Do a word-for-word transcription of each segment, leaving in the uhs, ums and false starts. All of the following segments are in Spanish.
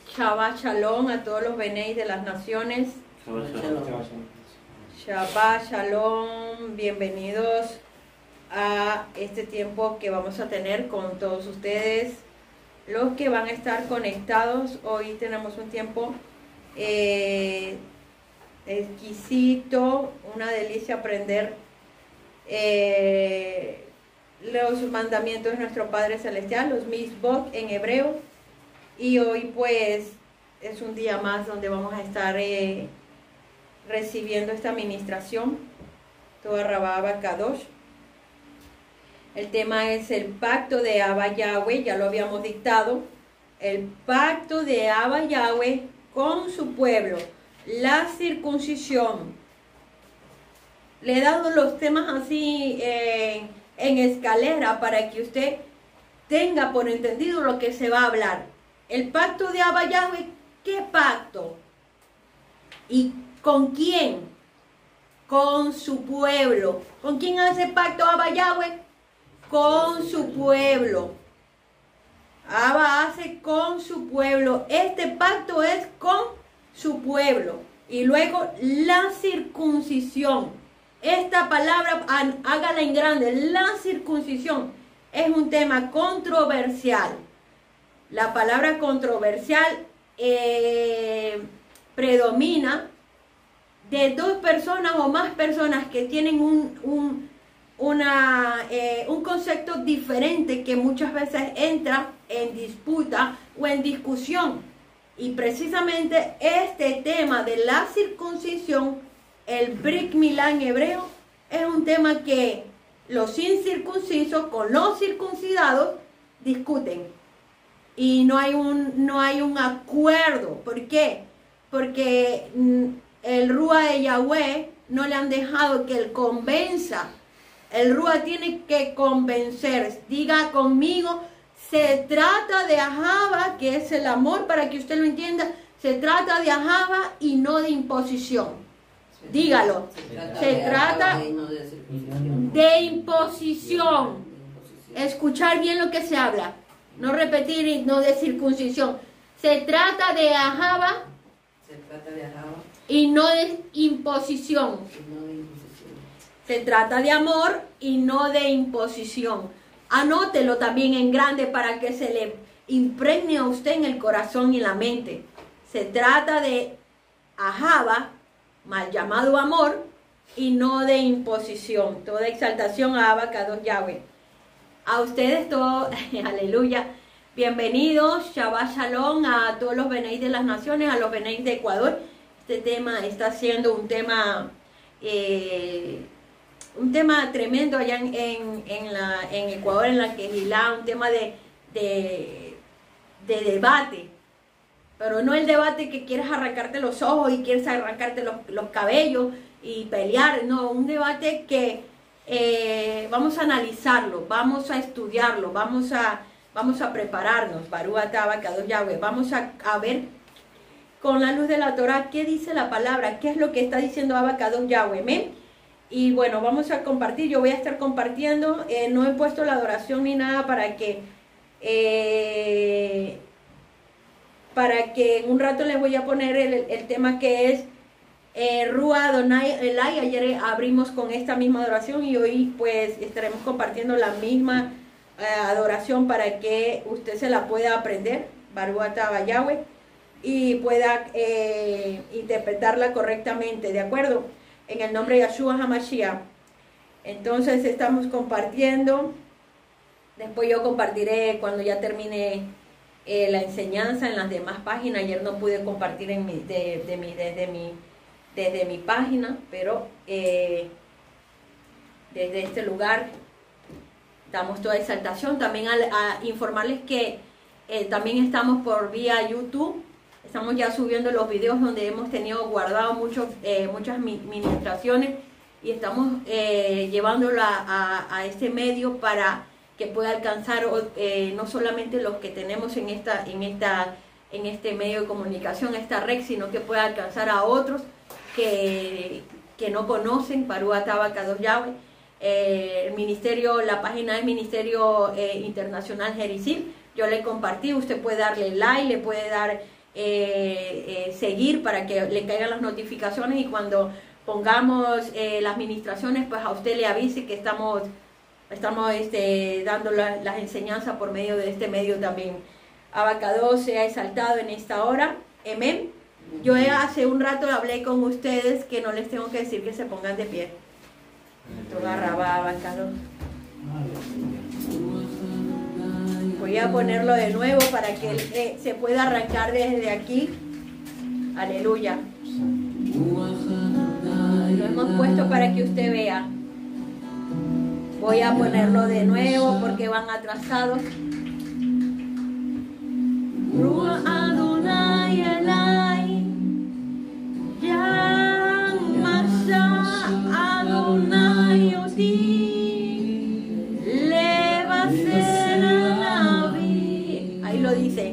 Shabbat Shalom a todos los Benéis de las naciones. Shabbat Shalom. Shabbat Shalom. Bienvenidos a este tiempo que vamos a tener con todos ustedes, los que van a estar conectados. Hoy tenemos un tiempo eh, exquisito, una delicia aprender eh, los mandamientos de nuestro Padre Celestial, los mitzvot en hebreo. Y hoy pues es un día más donde vamos a estar eh, recibiendo esta administración, Toda Rabá Kadosh. El tema es el pacto de Abba Yahweh, ya lo habíamos dictado. El pacto de Abba Yahweh con su pueblo, la circuncisión. Le he dado los temas así eh, en escalera para que usted tenga por entendido lo que se va a hablar. El pacto de Abba Yahweh, ¿qué pacto? ¿Y con quién? Con su pueblo. ¿Con quién hace pacto Abba Yahweh? Con su pueblo. Abba hace con su pueblo. Este pacto es con su pueblo. Y luego la circuncisión. Esta palabra, hágala en grande. La circuncisión es un tema controversial. La palabra controversial eh, predomina de dos personas o más personas que tienen un, un, una, eh, un concepto diferente que muchas veces entra en disputa o en discusión. Y precisamente este tema de la circuncisión, el Brit Milá en hebreo, es un tema que los incircuncisos con los circuncidados discuten. Y no hay un, no hay un acuerdo. ¿Por qué? Porque el Rúa de Yahweh no le han dejado que él convenza. El Rúa tiene que convencer. Diga conmigo, se trata de Ahava, que es el amor, para que usted lo entienda. Se trata de Ahava y no de imposición. Dígalo. Se trata de imposición. Escuchar bien lo que se habla. No repetir y no de circuncisión. Se trata de Ahava, Se trata de Ahava y no de imposición. y no de imposición. Se trata de amor y no de imposición. Anótelo también en grande para que se le impregne a usted en el corazón y la mente. Se trata de Ahava, mal llamado amor, y no de imposición. Toda exaltación a Abba Kadosh Yahweh. A ustedes todos, aleluya, bienvenidos, Shabbat Shalom a todos los Benéis de las naciones, a los Benéis de Ecuador. Este tema está siendo un tema, eh, un tema tremendo allá en, en, en, la, en Ecuador, en la Quejilá, un tema de, de, de debate. Pero no el debate que quieres arrancarte los ojos y quieres arrancarte los, los cabellos y pelear, no, un debate que... Eh, vamos a analizarlo, vamos a estudiarlo, vamos a, vamos a prepararnos, Barú Ataba Kadosh Yahweh, vamos a, a ver con la luz de la Torah qué dice la palabra, qué es lo que está diciendo Abba Kadosh Yahweh, ¿me? Y bueno, vamos a compartir, yo voy a estar compartiendo, eh, no he puesto la adoración ni nada para que, eh, para que en un rato les voy a poner el, el tema que es Eh, Rúa Adonai Elai. Ayer abrimos con esta misma adoración y hoy pues estaremos compartiendo la misma eh, adoración para que usted se la pueda aprender, Barú Ataba Yahweh, y pueda eh, interpretarla correctamente, ¿de acuerdo? En el nombre de Yahshua HaMashiach. Entonces estamos compartiendo. Después yo compartiré cuando ya termine eh, la enseñanza en las demás páginas. Ayer no pude compartir en mi, de, de mi, desde mi desde mi página, pero eh, desde este lugar damos toda exaltación. También a, a informarles que eh, también estamos por vía YouTube, estamos ya subiendo los videos donde hemos tenido guardado muchos, eh, muchas ministraciones y estamos eh, llevándolo a, a, a este medio para que pueda alcanzar eh, no solamente los que tenemos en, esta, en, esta, en este medio de comunicación, esta red, sino que pueda alcanzar a otros Que, que no conocen Barú Ataba Kadosh Yahweh. Eh, el ministerio, la página del Ministerio eh, Internacional Jerisil, yo le compartí, usted puede darle like, le puede dar eh, eh, seguir para que le caigan las notificaciones y cuando pongamos eh, las ministraciones, pues a usted le avise que estamos, estamos este, dando la, las enseñanzas por medio de este medio también. Abacados sea exaltado en esta hora. Amén. Yo hace un rato hablé con ustedes que no les tengo que decir que se pongan de pie. Abacados. Voy a ponerlo de nuevo para que eh, se pueda arrancar desde aquí. Aleluya. Lo hemos puesto para que usted vea. Voy a ponerlo de nuevo porque van atrasados. Ruach Adonai Elai, Yang Masha Adonai Oti, Leva Senavi. Ahí lo dice.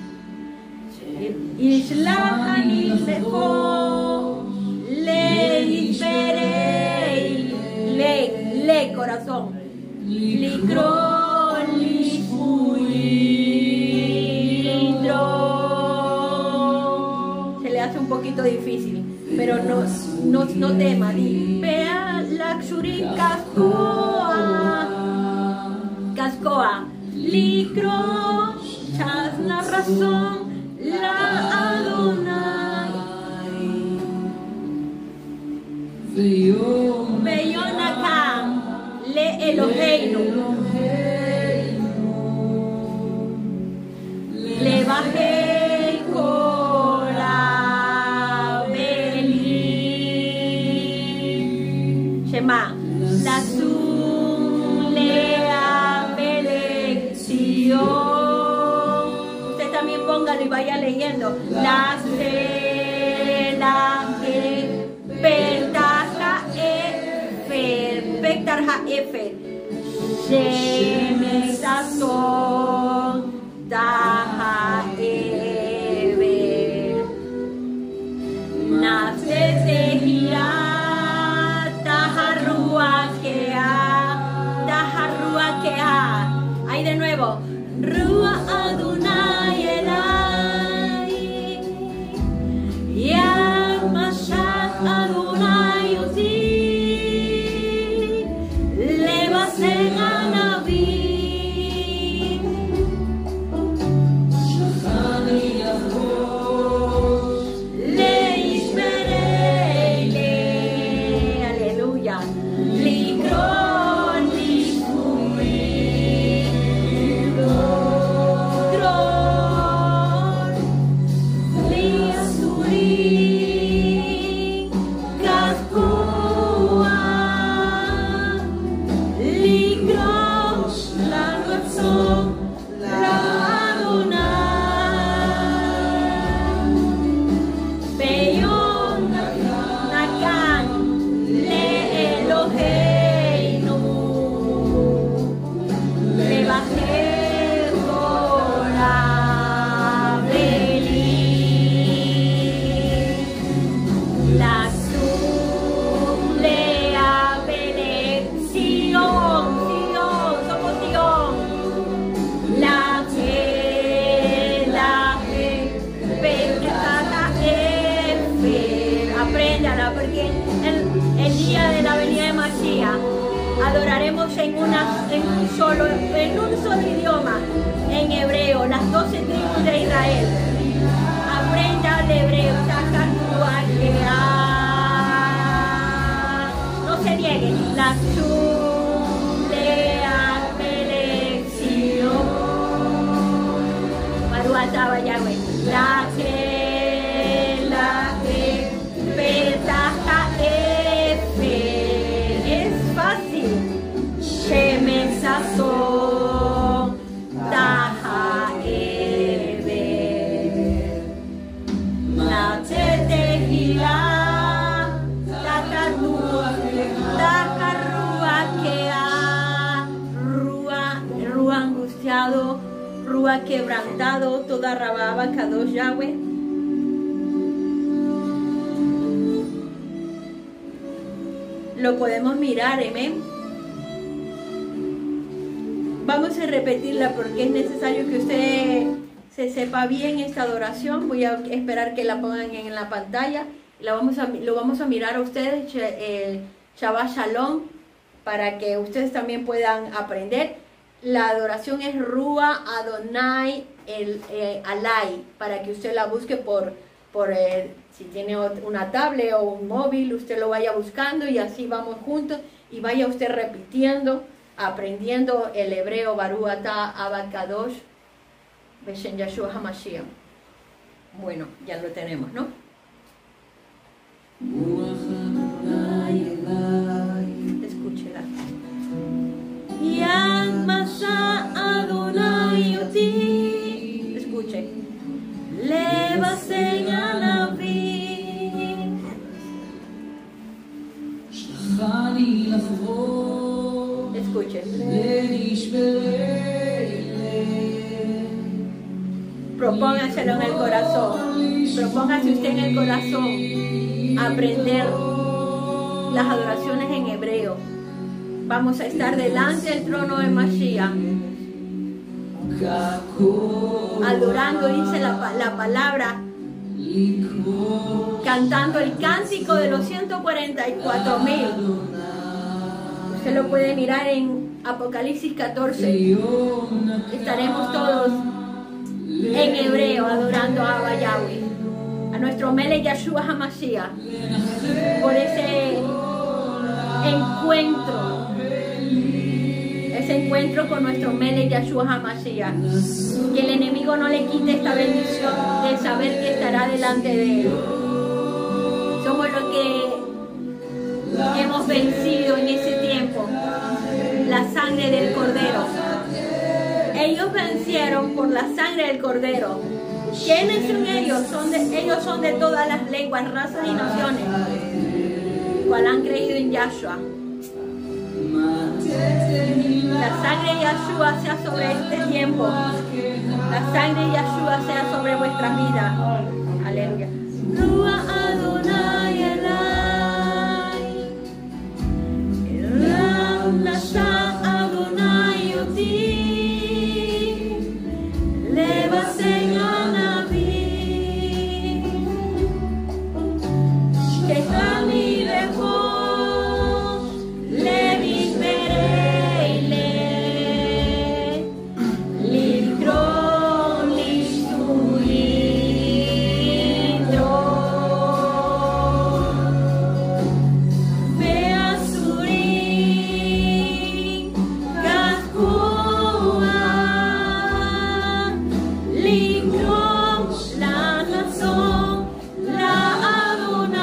Ishlahani Lejo, Le Isperei, Le, Le corazón, Likro, Lifui. Se le hace un poquito difícil, pero no, no, no tema. Vea la Xuri Cascoa, Cascoa, Licro, Chas la razón, la Adonai, Beyonacam, Le Eloheinu, Le bajé cora beli Shema la su lea belección. Usted también póngalo y vaya leyendo la cela e pertaja efer pertaja efer Shemesazón Taha Eber Nace Tehia Taha Ruakea Taha Ruakea. Ahí de nuevo. Ruach Adonai Elai, Yang Mashat Adonai Oti, Leva Senavi. Adoraremos en, una, en, un solo, en un solo idioma, en hebreo, las doce tribus de Israel. Aprenda de hebreo, no se niegue. La Zulea Belección, Maruataba Yahweh, la que la que petaja Shemesazón Taha Eber Nace Tehila Taha Ruakea, Rua, Rua angustiado, Rua quebrantado, toda rababa Kadosh Yahweh. Lo podemos mirar, amén. Vamos a repetirla porque es necesario que usted se sepa bien esta adoración. Voy a esperar que la pongan en la pantalla. La vamos a, lo vamos a mirar a ustedes, eh, Shabbat Shalom, para que ustedes también puedan aprender. La adoración es Rúa Adonai el eh, Alay, para que usted la busque por, por eh, si tiene una tablet o un móvil, usted lo vaya buscando y así vamos juntos y vaya usted repitiendo, aprendiendo el hebreo Baruch Atah Abba Kadosh Beshem Yeshua HaMashiach. Bueno, ya lo tenemos, ¿no? Escúchela. Yad Masha Adonai Oti. Escuche. Leva Señalavi. Escuche. Propóngaselo en el corazón. Propóngase usted en el corazón aprender las adoraciones en hebreo. Vamos a estar delante del trono de Mashiach, adorando, dice la, la palabra, cantando el cántico de los ciento cuarenta y cuatro mil. Usted lo puede mirar en Apocalipsis catorce. Estaremos todos en hebreo adorando a Abba Yahweh, a nuestro Melech Yeshua HaMashiach, por ese encuentro, ese encuentro con nuestro Melech Yeshua HaMashiach. Que el enemigo no le quite esta bendición de saber que estará delante de él. Somos los que hemos vencido en ese tiempo la sangre del Cordero. Ellos vencieron por la sangre del Cordero. ¿Quiénes son ellos? Son de, ellos son de todas las lenguas, razas y naciones, cual han creído en Yahshua. La sangre de Yahshua sea sobre este tiempo. La sangre de Yahshua sea sobre vuestras vidas. Aleluya. Rúa Adonai Elai, Ram Nasha Adonai Oti, Leva Señalavi, Kechami Lejos, Levi Pereile, Likro Lishulindro, Beasuri, Gaskua, Likro la nación, la Adonai,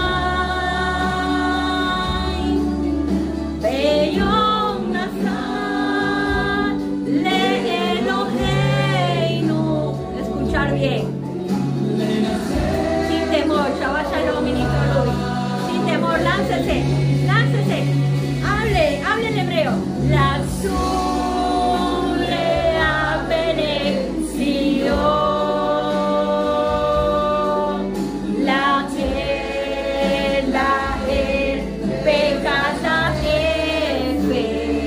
Beyom Nazar, Le Eloheinu. Escuchar bien. Sin temor, Shabbat Shalom, ministro Luis. Sin temor, láncese, láncese. Hable, hable en hebreo. La Surea Benexión, la que la el pecata efe,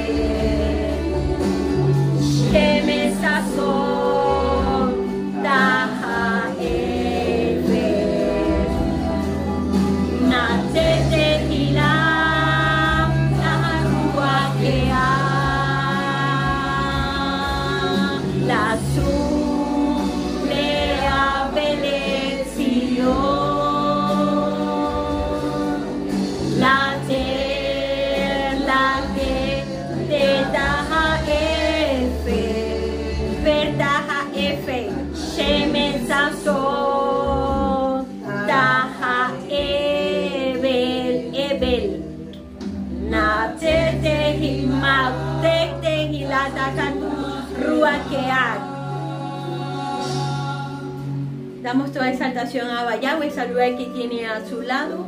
que me sazón taja efe, nate tequila, la rúa que la Surea Benexión, la la que te taja efe, vertaja efe, shemen sazón, taja ebel, ebel, nate tehi, mate tehi, la takatu, ruakeat. Damos toda exaltación a Abba Yahweh. Saluda al que tiene a su lado.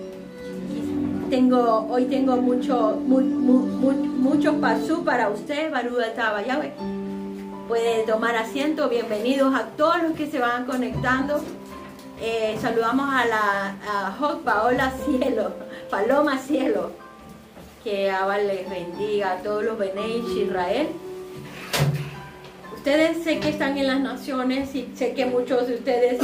Tengo, hoy tengo mucho, mu, mu, mu, mucho pasú para usted. Baruch Atah Abba Yahweh. Puede tomar asiento. Bienvenidos a todos los que se van conectando. Eh, saludamos a la a Joc Paola Cielo, Paloma Cielo. Que Abba les bendiga a todos los Benei Israel. ustedes sé que están en las naciones y sé que muchos de ustedes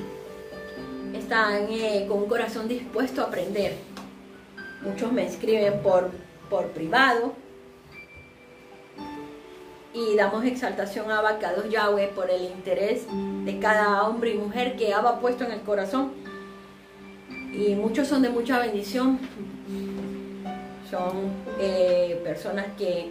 están eh, con un corazón dispuesto a aprender. Muchos me escriben por, por privado y damos exaltación a Abacados Yahweh por el interés de cada hombre y mujer que Abba ha puesto en el corazón, y muchos son de mucha bendición. Son eh, personas que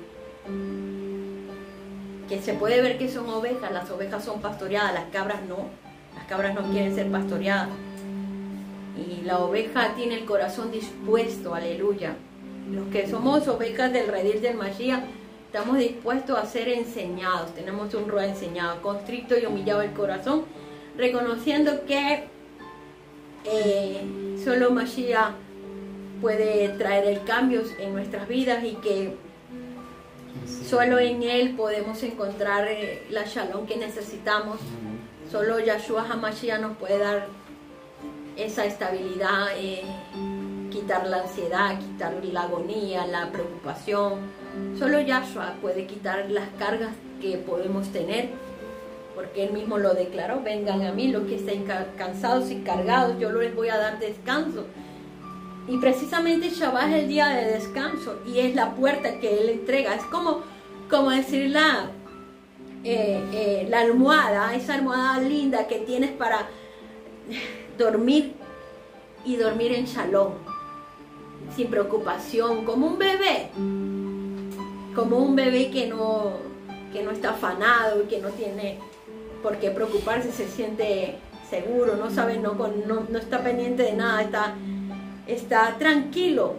que se puede ver que son ovejas. Las ovejas son pastoreadas, las cabras no. Las cabras no quieren ser pastoreadas. Y la oveja tiene el corazón dispuesto, aleluya. Los que somos ovejas del redil del Mashiach, estamos dispuestos a ser enseñados. Tenemos un rol enseñado, constricto y humillado el corazón, reconociendo que eh, solo Mashiach puede traer el cambio en nuestras vidas y que solo en Él podemos encontrar eh, la shalom que necesitamos. Solo Yahshua HaMashiach nos puede dar esa estabilidad, eh, quitar la ansiedad, quitar la agonía, la preocupación. Solo Yahshua puede quitar las cargas que podemos tener, porque Él mismo lo declaró: vengan a mí los que estén cansados y cargados, yo les voy a dar descanso. Y precisamente Shabbat es el día de descanso y es la puerta que Él entrega. Es como, como decir la, eh, eh, la almohada, esa almohada linda que tienes para dormir y dormir en shalom, sin preocupación, como un bebé, como un bebé que no, que no está afanado y que no tiene por qué preocuparse, se siente seguro, no sabe, no, no, no está pendiente de nada, está... está tranquilo.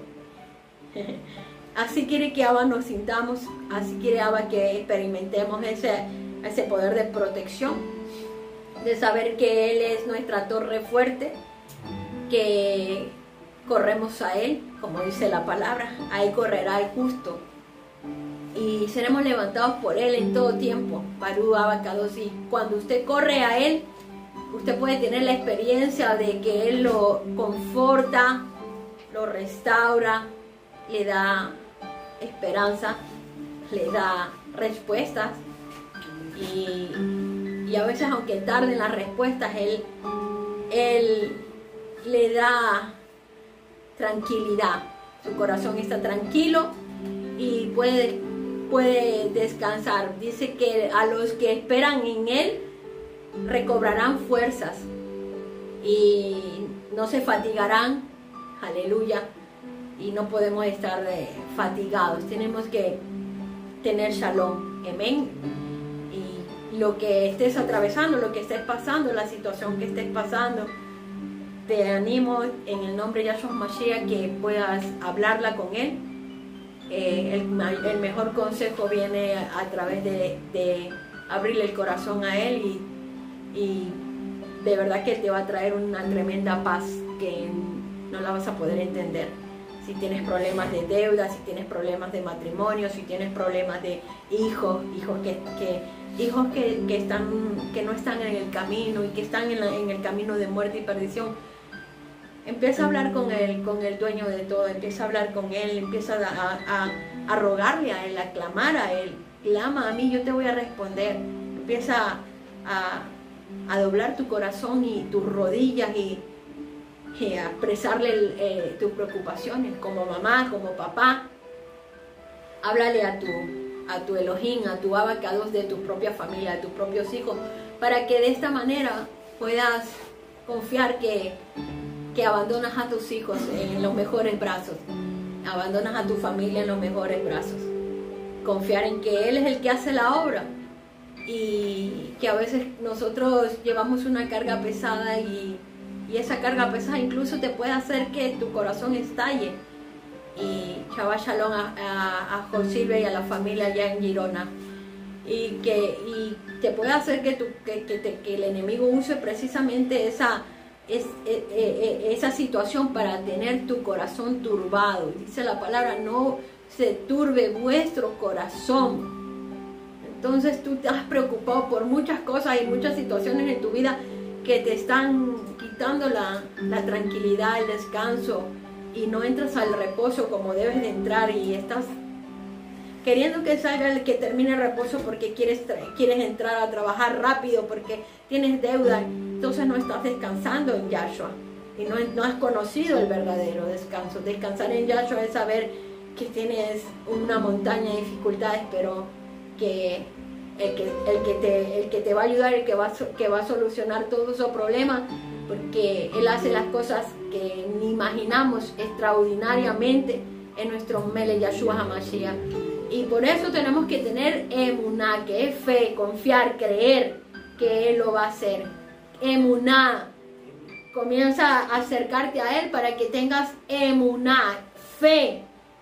Así quiere que Abba nos sintamos, así quiere Abba que experimentemos ese, ese poder de protección, de saber que Él es nuestra torre fuerte, que corremos a Él, como dice la palabra, a Él correrá el justo, y seremos levantados por Él en todo tiempo. Barú Abacados, y cuando usted corre a Él, usted puede tener la experiencia de que Él lo conforta, lo restaura, le da esperanza, le da respuestas, y, y a veces, aunque tarden las respuestas, Él, Él le da tranquilidad. Su corazón está tranquilo y puede, puede descansar. Dice que a los que esperan en Él recobrarán fuerzas y no se fatigarán. Aleluya. Y no podemos estar eh, fatigados. Tenemos que tener shalom. Amén. Y lo que estés atravesando, lo que estés pasando, la situación que estés pasando, te animo en el nombre de Yahshua Mashiach que puedas hablarla con Él. Eh, el, el mejor consejo viene a, a través de, de abrirle el corazón a Él, y, y de verdad que te va a traer una tremenda paz que no la vas a poder entender. Si tienes problemas de deuda, si tienes problemas de matrimonio, si tienes problemas de hijos, hijos que, que, hijos que, que, están, que no están en el camino y que están en, la, en el camino de muerte y perdición, empieza a hablar con él, con el dueño de todo, empieza a hablar con él, empieza a, a, a rogarle a él, a clamar a él. Clama a mí, yo te voy a responder. Empieza a, a doblar tu corazón y tus rodillas y y a expresarle el, eh, tus preocupaciones como mamá, como papá. Háblale a tu, a tu Elohim, a tu Abacados, de tu propia familia, de tus propios hijos, para que de esta manera puedas confiar que, que abandonas a tus hijos en los mejores brazos, abandonas a tu familia en los mejores brazos. Confiar en que Él es el que hace la obra, y que a veces nosotros llevamos una carga pesada, y Y esa carga pesada incluso te puede hacer que tu corazón estalle. Y Shabbat Shalom a, a, a Josilve y a la familia allá en Girona. Y que y te puede hacer que, tu, que, que, te, que el enemigo use precisamente esa, es, eh, eh, esa situación para tener tu corazón turbado. Dice la palabra: no se turbe vuestro corazón. Entonces tú te has preocupado por muchas cosas y muchas situaciones en tu vida que te están quitando la, la tranquilidad, el descanso, y no entras al reposo como debes de entrar, y estás queriendo que salga el que termine el reposo porque quieres, quieres entrar a trabajar rápido, porque tienes deuda, entonces no estás descansando en Yahshua y no, no has conocido el verdadero descanso. Descansar en Yahshua es saber que tienes una montaña de dificultades, pero que el que, el que, te, el que te va a ayudar, el que va, que va a solucionar todos esos problemas, porque Él hace las cosas que ni imaginamos extraordinariamente en nuestro Mele Yahshua HaMashiach. Y por eso tenemos que tener emuná, que es fe, confiar, creer que Él lo va a hacer. Emuná. Comienza a acercarte a Él para que tengas emuná, fe.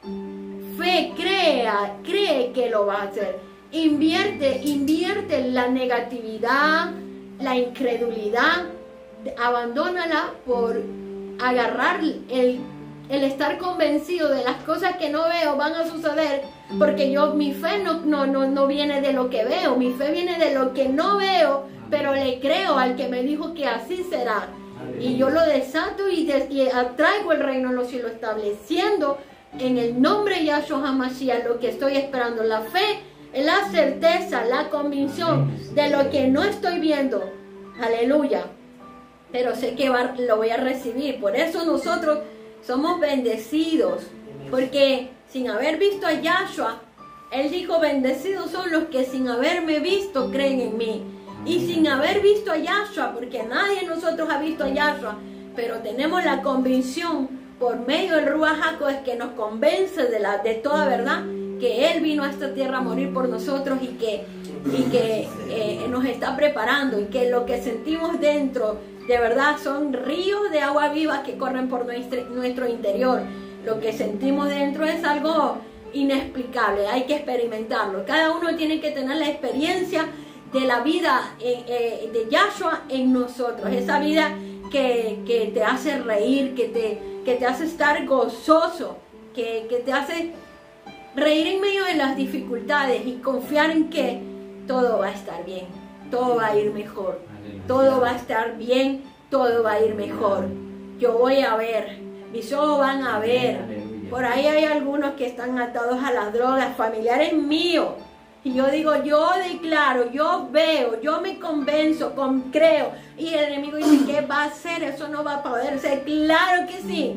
Fe, crea, cree que lo va a hacer. Invierte, invierte la negatividad, la incredulidad, abandónala por agarrar el, el estar convencido de las cosas que no veo van a suceder, porque yo, mi fe no, no, no, no viene de lo que veo, mi fe viene de lo que no veo, pero le creo al que me dijo que así será. Y yo lo desato y, de, y atraigo el reino de los cielos, estableciendo en el nombre de Yahshua HaMashiach lo que estoy esperando. La fe es la certeza, la convicción de lo que no estoy viendo. Aleluya. Pero sé que va, lo voy a recibir. Por eso nosotros somos bendecidos. Porque sin haber visto a Yahshua, Él dijo, bendecidos son los que sin haberme visto creen en mí. Y sin haber visto a Yahshua, porque nadie de nosotros ha visto a Yahshua, pero tenemos la convicción por medio del Ruach HaKodesh que nos convence de, la, de toda verdad, que Él vino a esta tierra a morir por nosotros y que, y que eh, nos está preparando, y que lo que sentimos dentro de verdad son ríos de agua viva que corren por nuestro, nuestro interior. Lo que sentimos dentro es algo inexplicable, hay que experimentarlo. Cada uno tiene que tener la experiencia de la vida eh, eh, de Yahshua en nosotros, esa vida que, que te hace reír, que te, que te hace estar gozoso, que, que te hace reír en medio de las dificultades y confiar en que todo va a estar bien, todo va a ir mejor, todo va a estar bien, todo va a ir mejor. Yo voy a ver, mis ojos van a ver. Por ahí hay algunos que están atados a las drogas, familiares míos. Y yo digo, yo declaro, yo veo, yo me convenzo, con, creo. Y el enemigo dice, ¿qué va a hacer? Eso no va a poder ser. Claro que sí.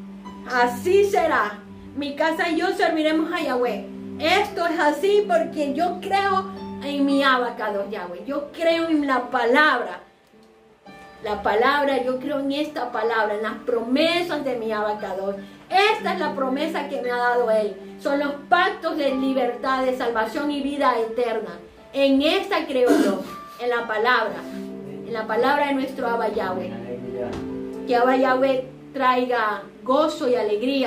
Así será. Mi casa y yo serviremos a Yahweh. Esto es así porque yo creo en mi abacado Yahweh. Yo creo en la palabra. La palabra, yo creo en esta palabra, en las promesas de mi abacado. Esta es la promesa que me ha dado Él. Son los pactos de libertad, de salvación y vida eterna. En esta creo yo, en la palabra, en la palabra de nuestro Abba Yahweh. Que Abba Yahweh traiga gozo y alegría.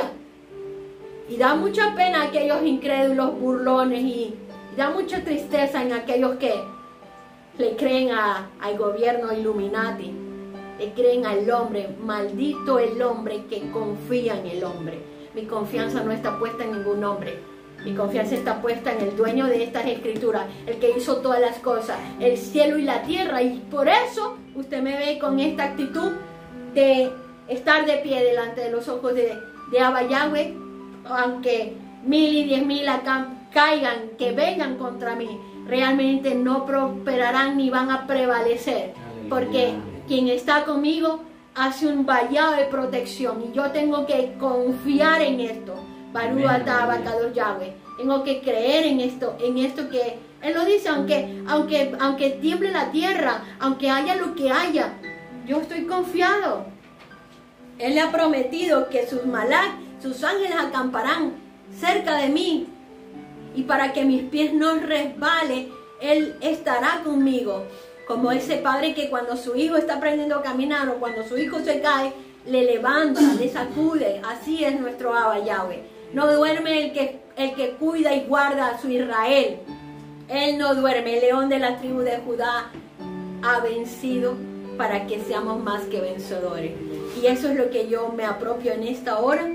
Y da mucha pena a aquellos incrédulos, burlones, y, y da mucha tristeza en aquellos que le creen a, al gobierno Illuminati, le creen al hombre. Maldito el hombre que confía en el hombre. Mi confianza no está puesta en ningún hombre. Mi confianza está puesta en el dueño de estas escrituras, el que hizo todas las cosas, el cielo y la tierra. Y por eso usted me ve con esta actitud de estar de pie delante de los ojos de, de Abba Yahweh, aunque mil y diez mil acá caigan, que vengan contra mí, realmente no prosperarán ni van a prevalecer, porque quien está conmigo hace un vallado de protección, y yo tengo que confiar en esto. Baruch atah Abacados Yahweh. Tengo que creer en esto, en esto que Él lo dice, aunque, aunque, aunque tiemble la tierra, aunque haya lo que haya, yo estoy confiado. Él le ha prometido que sus malak, sus ángeles acamparán cerca de mí, y para que mis pies no resbalen, Él estará conmigo. Como ese padre que cuando su hijo está aprendiendo a caminar, o cuando su hijo se cae, le levanta, le sacude. Así es nuestro Abba Yahweh. No duerme el que, el que cuida y guarda a su Israel. Él no duerme. El león de la tribu de Judá ha vencido para que seamos más que vencedores. Y eso es lo que yo me apropio en esta hora,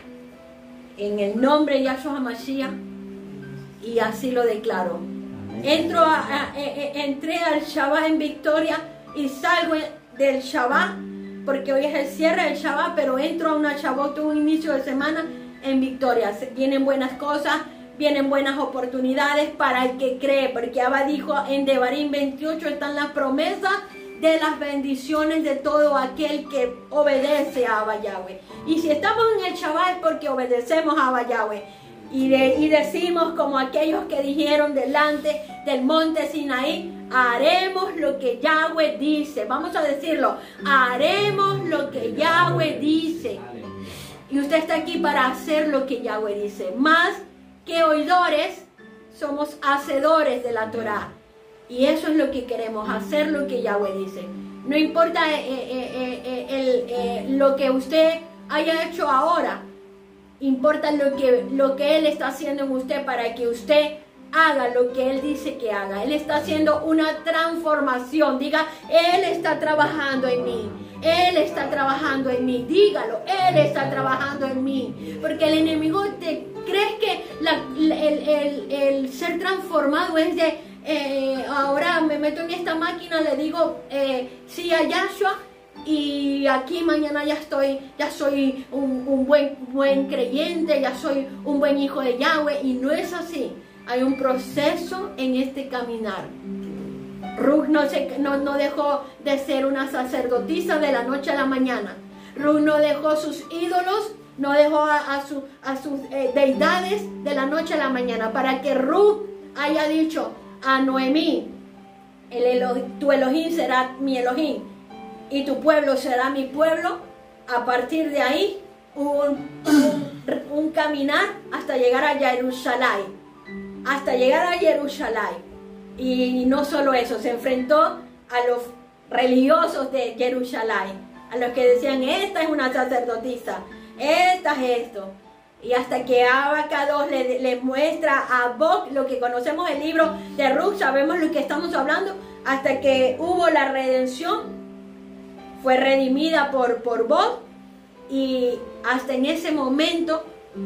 en el nombre de Yahshua HaMashiach, y así lo declaro. Entro a, a, a, entré al Shabbat en victoria y salgo del Shabbat, porque hoy es el cierre del Shabbat, pero entro a una Shabbat, un inicio de semana en victoria. Vienen buenas cosas, vienen buenas oportunidades para el que cree, porque Abba dijo en Devarim veintiocho están las promesas de las bendiciones de todo aquel que obedece a Abba Yahweh. Y si estamos en el Shabbat es porque obedecemos a Abba Yahweh. Y, de, y decimos como aquellos que dijeron delante del monte Sinaí, haremos lo que Yahweh dice. Vamos a decirlo, haremos lo que Yahweh dice. Y usted está aquí para hacer lo que Yahweh dice. Más que oidores, somos hacedores de la Torah. Y eso es lo que queremos, hacer lo que Yahweh dice. No importa eh, eh, eh, el, eh, lo que usted haya hecho ahora. Importa lo que, lo que Él está haciendo en usted para que usted haga lo que Él dice que haga. Él está haciendo una transformación. Diga, Él está trabajando en mí. Él está trabajando en mí. Dígalo, Él está trabajando en mí. Porque el enemigo te crees que la, el, el, el ser transformado es de, eh, ahora me meto en esta máquina, le digo eh, sí a Yahshua. Y aquí mañana ya estoy, ya soy un, un buen, buen creyente, ya soy un buen hijo de Yahweh. Y no es así. Hay un proceso en este caminar. Ruth no, se, no, no dejó de ser una sacerdotisa de la noche a la mañana. Ruth no dejó sus ídolos, no dejó a, a, su, a sus eh, deidades de la noche a la mañana. Para que Ruth haya dicho a Noemí, el Elo, tu Elohim será mi Elohim y tu pueblo será mi pueblo. A partir de ahí hubo un, un, un caminar hasta llegar a Jerusalén. Hasta llegar a Jerusalén. Y no solo eso, se enfrentó a los religiosos de Jerusalén, a los que decían, esta es una sacerdotisa, esta es esto. Y hasta que Abacados le, le muestra a Boc lo que conocemos el libro de Ruth, sabemos lo que estamos hablando, hasta que hubo la redención, fue redimida por, por Boc, y hasta en ese momento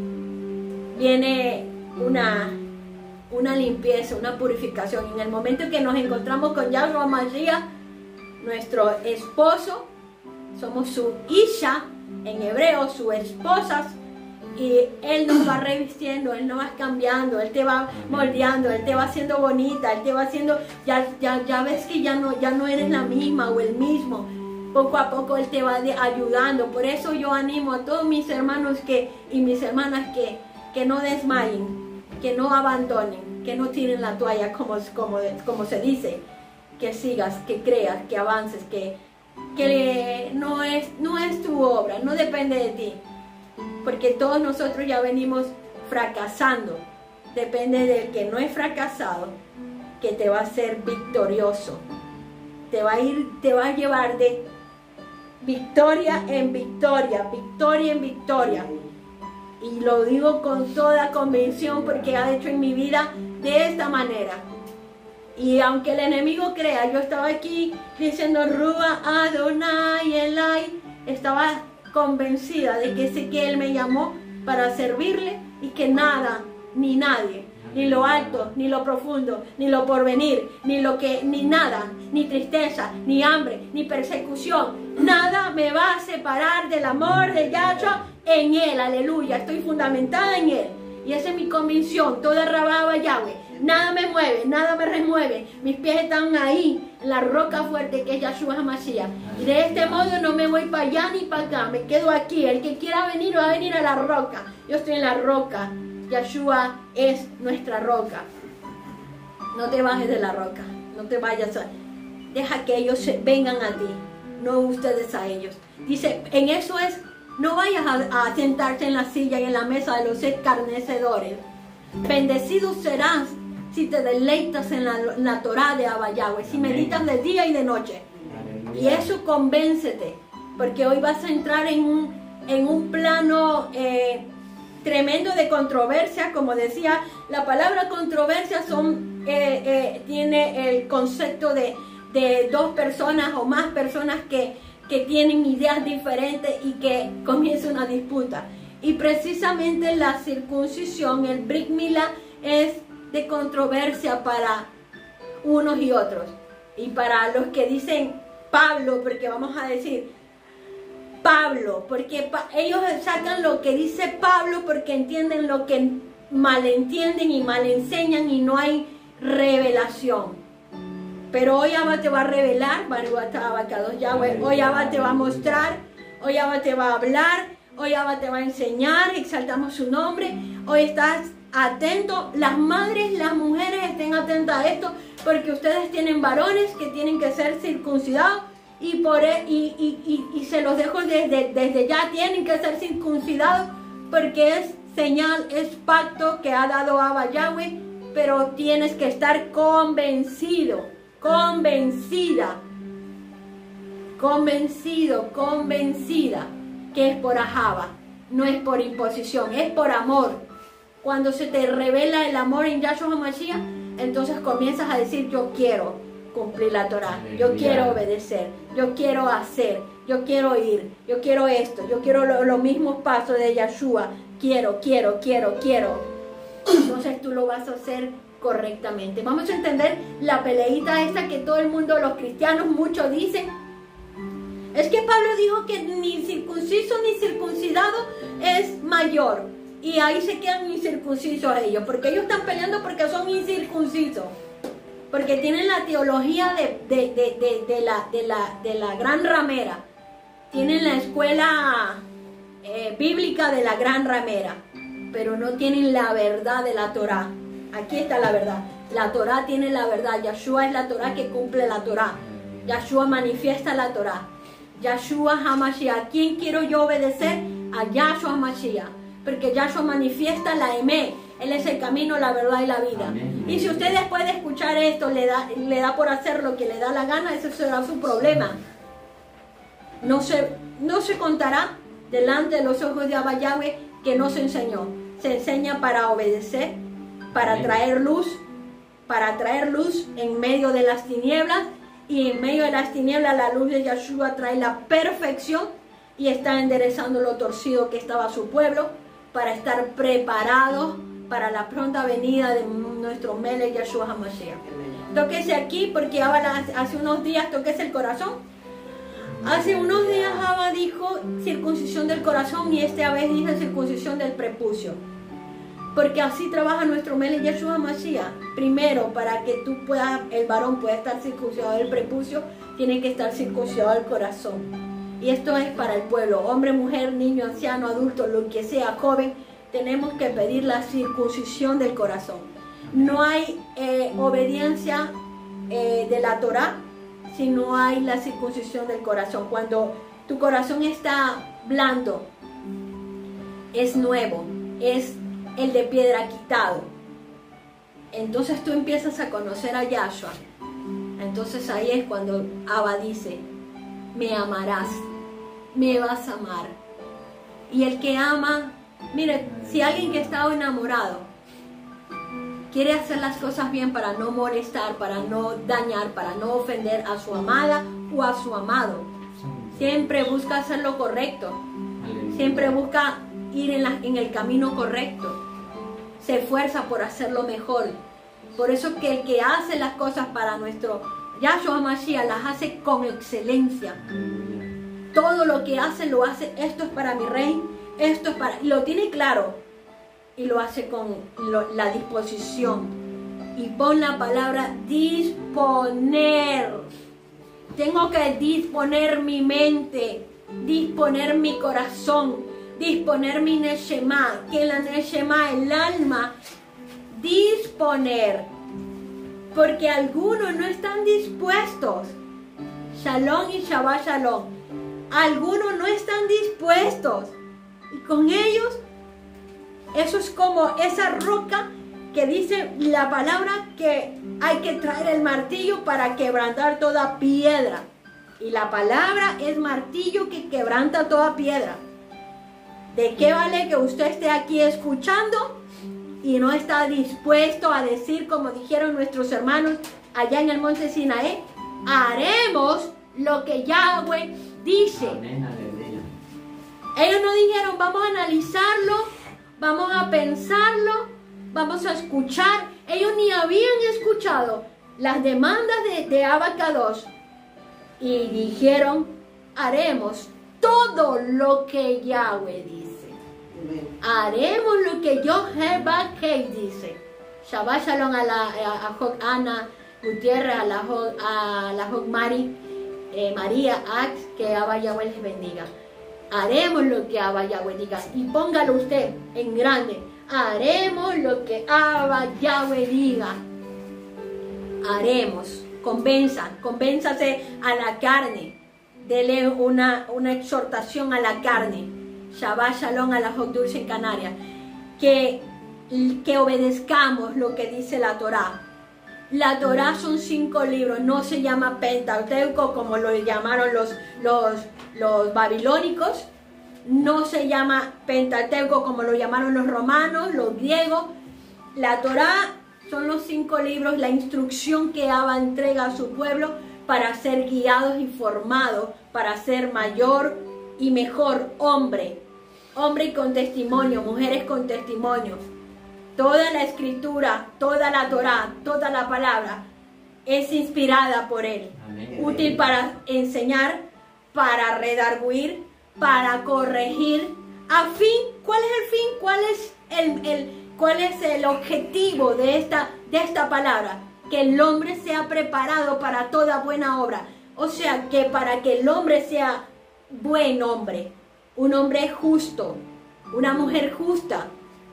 viene una... una limpieza, una purificación. En el momento en que nos encontramos con Yahshua Mashiach, nuestro esposo, somos su Isha, en hebreo, sus esposas, y Él nos va revistiendo, Él nos va cambiando, Él te va moldeando, Él te va haciendo bonita, Él te va haciendo, ya, ya, ya ves que ya no, ya no eres la misma o el mismo. Poco a poco Él te va de, ayudando. Por eso yo animo a todos mis hermanos que, y mis hermanas que, que no desmayen, que no abandonen, que no tiren la toalla, como, como, como se dice, que sigas, que creas, que avances, que, que no, es, no es tu obra, no depende de ti, porque todos nosotros ya venimos fracasando. Depende del que no es fracasado, que te va a ser victorioso, te va a ir, te va a llevar de victoria en victoria, victoria en victoria. Y lo digo con toda convicción porque ha hecho en mi vida de esta manera. Y aunque el enemigo crea, yo estaba aquí diciendo Ruba Adonai Elai, estaba convencida de que sé que Él me llamó para servirle y que nada, ni nadie, ni lo alto, ni lo profundo, ni lo porvenir, ni lo que, ni nada, ni tristeza, ni hambre, ni persecución, nada me va a separar del amor de Yahshua en Él, aleluya. Estoy fundamentada en Él y esa es mi convicción, toda rababa Yahweh. Nada me mueve, nada me remueve, mis pies están ahí, en la roca fuerte que es Yahshua HaMashiach. Y de este modo no me voy para allá ni para acá, me quedo aquí. El que quiera venir va a venir a la roca. Yo estoy en la roca, Yahshua es nuestra roca. No te bajes de la roca, no te vayas a... Deja que ellos vengan a ti, no ustedes a ellos. Dice, en eso es, no vayas a, a sentarte en la silla y en la mesa de los escarnecedores. Bendecido serás si te deleitas en la, en la Torah de Abba Yahweh, si meditas de día y de noche. Y eso convéncete, porque hoy vas a entrar en un, en un plano eh, tremendo de controversia. Como decía, la palabra controversia son, eh, eh, tiene el concepto de, de dos personas o más personas que, que tienen ideas diferentes y que comienza una disputa. Y precisamente la circuncisión, el Brit Milá, es de controversia para unos y otros. Y para los que dicen Pablo, porque vamos a decir Pablo, porque pa ellos sacan lo que dice Pablo porque entienden lo que malentienden y malenseñan y no hay revelación. Pero hoy Abba te va a revelar, hoy Abba te va a mostrar, hoy Abba te va a hablar, hoy Abba te va a enseñar, exaltamos su nombre. Hoy estás atento, las madres, las mujeres estén atentas a esto, porque ustedes tienen varones que tienen que ser circuncidados y, por, y, y, y, y se los dejo desde, desde ya, tienen que ser circuncidados porque es señal, es pacto que ha dado Abba Yahweh, pero tienes que estar convencido, convencida, convencido, convencida que es por Ahava, no es por imposición, es por amor. Cuando se te revela el amor en Yahshua HaMashiach, entonces comienzas a decir, yo quiero cumplir la Torah, yo quiero obedecer, yo quiero hacer, yo quiero ir, yo quiero esto, yo quiero lo, los mismos pasos de Yahshua, quiero, quiero, quiero, quiero. Entonces tú lo vas a hacer correctamente. Vamos a entender la peleita esta que todo el mundo, los cristianos, muchos dicen. Es que Pablo dijo que ni circunciso ni circuncidado es mayor. Y ahí se quedan incircuncisos ellos, porque ellos están peleando porque son incircuncisos. Porque tienen la teología de, de, de, de, de, la, de, la, de la gran ramera. Tienen la escuela eh, bíblica de la gran ramera. Pero no tienen la verdad de la Torah. Aquí está la verdad. La Torah tiene la verdad. Yahshua es la Torah que cumple la Torah. Yahshua manifiesta la Torah. Yahshua HaMashiach. ¿A quién quiero yo obedecer? A Yahshua HaMashiach. Porque Yahshua manifiesta la Emé. Él es el camino, la verdad y la vida. Amén. Y si usted después de escuchar esto le da, le da por hacer lo que le da la gana, ese será su problema. No se, no se contará delante de los ojos de Abba Yahweh que no se enseñó. Se enseña para obedecer, para Amén. traer luz, para traer luz en medio de las tinieblas. Y en medio de las tinieblas la luz de Yahshua trae la perfección y está enderezando lo torcido que estaba su pueblo, para estar preparados para la pronta venida de nuestro Melech Yahshua HaMashiach. Tóquese aquí, porque ahora hace unos días tóquese el corazón. Hace unos días Abba dijo circuncisión del corazón y esta vez dice circuncisión del prepucio. Porque así trabaja nuestro Melech Yahshua HaMashiach. Primero, para que tú puedas, el varón pueda estar circuncidado del prepucio, tiene que estar circuncidado del corazón. Y esto es para el pueblo, hombre, mujer, niño, anciano, adulto, lo que sea, joven, tenemos que pedir la circuncisión del corazón. No hay eh, obediencia eh, de la Torah si no hay la circuncisión del corazón. Cuando tu corazón está blando, es nuevo, es el de piedra quitado. Entonces tú empiezas a conocer a Yahshua. Entonces ahí es cuando Abba dice, me amarás, me vas a amar. Y el que ama, mire, si alguien que está enamorado quiere hacer las cosas bien para no molestar, para no dañar, para no ofender a su amada o a su amado, siempre busca hacer lo correcto, siempre busca ir en, la, en el camino correcto, se esfuerza por hacerlo mejor. Por eso que el que hace las cosas para nuestro Yahshua HaMashiach las hace con excelencia. Todo lo que hace, lo hace, esto es para mi rey, esto es para... Y lo tiene claro. Y lo hace con lo, la disposición. Y pon la palabra disponer. Tengo que disponer mi mente, disponer mi corazón, disponer mi neshama, que la neshama, el alma, disponer. Porque algunos no están dispuestos. Shalom y Shabbat Shalom. Algunos no están dispuestos. Y con ellos, eso es como esa roca que dice la palabra que hay que traer el martillo para quebrantar toda piedra. Y la palabra es martillo que quebranta toda piedra. ¿De qué vale que usted esté aquí escuchando y no está dispuesto a decir, como dijeron nuestros hermanos allá en el monte Sinaí, haremos lo que Yahweh dice? Amén, aleluya. Ellos no dijeron, vamos a analizarlo, vamos a pensarlo, vamos a escuchar. Ellos ni habían escuchado las demandas de, de Abba Kadosh y dijeron, haremos todo lo que Yahweh dice. Amén. Haremos lo que yo Jehová que dice. Shabbat Shalom a la a, a Jog Ana Gutiérrez, a la Jog, a la Jog Mari, eh, María Ax, que Abba Yahweh les bendiga. Haremos lo que Abba Yahweh diga. Y póngalo usted en grande. Haremos lo que Abba Yahweh diga. Haremos. Convenza, convénzase a la carne. Dele una, una exhortación a la carne. Shabbat Shalom a la Jog Dulce en Canarias. Que, que obedezcamos lo que dice la Torá. La Torá son cinco libros, no se llama Pentateuco como lo llamaron los, los, los babilónicos. No se llama Pentateuco como lo llamaron los romanos, los griegos. La Torá son los cinco libros, la instrucción que Abba entrega a su pueblo para ser guiados y formados, para ser mayor y mejor hombre. Hombre con testimonio, mujeres con testimonio. Toda la escritura, toda la Torá, toda la palabra es inspirada por Él. Amén. Útil para enseñar, para redarguir, para corregir. A fin, ¿cuál es el fin? ¿Cuál es el, el, cuál es el objetivo de esta, de esta palabra? Que el hombre sea preparado para toda buena obra. O sea, que para que el hombre sea buen hombre, un hombre justo, una mujer justa.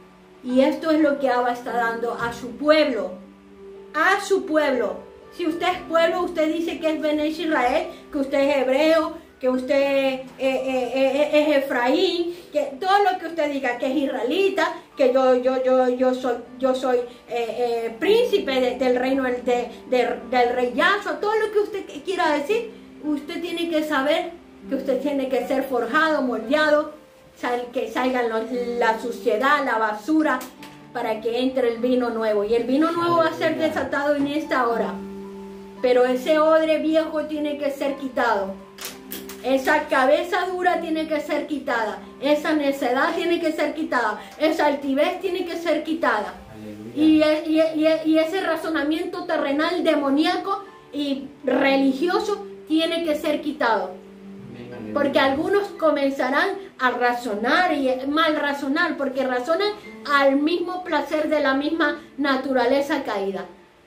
Y esto es lo que Abba está dando a su pueblo, a su pueblo. Si usted es pueblo, usted dice que es Bene Israel, que usted es hebreo, que usted eh, eh, eh, es Efraín, que todo lo que usted diga, que es israelita, que yo, yo, yo, yo soy, yo soy eh, eh, príncipe de, del reino de, de, del rey Yahshua, todo lo que usted quiera decir, usted tiene que saber que usted tiene que ser forjado, moldeado, que salga la suciedad, la basura, para que entre el vino nuevo. Y el vino nuevo va a ser desatado en esta hora. Pero ese odre viejo tiene que ser quitado. Esa cabeza dura tiene que ser quitada. Esa necedad tiene que ser quitada. Esa altivez tiene que ser quitada. Y, y, y, y ese razonamiento terrenal, demoníaco y religioso tiene que ser quitado. Porque algunos comenzarán a razonar y mal razonar, porque razonan al mismo placer de la misma naturaleza caída.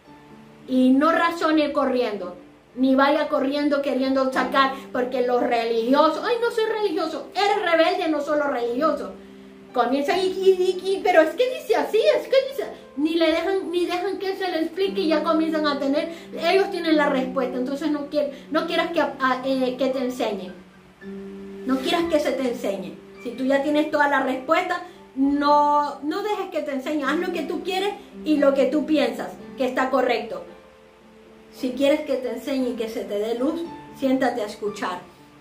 Y no razone corriendo, ni vaya corriendo queriendo sacar, porque los religiosos, ay, no soy religioso, eres rebelde, no solo religioso. Comienza y, y, y, pero es que dice así, es que dice, ni le dejan, ni dejan que se le explique y ya comienzan a tener, ellos tienen la respuesta, entonces no, quier, no quieras que, a, eh, que te enseñen. No quieras que se te enseñe. Si tú ya tienes toda la respuesta, no, no dejes que te enseñe. Haz lo que tú quieres y lo que tú piensas que está correcto. Si quieres que te enseñe y que se te dé luz, siéntate a escuchar.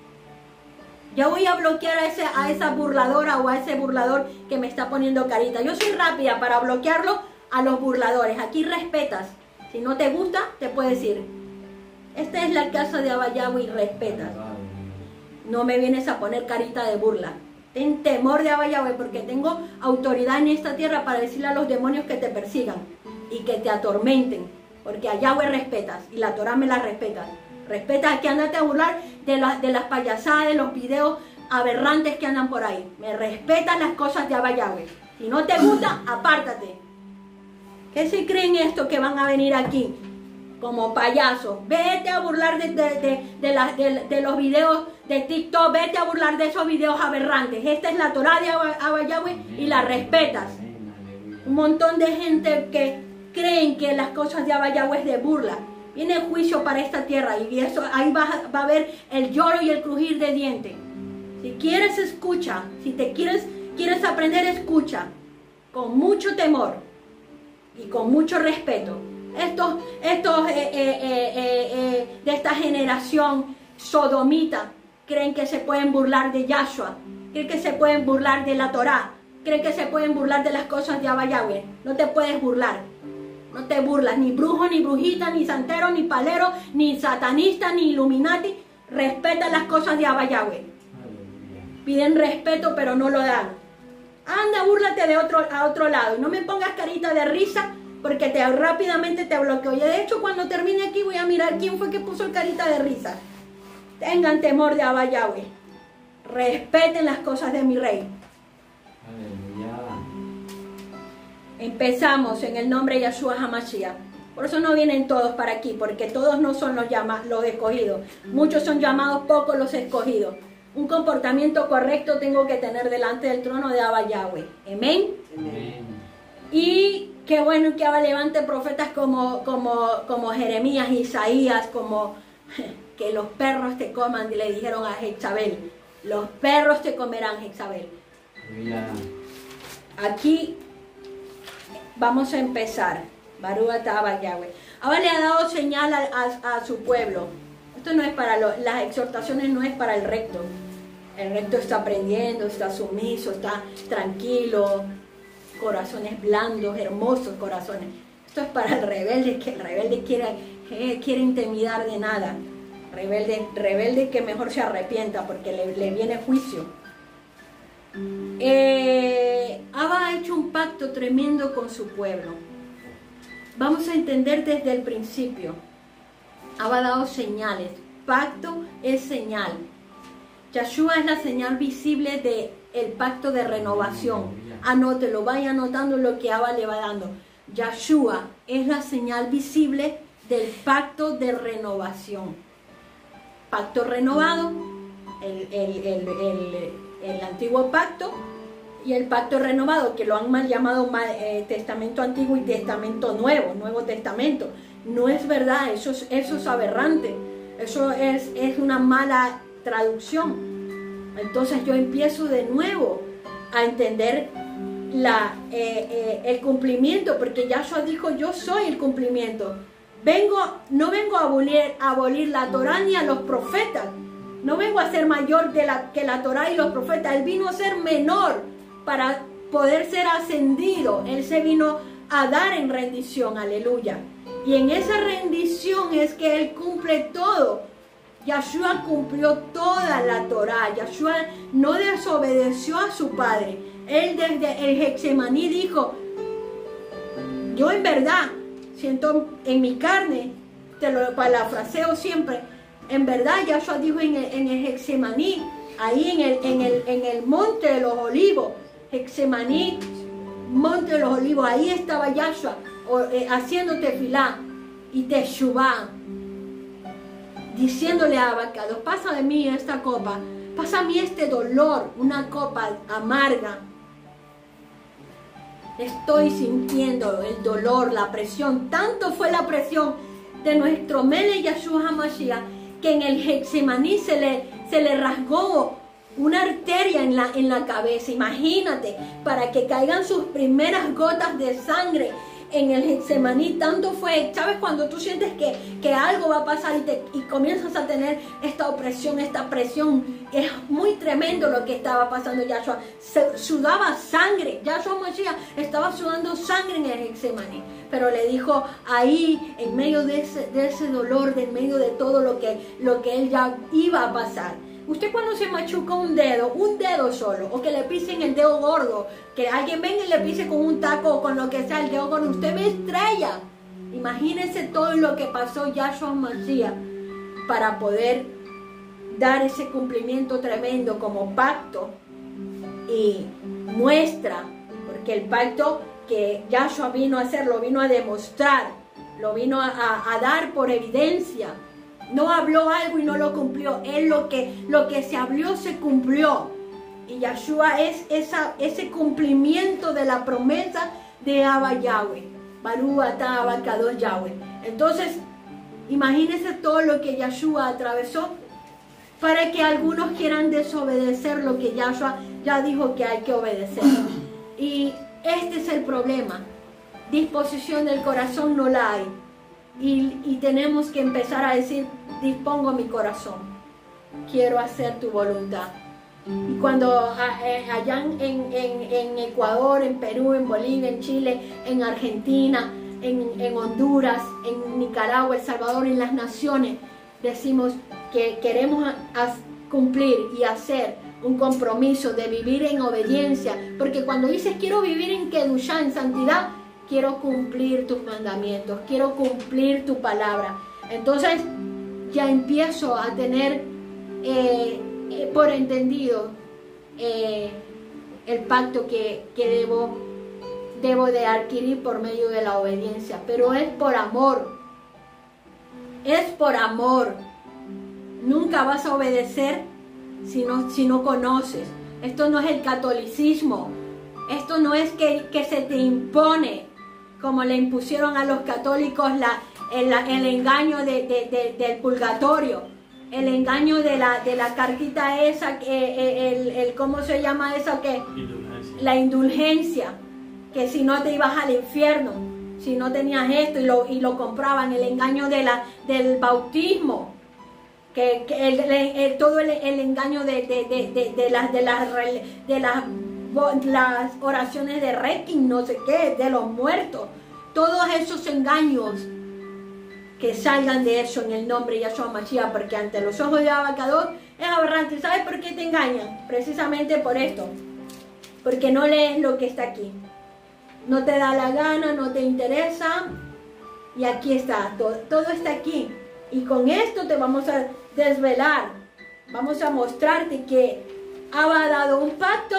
Ya voy a bloquear a, ese, a esa burladora o a ese burlador que me está poniendo carita. Yo soy rápida para bloquearlo a los burladores. Aquí respetas. Si no te gusta, te puedes ir. Esta es la casa de Abba Yahweh y respetas. No me vienes a poner carita de burla. Ten temor de Abba Yahweh, porque tengo autoridad en esta tierra para decirle a los demonios que te persigan y que te atormenten. Porque a Yahweh respetas y la Torah me la respetas. Respetas que andate a burlar de, la, de las payasadas, de los videos aberrantes que andan por ahí. Me respetas las cosas de Abba Yahweh. Si no te gusta, apártate. ¿Qué se creen esto que van a venir aquí? Como payasos, vete a burlar de, de, de, de, la, de, de los videos de TikTok, vete a burlar de esos videos aberrantes. Esta es la Torah de Abba Yahweh y la respetas. Un montón de gente que creen que las cosas de Abba Yahweh es de burla. Viene el juicio para esta tierra y eso, ahí va, va a haber el lloro y el crujir de dientes. Si quieres, escucha. Si te quieres, quieres aprender, escucha. Con mucho temor y con mucho respeto. Estos, estos eh, eh, eh, eh, de esta generación sodomita creen que se pueden burlar de Yahshua, creen que se pueden burlar de la Torá, creen que se pueden burlar de las cosas de Abba Yahweh. No te puedes burlar, no te burlas, ni brujo, ni brujita, ni santero, ni palero, ni satanista, ni illuminati. Respeta las cosas de Abba Yahweh. Piden respeto pero no lo dan. Anda, búrlate de otro, a otro lado y no me pongas carita de risa, porque te, rápidamente te bloqueo. Y de hecho, cuando termine aquí voy a mirar quién fue que puso el carita de risa. Tengan temor de Abba Yahweh. Respeten las cosas de mi rey. Aleluya. Empezamos en el nombre de Yahshua HaMashiach. Por eso no vienen todos para aquí, porque todos no son los, llama, los escogidos. Muchos son llamados, pocos los escogidos. Un comportamiento correcto tengo que tener delante del trono de Abba Yahweh. Amén. Amén. Y qué bueno que Abba levante profetas como, como, como Jeremías, Isaías, como que los perros te coman, le dijeron a Jezabel. Los perros te comerán, Jezabel. Aleluya. Aquí vamos a empezar. Baruch atah Abba Yahweh. Abba le ha dado señal a, a, a su pueblo. Esto no es para lo, las exhortaciones, no es para el recto. El recto está aprendiendo, está sumiso, está tranquilo, corazones blandos, hermosos corazones. Esto es para el rebelde, que el rebelde quiere, eh, quiere intimidar de nada. Rebelde, rebelde que mejor se arrepienta porque le, le viene juicio. Eh, Abba ha hecho un pacto tremendo con su pueblo. Vamos a entender desde el principio. Abba ha dado señales. Pacto es señal. Yahshua es la señal visible del pacto de renovación. Anótelo, vaya anotando lo que Abba le va dando. Yahshua es la señal visible del pacto de renovación. Pacto renovado, el, el, el, el, el antiguo pacto y el pacto renovado, que lo han mal llamado eh, Testamento Antiguo y Testamento Nuevo, Nuevo Testamento. No es verdad, eso es, eso es aberrante, eso es, es una mala traducción. Entonces yo empiezo de nuevo a entender la, eh, eh, el cumplimiento, porque Yahshua dijo, yo soy el cumplimiento. Vengo, no vengo a abolir, a abolir la Torá ni a los profetas. No vengo a ser mayor de la, que la Torá y los profetas. Él vino a ser menor para poder ser ascendido. Él se vino a dar en rendición, aleluya. Y en esa rendición es que Él cumple todo. Yahshua cumplió toda la Torá. Yahshua no desobedeció a su Padre. Él desde el Getsemaní dijo, yo en verdad siento en mi carne, te lo parafraseo siempre, en verdad Yahshua dijo en el, en el Getsemaní, ahí en el, en, el, en el monte de los olivos, Getsemaní, monte de los olivos, ahí estaba Yahshua o, eh, haciendo tefilá y teshuvá, diciéndole a Abacados, pasa de mí esta copa, pasa a mí este dolor, una copa amarga. Estoy sintiendo el dolor, la presión. Tanto fue la presión de nuestro Melech Yahshua HaMashiach que en el Getsemaní se le, se le rasgó una arteria en la, en la cabeza. Imagínate, para que caigan sus primeras gotas de sangre en el Getsemaní. Tanto fue, ¿sabes? Cuando tú sientes que, que algo va a pasar y, te, y comienzas a tener esta opresión, esta presión, es muy tremendo lo que estaba pasando. Yahshua se, sudaba sangre. Yahshua Mashiach estaba sudando sangre en el Getsemaní. Pero le dijo ahí, en medio de ese, de ese dolor, de en medio de todo lo que, lo que él ya iba a pasar. Usted cuando se machuca un dedo, un dedo solo, o que le pisen el dedo gordo, que alguien venga y le pise con un taco o con lo que sea el dedo gordo, usted ve estrella. Imagínese todo lo que pasó Yahshua Mashiach para poder dar ese cumplimiento tremendo como pacto y muestra, porque el pacto que Yahshua vino a hacer, lo vino a demostrar, lo vino a, a, a dar por evidencia. No habló algo y no lo cumplió. Él lo que, lo que se habló se cumplió. Y Yahshua es esa, ese cumplimiento de la promesa de Abba Yahweh. Baruch atah Abba Kadosh Yahweh. Entonces, imagínense todo lo que Yahshua atravesó para que algunos quieran desobedecer lo que Yahshua ya dijo que hay que obedecer. Y este es el problema. Disposición del corazón no la hay. Y, y tenemos que empezar a decir, dispongo mi corazón, quiero hacer tu voluntad. Y cuando a, a, allá en, en, en Ecuador, en Perú, en Bolivia, en Chile, en Argentina, en, en Honduras, en Nicaragua, El Salvador, en las naciones, decimos que queremos a, a cumplir y hacer un compromiso de vivir en obediencia, porque cuando dices quiero vivir en Kedushá, en santidad, quiero cumplir tus mandamientos, quiero cumplir tu palabra. Entonces ya empiezo a tener eh, eh, por entendido eh, el pacto que, que debo, debo de adquirir por medio de la obediencia, pero es por amor, es por amor. Nunca vas a obedecer si no, si no conoces. Esto no es el catolicismo, esto no es que, que se te impone, como le impusieron a los católicos la, el, el engaño de, de, de, del purgatorio, el engaño de la, de la cartita esa, que, el, el, ¿cómo se llama eso? Que, Indulgencia. la indulgencia, que si no te ibas al infierno, si no tenías esto, y lo, y lo compraban, el engaño de la, del bautismo, que, que el, el, el, todo el, el engaño de, de, de, de, de las, de las, de las las oraciones de Reiki, no sé qué, de los muertos, todos esos engaños, que salgan de eso en el nombre de Yahshua Mashiach, porque ante los ojos de Abacados es aberrante. ¿Sabes por qué te engañan? Precisamente por esto, porque no lees lo que está aquí, no te da la gana, no te interesa, y aquí está, todo, todo está aquí, y con esto te vamos a desvelar, vamos a mostrarte que Abba ha dado un pacto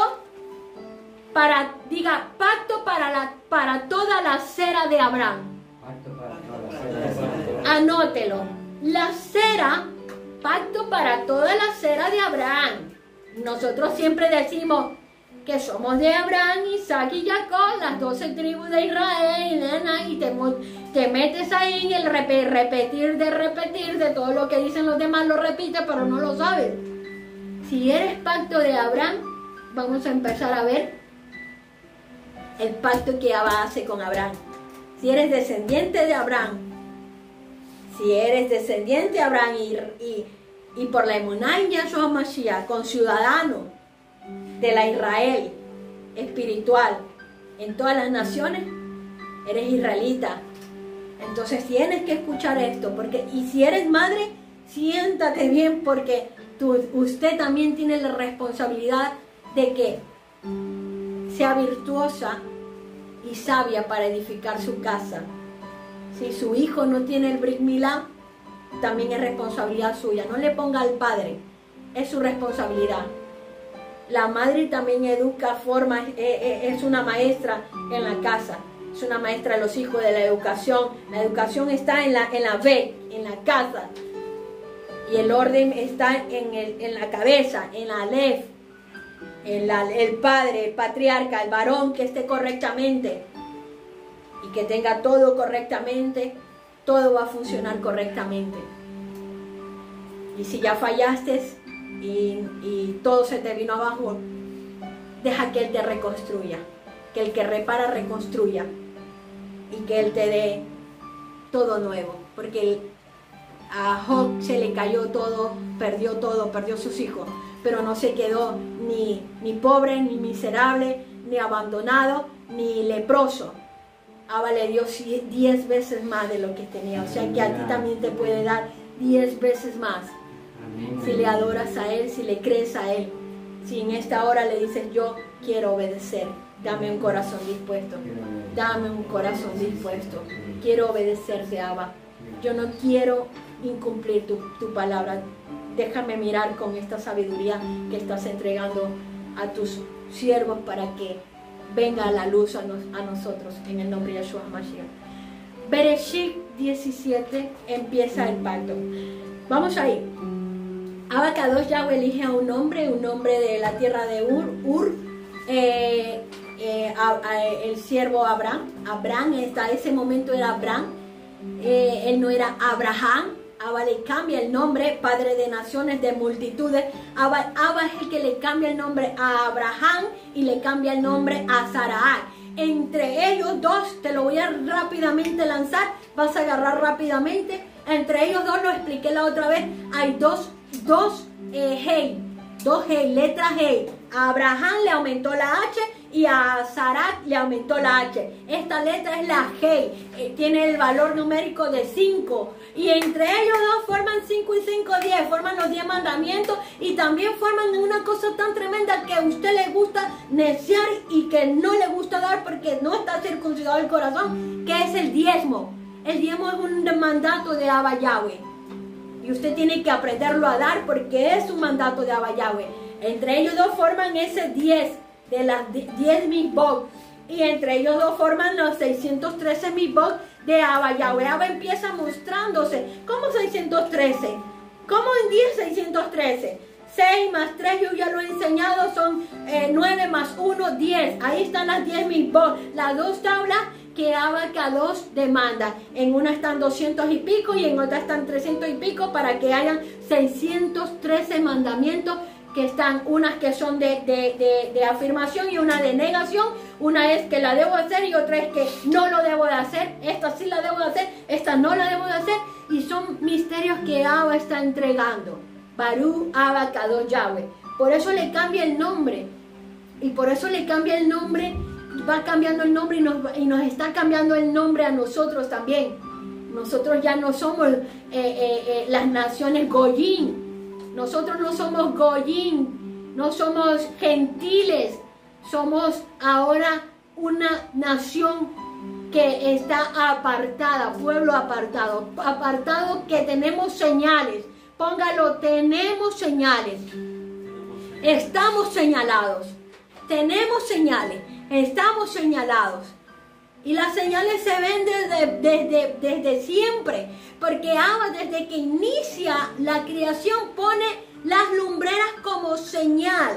para, diga, pacto para, la, para toda la cera de Abraham. Pacto para toda la cera de Abraham. Anótelo. La cera, pacto para toda la cera de Abraham. Nosotros siempre decimos que somos de Abraham, Isaac y Jacob, las doce tribus de Israel, y te, te metes ahí en el rep repetir de repetir de todo lo que dicen los demás, lo repites, pero no lo sabes. Si eres pacto de Abraham, vamos a empezar a ver el pacto que Abba hace con Abraham. Si eres descendiente de Abraham, si eres descendiente de Abraham y, y, y por la emuná en Yahshua Mashiach, con ciudadano de la Israel espiritual en todas las naciones, eres israelita. Entonces tienes que escuchar esto, porque, y si eres madre, siéntate bien, porque tú, usted también tiene la responsabilidad de que sea virtuosa y sabia para edificar su casa. Si su hijo no tiene el Brit Milá, también es responsabilidad suya. No le ponga al padre, es su responsabilidad. La madre también educa, forma, es una maestra en la casa, es una maestra de los hijos, de la educación. La educación está en la, en la B, en la casa, y el orden está en, el, en la cabeza, en la Aleph. El, el padre, el patriarca, el varón que esté correctamente y que tenga todo correctamente, todo va a funcionar correctamente. Y si ya fallaste y, y todo se te vino abajo, deja que Él te reconstruya, que el que repara reconstruya, y que Él te dé todo nuevo, porque a Job se le cayó todo, perdió todo, perdió sus hijos, pero no se quedó ni, ni pobre, ni miserable, ni abandonado, ni leproso. Abba le dio diez veces más de lo que tenía, o sea que a ti también te puede dar diez veces más. Amén. Si le adoras a Él, si le crees a Él, si en esta hora le dices, yo quiero obedecer, dame un corazón dispuesto, dame un corazón dispuesto, quiero obedecerte, Abba, yo no quiero incumplir tu, tu palabra. Déjame mirar con esta sabiduría que estás entregando a tus siervos para que venga a la luz a, nos, a nosotros, en el nombre de Yahshua Mashiach. Bereshit diecisiete empieza el pacto. Vamos ahí. Abacados Yahweh elige a un hombre, un hombre de la tierra de Ur, Ur eh, eh, a, a, el siervo Abraham. Abraham, hasta ese momento era Abraham, eh, él no era Abraham. Abba le cambia el nombre, padre de naciones, de multitudes. Abba, Abba es el que le cambia el nombre a Abraham y le cambia el nombre a Sarai. Entre ellos dos, te lo voy a rápidamente lanzar, vas a agarrar rápidamente. Entre ellos dos, lo expliqué la otra vez, hay dos, dos eh, hey, dos hey, letras hey. A Abraham le aumentó la H y a Sarai le aumentó la H. Esta letra es la G, eh, tiene el valor numérico de cinco. Y entre ellos dos forman cinco y cinco, diez, forman los diez mandamientos, y también forman una cosa tan tremenda que a usted le gusta neciar y que no le gusta dar porque no está circuncidado el corazón, que es el diezmo. El diezmo es un mandato de Abba Yahweh, y usted tiene que aprenderlo a dar porque es un mandato de Abba Yahweh. Entre ellos dos forman ese diez, de las diez Mizbot, y entre ellos dos forman los seiscientos trece Mizbot de Abba. Yahweh Abba empieza mostrándose. ¿Cómo seiscientos trece? ¿Cómo en diez seiscientos trece? seis más tres, yo ya lo he enseñado, son eh, nueve más uno, diez. Ahí están las diez Mizbot, las dos tablas que Abba Kadosh demanda. En una están doscientos y pico y en otra están trescientos y pico, para que hayan seiscientos trece mandamientos, que están unas que son de, de, de, de afirmación y una de negación. Una es que la debo hacer y otra es que no lo debo de hacer. Esta sí la debo de hacer, esta no la debo de hacer. Y son misterios que Abba está entregando. Barú Abba Kadosh Yahweh. Por eso le cambia el nombre. Y por eso le cambia el nombre. Va cambiando el nombre y nos, y nos está cambiando el nombre a nosotros también. Nosotros ya no somos eh, eh, eh, las naciones Goyim. Nosotros no somos Goyim, no somos gentiles, somos ahora una nación que está apartada, pueblo apartado, apartado que tenemos señales. Póngalo, tenemos señales, estamos señalados, tenemos señales, estamos señalados. Y las señales se ven desde, desde, desde siempre, porque Abba desde que inicia la creación pone las lumbreras como señal.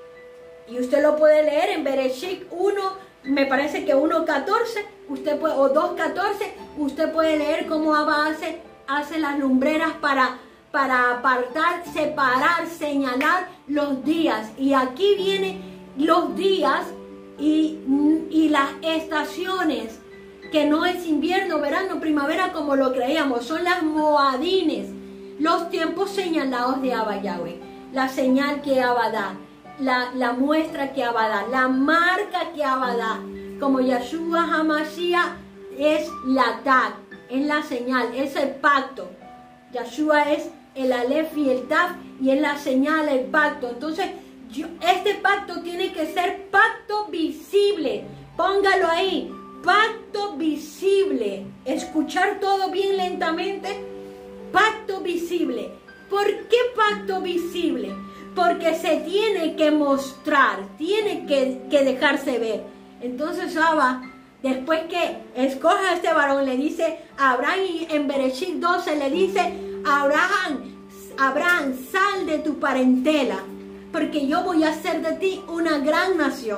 Y usted lo puede leer en Bereshit uno, me parece que uno catorce, usted puede, o dos catorce, usted puede leer cómo Abba hace, hace las lumbreras para, para apartar, separar, señalar los días. Y aquí vienen los días Y, y las estaciones, que no es invierno, verano, primavera como lo creíamos, son las moadines, los tiempos señalados de Abba Yahweh, la señal que Abba da, la, la muestra que Abba da, la marca que Abba da, como Yeshua HaMashiach es la tag, es la señal, es el pacto. Yeshua es el Aleph y el Taf, y es la señal, el pacto. Entonces, Yo, este pacto tiene que ser pacto visible. Póngalo ahí, pacto visible. Escuchar todo bien lentamente. Pacto visible. ¿Por qué pacto visible? Porque se tiene que mostrar, tiene que, que dejarse ver. Entonces Abba, después que escoja a este varón, le dice a Abraham, y en Bereshit doce le dice: Abraham, Abraham, sal de tu parentela, porque yo voy a hacer de ti una gran nación.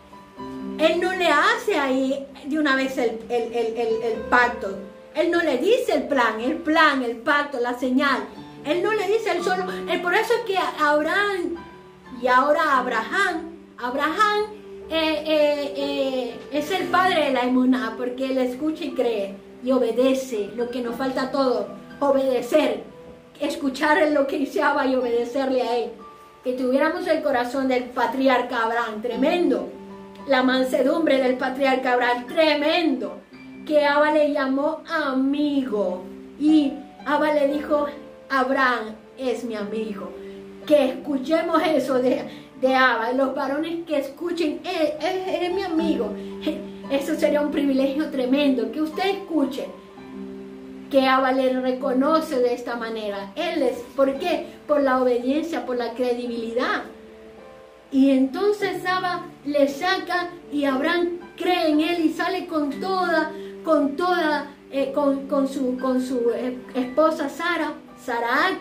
Él no le hace ahí de una vez el, el, el, el, el pacto. Él no le dice el plan, el plan, el pacto, la señal. Él no le dice el solo. Él, por eso es que Abraham y ahora Abraham, Abraham eh, eh, eh, es el padre de la emuná, porque él escucha y cree y obedece. Lo que nos falta todo, obedecer, escuchar lo que deseaba y obedecerle a él. Que tuviéramos el corazón del patriarca Abraham, tremendo. La mansedumbre del patriarca Abraham, tremendo. Que Abba le llamó amigo. Y Abba le dijo: Abraham es mi amigo. Que escuchemos eso de, de Abba. Los varones que escuchen: él, él, él es mi amigo. Eso sería un privilegio tremendo. Que usted escuche que Abba le reconoce de esta manera. Él es, ¿por qué? Por la obediencia, por la credibilidad. Y entonces Abba le saca y Abraham cree en él y sale con toda, con toda, eh, con, con su, con su eh, esposa Sara, Sarai,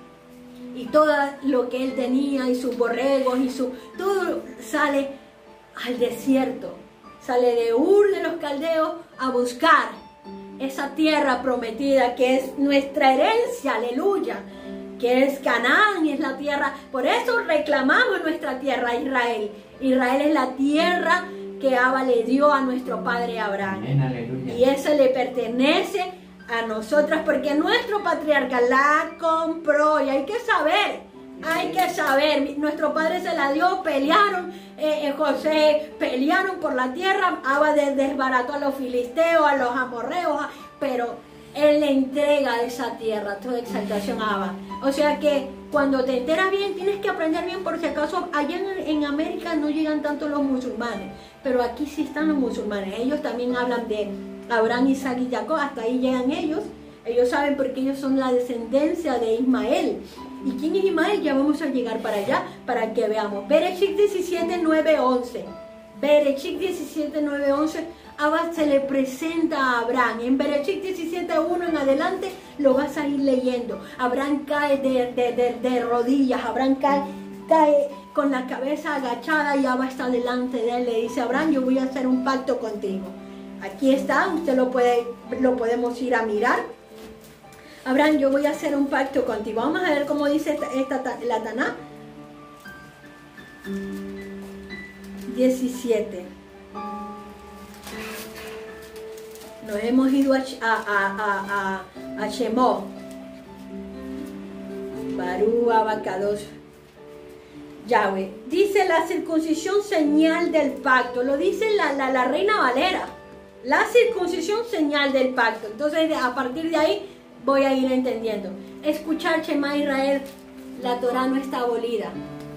y todo lo que él tenía y sus borregos y su, todo sale al desierto. Sale de Ur de los Caldeos a buscar esa tierra prometida que es nuestra herencia, aleluya, que es Canaán, y es la tierra. Por eso reclamamos nuestra tierra, Israel. Israel es la tierra que Abba le dio a nuestro padre Abraham. Amén, aleluya. Y eso le pertenece a nosotras, porque nuestro patriarca la compró. Y hay que saber, hay que saber. Nuestro padre se la dio, pelearon, eh, eh, José, pelearon por la tierra. Abba desbarató a los filisteos, a los amorreos, pero él le entrega esa tierra, toda exaltación a Abba. O sea que cuando te enteras bien, tienes que aprender bien, por si acaso allá en, en América no llegan tanto los musulmanes, pero aquí sí están los musulmanes. Ellos también hablan de Abraham, Isaac y Jacob, hasta ahí llegan ellos. Ellos saben porque ellos son la descendencia de Ismael. ¿Y quién es Ismael? Ya vamos a llegar para allá para que veamos. Bereshit diecisiete, nueve, once. Bereshit diecisiete, nueve, once. Abba se le presenta a Abraham. En Bereshit diecisiete, uno en adelante lo vas a ir leyendo. Abraham cae de, de, de, de rodillas. Abraham cae, cae con la cabeza agachada y Abba está delante de él. Le dice: Abraham, yo voy a hacer un pacto contigo. Aquí está, usted lo, puede, lo podemos ir a mirar. Abraham, yo voy a hacer un pacto contigo. Vamos a ver cómo dice esta, esta la Taná. diecisiete. Nos hemos ido a, a, a, a, a Shemó. Barú Abacados. Yahweh. Dice la circuncisión señal del pacto. Lo dice la, la, la Reina Valera. La circuncisión señal del pacto. Entonces a partir de ahí voy a ir entendiendo. Escuchar Shema Israel. La Torah no está abolida.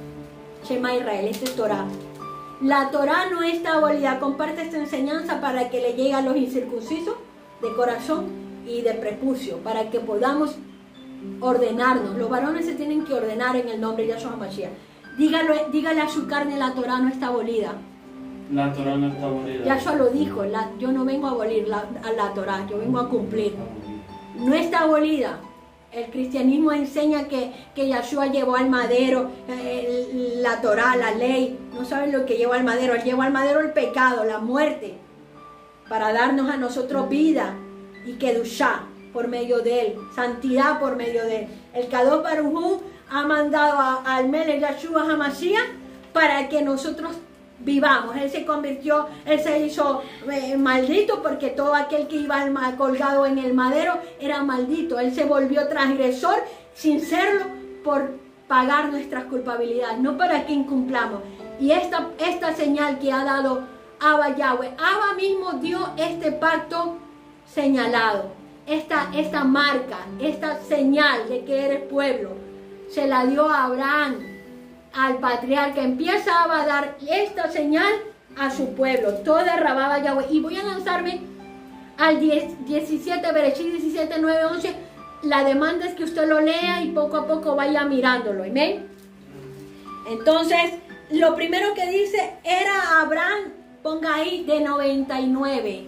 Shema Israel, este es Torah. La Torah no está abolida. Comparte esta enseñanza para que le llegue a los incircuncisos de corazón y de prepucio, para que podamos ordenarnos. Los varones se tienen que ordenar en el nombre de Yahshua Mashiach. Dígalo, dígale a su carne: la Torah no está abolida. La Torah no está abolida. Yahshua lo dijo: la, yo no vengo a abolir la, a la Torah, yo vengo a cumplir. No está abolida. El cristianismo enseña que, que Yahshua llevó al madero eh, la Torah, la ley. No saben lo que llevó al madero. Él llevó al madero el pecado, la muerte, para darnos a nosotros vida y kedushá por medio de él, santidad por medio de él. El Kadosh Baruj Hu ha mandado a, al Melech Yahshua HaMashiach para que nosotros vivamos. Él se convirtió, él se hizo eh, maldito, porque todo aquel que iba al, colgado en el madero era maldito. Él se volvió transgresor sin serlo, por pagar nuestras culpabilidades, no para que incumplamos. Y esta, esta señal que ha dado Abba Yahweh, Abba mismo dio este pacto señalado, esta, esta marca, esta señal de que eres pueblo, se la dio a Abraham, al patriarca. Empieza a dar esta señal a su pueblo. Toda rababa Yahweh. Y voy a lanzarme al diecisiete, Bereshit diecisiete, nueve, once. La demanda es que usted lo lea y poco a poco vaya mirándolo. Amén. Entonces, lo primero que dice era Abraham, ponga ahí, de noventa y nueve.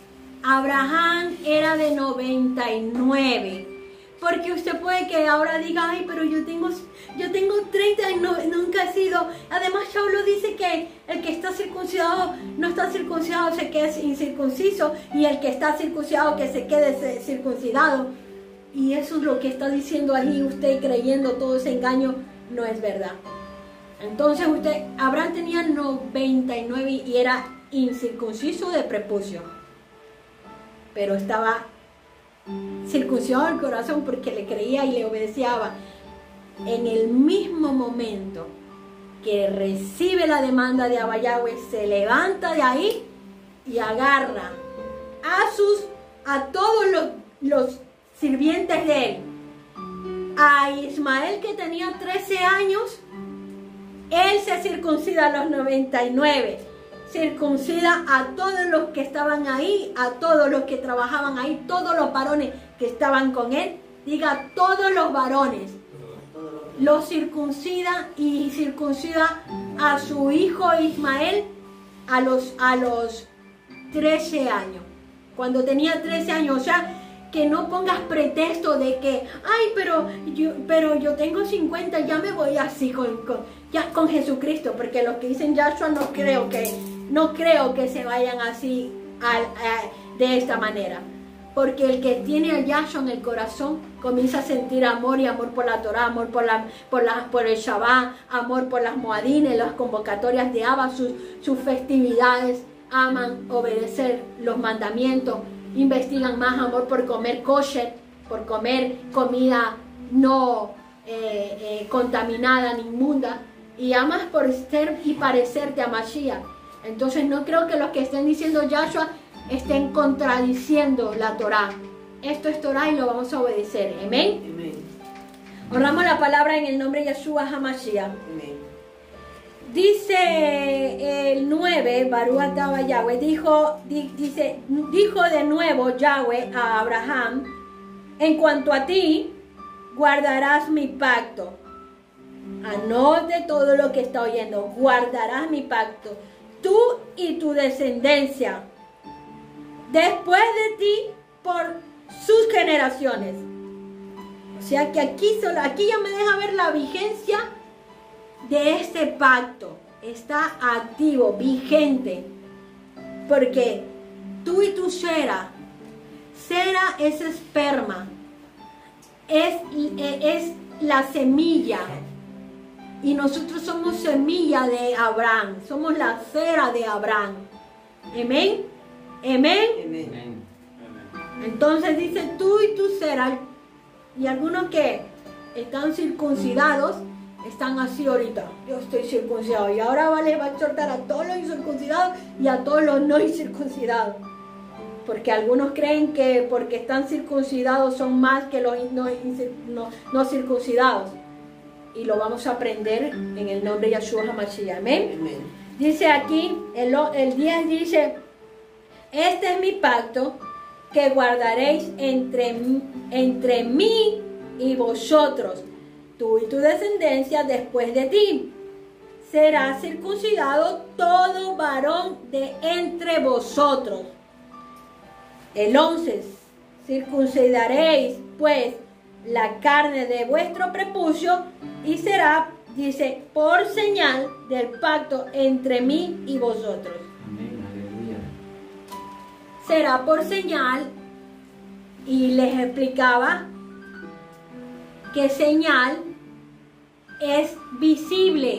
Abraham era de noventa y nueve. Porque usted puede que ahora diga: ay, pero yo tengo, yo tengo treinta y no, nunca he sido. Además, Pablo dice que el que está circuncidado no está circuncidado, se quede incircunciso, y el que está circuncidado que se quede circuncidado. Y eso es lo que está diciendo ahí usted, creyendo todo ese engaño. No es verdad. Entonces usted, Abraham tenía noventa y nueve y era incircunciso de prepucio, pero estaba circuncidado el corazón porque le creía y le obedecía. En el mismo momento que recibe la demanda de Abba Yahweh, se levanta de ahí y agarra a sus a todos los, los sirvientes de él. A Ismael, que tenía trece años, él se circuncida a los noventa y nueve. Circuncida a todos los que estaban ahí, a todos los que trabajaban ahí, todos los varones que estaban con él. Diga, todos los varones. Los circuncida, y circuncida a su hijo Ismael a los, a los trece años. Cuando tenía trece años, o sea, que no pongas pretexto de que, ay, pero yo, pero yo tengo cincuenta, ya me voy así con, con, ya con Jesucristo, porque los que dicen Yahshua no creo que, no creo que se vayan así a, a, de esta manera. Porque el que tiene a Yahshua en el corazón comienza a sentir amor, y amor por la Torah, amor por, la, por, la, por el Shabbat, amor por las moadines, las convocatorias de Abba, sus, sus festividades. Aman obedecer los mandamientos, investigan más amor por comer kosher, por comer comida no eh, eh, contaminada ni inmunda, y amas por ser y parecerte a Mashiach. Entonces no creo que los que estén diciendo Yahshua estén contradiciendo la Torah. Esto es Torah y lo vamos a obedecer. Amén. Amén. Honramos la palabra en el nombre de Yahshua HaMashiach. Amén. Dice el nueve, Barú Ataba Yahweh, dijo, di, dice, dijo de nuevo Yahweh a Abraham: en cuanto a ti, guardarás mi pacto. Anote todo lo que está oyendo. Guardarás mi pacto. Tú y tu descendencia. Después de ti, por sus generaciones. O sea que aquí, solo, aquí ya me deja ver la vigencia de este pacto. Está activo, vigente. Porque tú y tu cera, cera es esperma, es, es la semilla. Y nosotros somos semilla de Abraham, somos la cera de Abraham. Amén. Amén. Amén. Entonces dice tú y tu cera. Y algunos que están circuncidados están así ahorita. Yo estoy circuncidado. Y ahora vale, va a exhortar a todos los incircuncidados y a todos los no incircuncidados. Porque algunos creen que porque están circuncidados son más que los no, no, no circuncidados. Y lo vamos a aprender en el nombre de Yahshua HaMashiach. Amén. Amén. Dice aquí, el, el diez dice, este es mi pacto que guardaréis entre, entre mí y vosotros, tú y tu descendencia después de ti. Será circuncidado todo varón de entre vosotros. El once, circuncidaréis pues la carne de vuestro prepucio y será, dice, por señal del pacto entre mí y vosotros. Amén, aleluya. Será por señal, y les explicaba que señal es visible.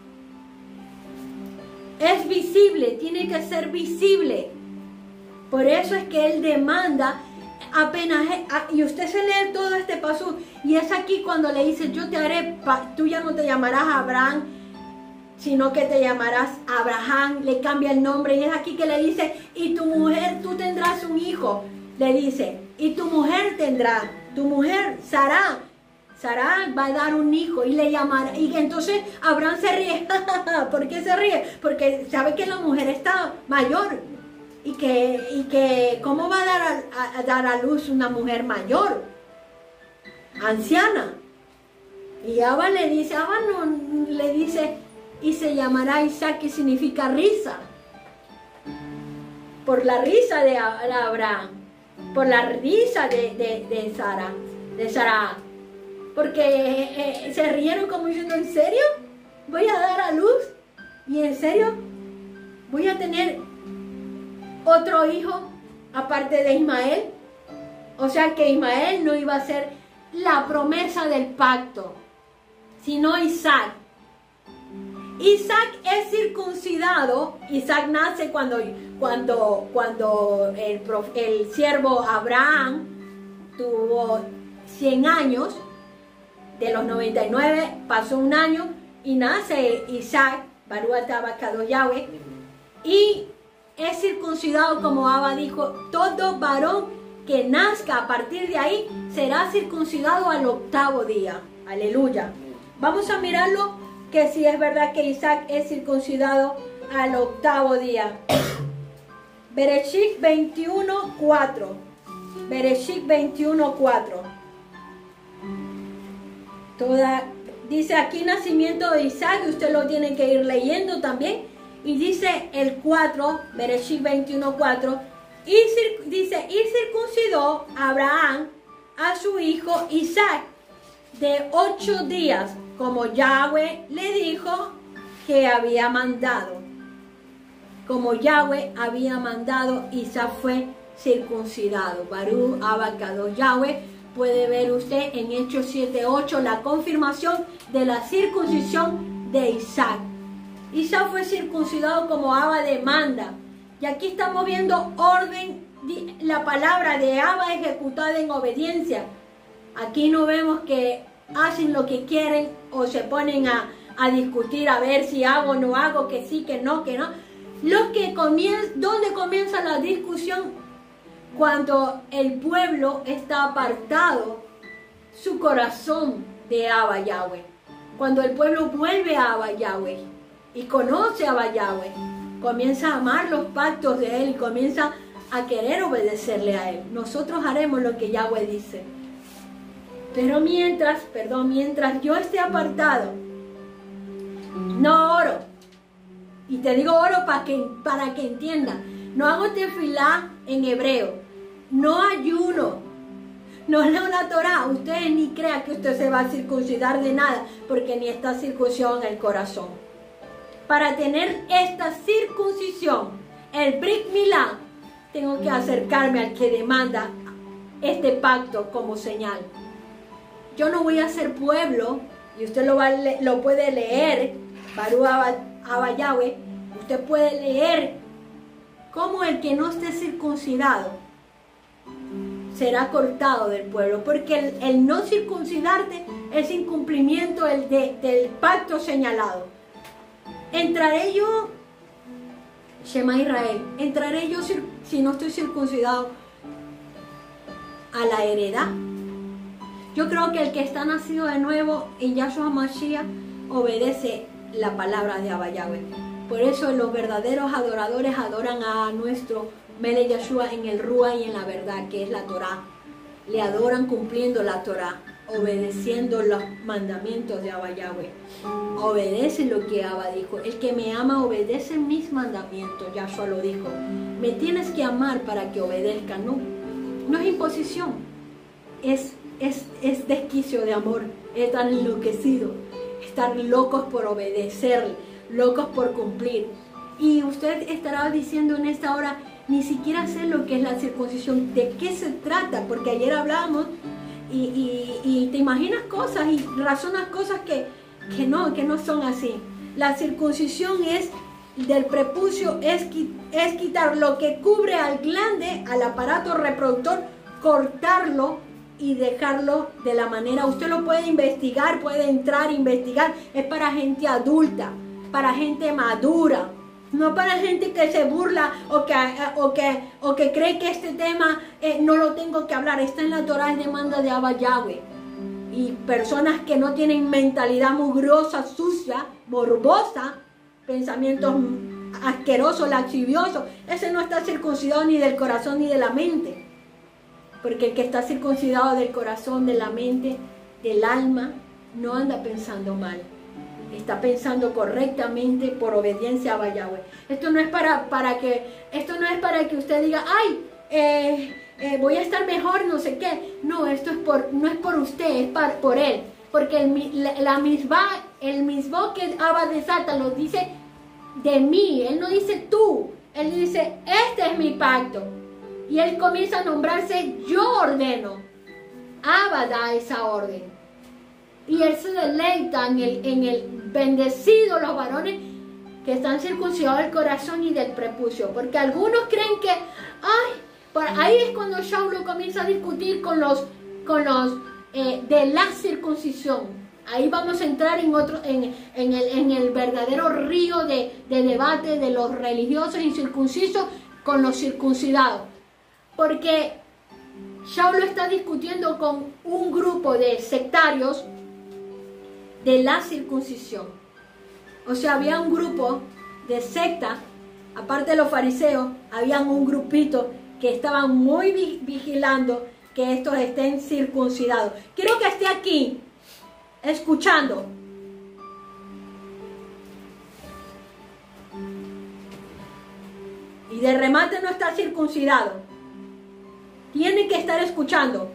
Es visible, tiene que ser visible. Por eso es que él demanda apenas, y usted se lee todo este paso, y es aquí cuando le dice, yo te haré, tú ya no te llamarás Abraham, sino que te llamarás Abraham, le cambia el nombre, y es aquí que le dice, y tu mujer, tú tendrás un hijo, le dice, y tu mujer tendrá, tu mujer, Sara, Sara va a dar un hijo, y le llamará, y entonces Abraham se ríe. ¿Por qué se ríe? Porque sabe que la mujer está mayor, y que, y que ¿cómo va a dar a, a dar a luz una mujer mayor? Anciana. Y Abba le dice, Abba no, le dice, y se llamará Isaac, que significa risa. Por la risa de Abraham, por la risa de, de, de Sara, de Sara. Porque eh, se rieron como diciendo, ¿en serio? ¿Voy a dar a luz? ¿Y en serio? ¿Voy a tener otro hijo aparte de Ismael? O sea que Ismael no iba a ser la promesa del pacto, sino Isaac. Isaac es circuncidado. Isaac nace cuando, cuando, cuando el, el siervo Abraham tuvo cien años. De los noventa y nueve pasó un año y nace Isaac, Baruch atah Abba Yahweh, y es circuncidado, como Abba dijo, todo varón que nazca a partir de ahí será circuncidado al octavo día. Aleluya. Vamos a mirarlo, que si es verdad que Isaac es circuncidado al octavo día. Bereshit veintiuno, cuatro. Bereshit veintiuno, cuatro. Toda, dice aquí nacimiento de Isaac, y usted lo tiene que ir leyendo también. Y dice el cuatro, Bereshit veintiuno, cuatro, y cir, dice, y circuncidó Abraham a su hijo Isaac de ocho días, como Yahweh le dijo que había mandado. Como Yahweh había mandado, Isaac fue circuncidado. Baruch Abba Yahweh. Puede ver usted en Hechos siete, ocho la confirmación de la circuncisión de Isaac. Isaac fue circuncidado como Abba demanda. Y aquí estamos viendo orden, la palabra de Abba ejecutada en obediencia. Aquí no vemos que hacen lo que quieren o se ponen a, a discutir a ver si hago o no hago, que sí, que no, que no. Lo que comienza, ¿dónde comienza la discusión? Cuando el pueblo está apartado su corazón de Abba Yahweh. Cuando el pueblo vuelve a Abba Yahweh y conoce a Abba Yahweh, comienza a amar los pactos de Él y comienza a querer obedecerle a Él. Nosotros haremos lo que Yahweh dice. Pero mientras, perdón, mientras yo esté apartado, no oro. Y te digo oro para que, para que entienda. No hago tefilá en hebreo. No ayuno. No leo la Torah. Ustedes ni crean que usted se va a circuncidar de nada, porque ni está circuncisión en el corazón. Para tener esta circuncisión, el Brit Milá, tengo que acercarme al que demanda este pacto como señal. Yo no voy a ser pueblo, y usted lo, va a le lo puede leer, Barú Abba Yahweh, usted puede leer cómo el que no esté circuncidado será cortado del pueblo, porque el, el no circuncidarte es incumplimiento el de, del pacto señalado. Entraré yo, Shema Israel, entraré yo si, si no estoy circuncidado a la heredad. Yo creo que el que está nacido de nuevo en Yahshua Mashiach obedece la palabra de Abba Yahweh. Por eso los verdaderos adoradores adoran a nuestro Melech Yahshua en el Rúa y en la verdad, que es la Torah. Le adoran cumpliendo la Torah, obedeciendo los mandamientos de Abba Yahweh. Obedece lo que Abba dijo. El que me ama obedece mis mandamientos, Yahshua lo dijo. Me tienes que amar para que obedezca. No, no es imposición, es Es, es desquicio de amor, estar enloquecido, estar locos por obedecer, locos por cumplir. Y usted estará diciendo en esta hora, ni siquiera sé lo que es la circuncisión, ¿de qué se trata? Porque ayer hablábamos y, y, y te imaginas cosas y razonas cosas que, que, no, que no son así. La circuncisión es del prepucio, es, es quitar lo que cubre al glande, al aparato reproductor, cortarlo y dejarlo de la manera. Usted lo puede investigar, puede entrar a investigar. Es para gente adulta, para gente madura, no para gente que se burla o que, o que, o que cree que este tema eh, no lo tengo que hablar. Está en la Torah, es demanda de Abba Yahweh. Y personas que no tienen mentalidad mugrosa, sucia, morbosa, pensamientos asquerosos, laxiviosos, ese no está circuncidado ni del corazón ni de la mente. Porque el que está circuncidado del corazón, de la mente, del alma, no anda pensando mal. Está pensando correctamente por obediencia a Abba Yahweh. Esto no es para, para que, esto no es para que usted diga, ay, eh, eh, voy a estar mejor, no sé qué. No, esto es por, no es por usted, es para, por él. Porque el, la, la misma, el mismo que Abba desata lo dice de mí. Él no dice tú. Él dice, este es mi pacto. Y él comienza a nombrarse, yo ordeno. Abba da esa orden. Y él se deleita en el, en el bendecido los varones que están circuncidados del corazón y del prepucio. Porque algunos creen que, ay, por ahí es cuando Shaul comienza a discutir con los, con los eh, de la circuncisión. Ahí vamos a entrar en otro, en, en, el, en el verdadero río de, de debate de los religiosos incircuncisos con los circuncidados. Porque Shaul está discutiendo con un grupo de sectarios de la circuncisión. O sea, había un grupo de secta, aparte de los fariseos, había un grupito que estaban muy vigilando que estos estén circuncidados. Quiero que esté aquí, escuchando. Y de remate no está circuncidado. Tiene que estar escuchando.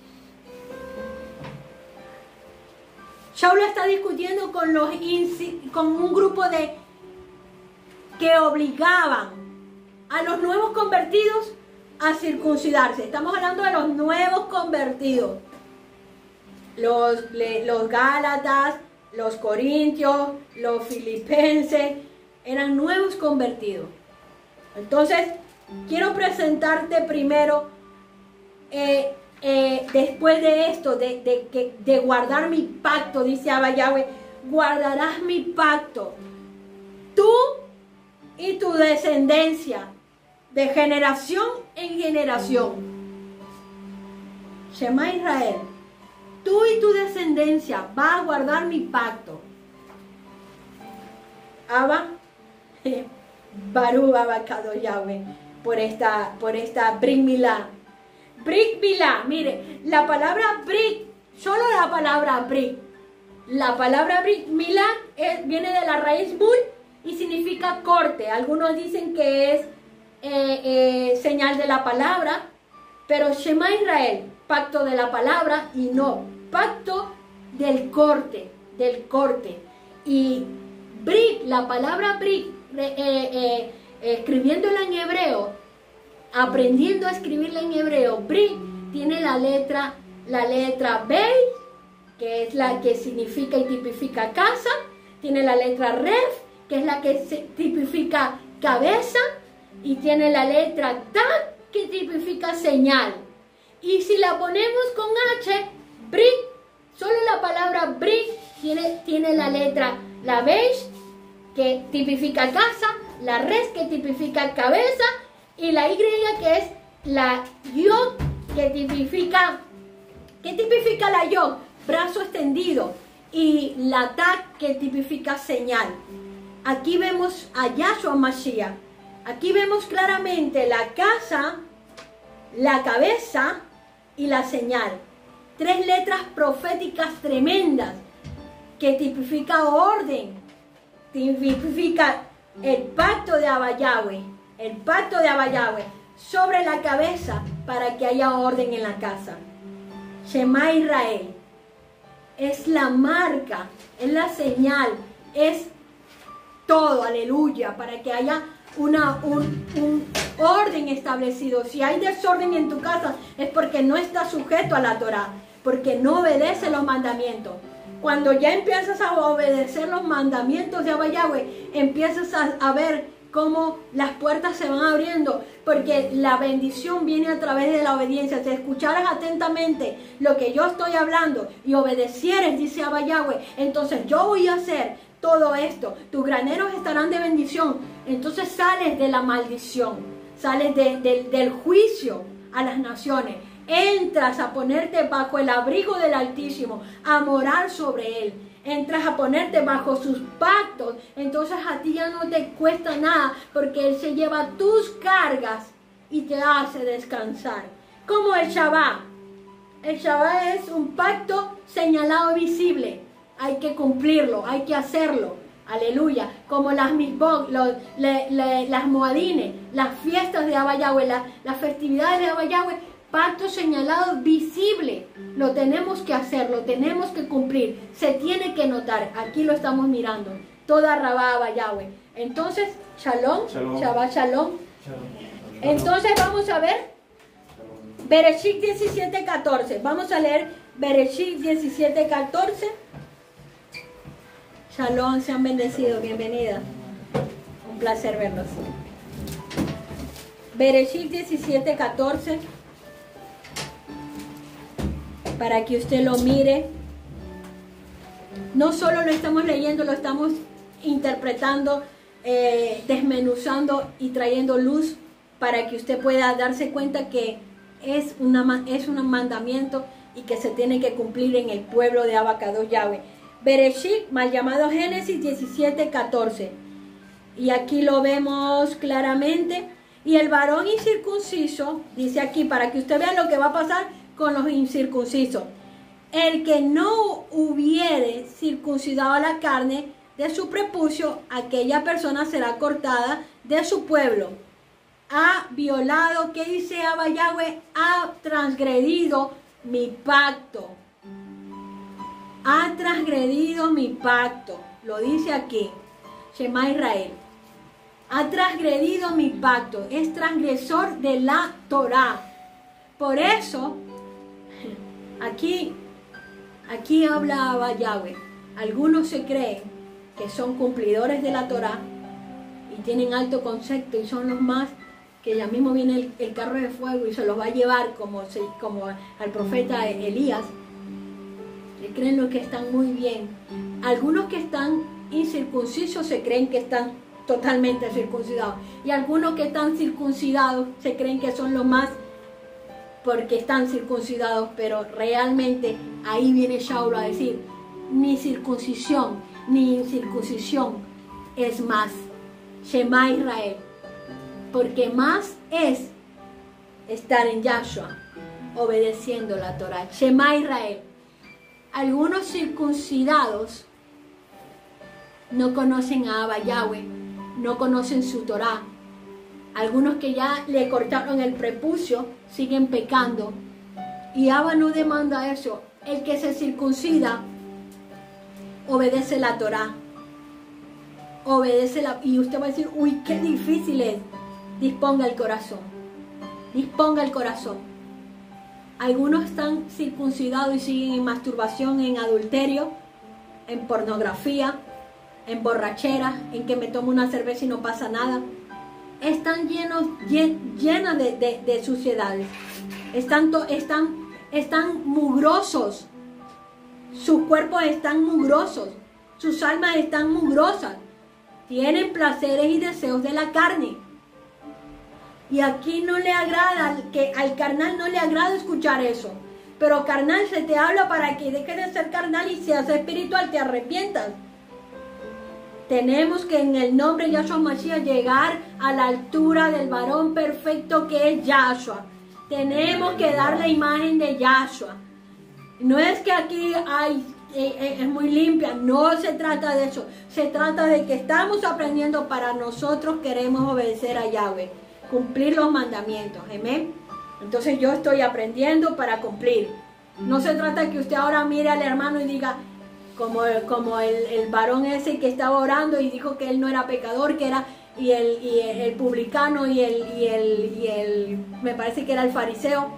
Shaul está discutiendo con, los, con un grupo de que obligaban a los nuevos convertidos a circuncidarse. Estamos hablando de los nuevos convertidos. Los, los gálatas, los corintios, los filipenses, eran nuevos convertidos. Entonces, quiero presentarte primero Eh, eh, después de esto, de, de, de, de guardar mi pacto, dice Abba Yahweh, guardarás mi pacto, tú y tu descendencia, de generación en generación. Shema Israel, tú y tu descendencia va a guardar mi pacto. Abba, Barú Abba Kadosh Yahweh, por esta, por esta Brit Milá. Brit Milá, mire, la palabra Brit solo la palabra brit. La palabra brit milá es, viene de la raíz bul y significa corte. Algunos dicen que es eh, eh, señal de la palabra, pero Shema Israel, pacto de la palabra, y no, pacto del corte, del corte. Y brit, la palabra brit, eh, eh, escribiéndola en hebreo, aprendiendo a escribirla en hebreo, brit tiene la letra, la letra Bey, que es la que significa y tipifica casa, tiene la letra Ref, que es la que tipifica cabeza, y tiene la letra Tat, que tipifica señal. Y si la ponemos con H, Brit, solo la palabra Brit tiene, tiene la letra la Besh, que tipifica casa, la Res, que tipifica cabeza, y la Y, que es la Yod, que tipifica, que tipifica la Yod, brazo extendido, y la Tat, que tipifica señal. Aquí vemos a Yahshua Mashiach. Aquí vemos claramente la casa, la cabeza y la señal. Tres letras proféticas tremendas que tipifica orden, tipifica el pacto de Abba Yahweh, el pacto de Abba Yahweh sobre la cabeza para que haya orden en la casa. Shema Israel es la marca, es la señal, es todo, aleluya, para que haya una, un, un orden establecido. Si hay desorden en tu casa es porque no estás sujeto a la Torah, porque no obedece los mandamientos. Cuando ya empiezas a obedecer los mandamientos de Abba Yahweh, empiezas a, a ver cómo las puertas se van abriendo, porque la bendición viene a través de la obediencia. Si escucharas atentamente lo que yo estoy hablando y obedecieres, dice Abba Yahweh, entonces yo voy a hacer todo esto, tus graneros estarán de bendición. Entonces sales de la maldición, sales de, de, del juicio a las naciones, entras a ponerte bajo el abrigo del Altísimo, a morar sobre él, entras a ponerte bajo sus pactos. Entonces a ti ya no te cuesta nada, porque él se lleva tus cargas y te hace descansar. Como el Shabbat. El Shabbat es un pacto señalado visible. Hay que cumplirlo, hay que hacerlo. Aleluya. Como las misbog, los, le, le, las moadines, las fiestas de Abba Yahweh, la, las festividades de Abba Yahweh, pacto señalado visible. Lo tenemos que hacer, lo tenemos que cumplir. Se tiene que notar. Aquí lo estamos mirando. Toda Rabá Abba Yahweh. Entonces, Shalom, Shalom. Shabbat Shalom. Entonces vamos a ver Bereshit diecisiete catorce. Vamos a leer Bereshit diecisiete catorce. Shalom, sean bendecidos, bienvenida. Un placer verlos. Bereshit diecisiete catorce. Para que usted lo mire. No solo lo estamos leyendo, lo estamos interpretando, eh, desmenuzando y trayendo luz para que usted pueda darse cuenta que es, una, es un mandamiento y que se tiene que cumplir en el pueblo de Abba Kadosh Yahweh. Bereshit, mal llamado Génesis diecisiete catorce. Y aquí lo vemos claramente. Y el varón incircunciso, dice aquí, para que usted vea lo que va a pasar con los incircuncisos. El que no hubiere circuncidado la carne de su prepucio, aquella persona será cortada de su pueblo. Ha violado, ¿qué dice Abba Yahweh? Ha transgredido mi pacto. Ha transgredido mi pacto. Lo dice aquí. Shema Israel. Ha transgredido mi pacto. Es transgresor de la Torah. Por eso, aquí, aquí habla Abba Yahweh. Algunos se creen que son cumplidores de la Torah y tienen alto concepto y son los más, que ya mismo viene el, el carro de fuego y se los va a llevar como, se, como al profeta Elías. Se creen los que están muy bien. Algunos que están incircuncisos se creen que están totalmente circuncidados. Y algunos que están circuncidados se creen que son los más porque están circuncidados. Pero realmente ahí viene Shaul a decir, ni circuncisión ni incircuncisión es más. Shema Israel. Porque más es estar en Yahshua, obedeciendo la Torah. Shema Israel. algunos circuncidados no conocen a Abba Yahweh, no conocen su Torah. Algunos que ya le cortaron el prepucio siguen pecando. Y Abba no demanda eso. El que se circuncida obedece la Torah. Obedece la... Y usted va a decir, uy, qué difícil es. Disponga el corazón. Disponga el corazón. Algunos están circuncidados y siguen en masturbación, en adulterio, en pornografía, en borrachera, en que me tomo una cerveza y no pasa nada. Están llenos, llenas de, de, de suciedades. Están, to, están, están mugrosos. Sus cuerpos están mugrosos. Sus almas están mugrosas. Tienen placeres y deseos de la carne. Y aquí no le agrada, que al carnal no le agrada escuchar eso. Pero carnal, se te habla para que dejes de ser carnal y seas espiritual, te arrepientas. Tenemos que en el nombre de Yahshua Mashiach llegar a la altura del varón perfecto que es Yahshua. Tenemos que dar la imagen de Yahshua. No es que aquí hay, eh, eh, es muy limpia, no se trata de eso. Se trata de que estamos aprendiendo para nosotros queremos obedecer a Yahweh, cumplir los mandamientos. Amén. Entonces yo estoy aprendiendo para cumplir. No se trata de que usted ahora mire al hermano y diga, como, como el, el varón ese que estaba orando y dijo que él no era pecador, que era y el, y el, el publicano y el, y, el, y el, me parece que era el fariseo,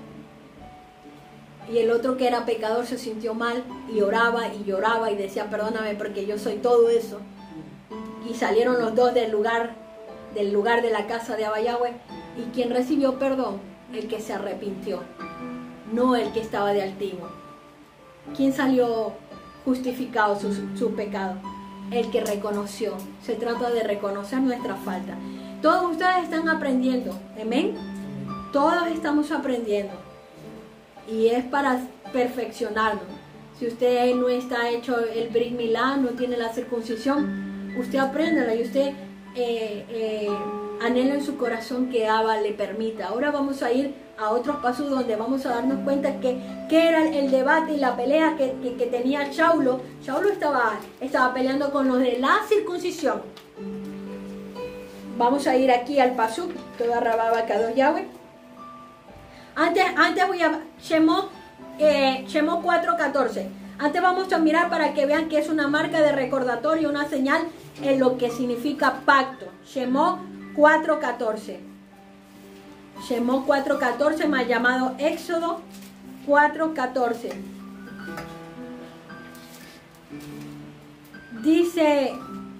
y el otro que era pecador se sintió mal y oraba y lloraba y decía, perdóname porque yo soy todo eso. Y salieron los dos del lugar, del lugar de la casa de Abba Yahweh, y quien recibió perdón, el que se arrepintió, no el que estaba de altivo. ¿Quién salió justificado su, su pecado? El que reconoció. Se trata de reconocer nuestra falta. Todos ustedes están aprendiendo, amén. Todos estamos aprendiendo y es para perfeccionarnos. Si usted no está hecho el Brit Milá, no tiene la circuncisión, usted apréndala y usted eh, eh, anhela en su corazón que Abba le permita. Ahora vamos a ir a otros pasos donde vamos a darnos cuenta que, que era el debate y la pelea que, que, que tenía Shaulo. Shaulo estaba, estaba peleando con los de la circuncisión. Vamos a ir aquí al pasuk, toda Rababa Kadosh Yahweh. Antes, antes voy a Shemot, eh, Shemot cuatro catorce. Antes vamos a mirar para que vean que es una marca de recordatorio, una señal en lo que significa pacto. Shemot cuatro catorce. Shemot cuatro catorce, más llamado Éxodo cuatro catorce. Dice,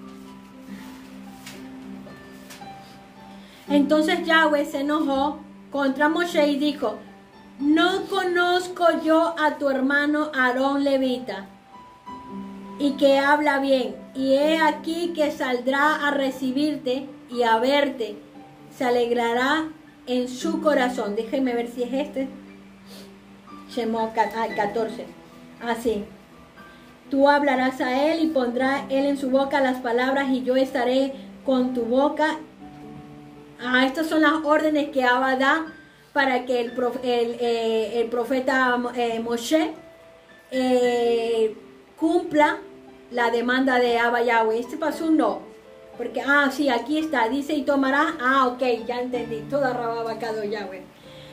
entonces Yahweh se enojó contra Moshe y dijo, no conozco yo a tu hermano Aarón levita, y que habla bien, y he aquí que saldrá a recibirte y a verte, se alegrará en su corazón. Déjenme ver si es este. Shemot catorce. Así. Tú hablarás a él y pondrá él en su boca las palabras y yo estaré con tu boca. Ah, estas son las órdenes que Abba da para que el, prof, el, eh, el profeta eh, Moshe eh, cumpla la demanda de Abba Yahweh. Este paso no. Porque, ah, sí, aquí está, dice, y tomará, ah, ok, ya entendí, toda Rababa Kadosh Yahweh.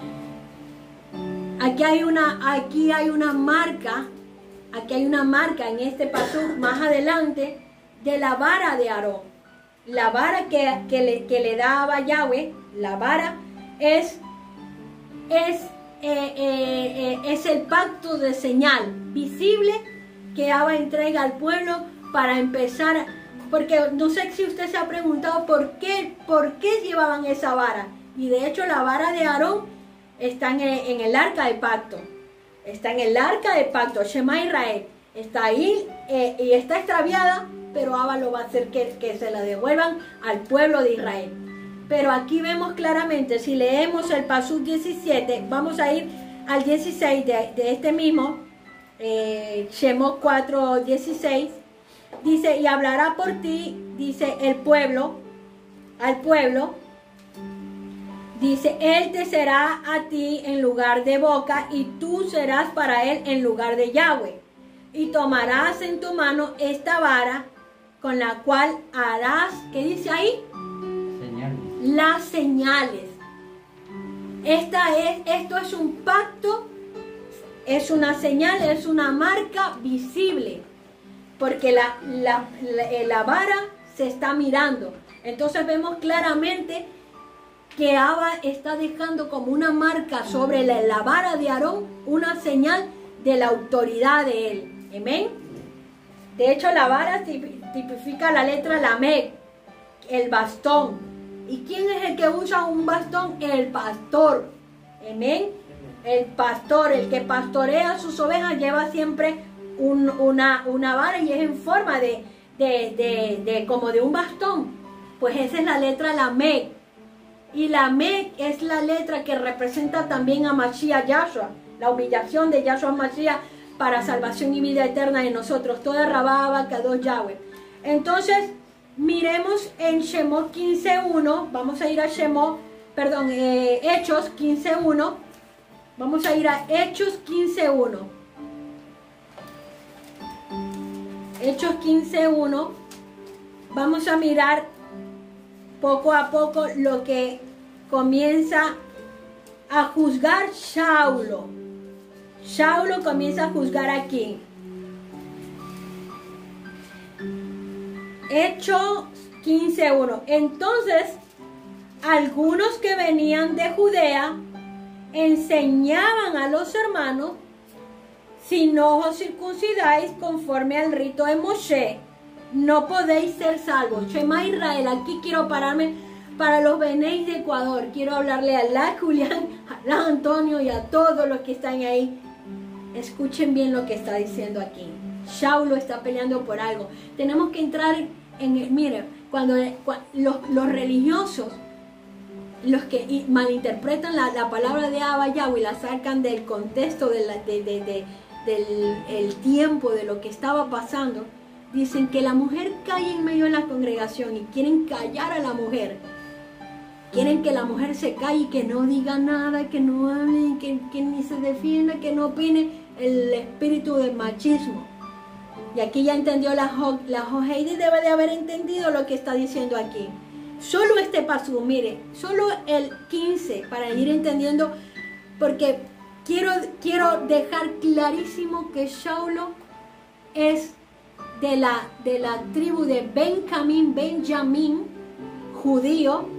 Aquí hay una, aquí hay una marca, aquí hay una marca en este paso más adelante de la vara de Aarón. La vara que, que, le, que le daba Yahweh, la vara, es, es, eh, eh, eh, es el pacto de señal visible que Abba entrega al pueblo para empezar a... Porque no sé si usted se ha preguntado por qué, por qué llevaban esa vara. Y de hecho la vara de Aarón está en el, en el arca del pacto. Está en el arca del pacto, Shema Israel. Está ahí eh, y está extraviada, pero Abba lo va a hacer que, que se la devuelvan al pueblo de Israel. Pero aquí vemos claramente, si leemos el pasuk diecisiete, vamos a ir al dieciséis de, de este mismo, eh, Shemot cuatro dieciséis. Dice, y hablará por ti, dice el pueblo, al pueblo, dice, él te será a ti en lugar de boca y tú serás para él en lugar de Yahweh. y tomarás en tu mano esta vara con la cual harás, ¿qué dice ahí? Señales. Las señales. Esta es, esto es un pacto, es una señal, es una marca visible, porque la, la, la, la vara se está mirando. Entonces vemos claramente que Abba está dejando como una marca sobre la, la vara de Aarón, una señal de la autoridad de él. Amén. De hecho, la vara tipifica la letra Lamec, el bastón. ¿Y quién es el que usa un bastón? El pastor. Amén. El pastor, el que pastorea sus ovejas, lleva siempre un, una, una vara y es en forma de, de, de, de como de un bastón. Pues esa es la letra Lamec. Y Lamec es la letra que representa también a Mashiach Yahshua, la humillación de Yahshua Mashiach para salvación y vida eterna de nosotros. Toda Rababa, Kadosh Yahweh. Entonces, miremos en Shemot quince uno, vamos a ir a Shemot, perdón, eh, Hechos quince uno, vamos a ir a Hechos quince uno. Hechos quince uno, vamos a mirar poco a poco lo que comienza a juzgar Saulo. Saulo comienza a juzgar aquí. Hechos quince uno. Entonces, algunos que venían de Judea enseñaban a los hermanos: si no os circuncidáis conforme al rito de Moshe, no podéis ser salvos. Shema Israel, aquí quiero pararme para los Benéis de Ecuador. Quiero hablarle a la Julián, a la Antonio y a todos los que están ahí. Escuchen bien lo que está diciendo aquí. Saulo está peleando por algo. Tenemos que entrar en el, mire, cuando, cuando los, los religiosos, los que malinterpretan la, la palabra de Abba Yahweh y la sacan del contexto de la, de, de, de, del el tiempo, de lo que estaba pasando, dicen que la mujer cae en medio de la congregación y quieren callar a la mujer. Quieren que la mujer se calle y que no diga nada, que no hable, que, que ni se defienda, que no opine. El espíritu del machismo. Y aquí ya entendió la Jo, la Joheidi debe de haber entendido lo que está diciendo aquí. Solo este paso, mire, solo el quince, para ir entendiendo, porque quiero, quiero dejar clarísimo que Saulo es de la, de la tribu de Benjamín, Benjamín, judío,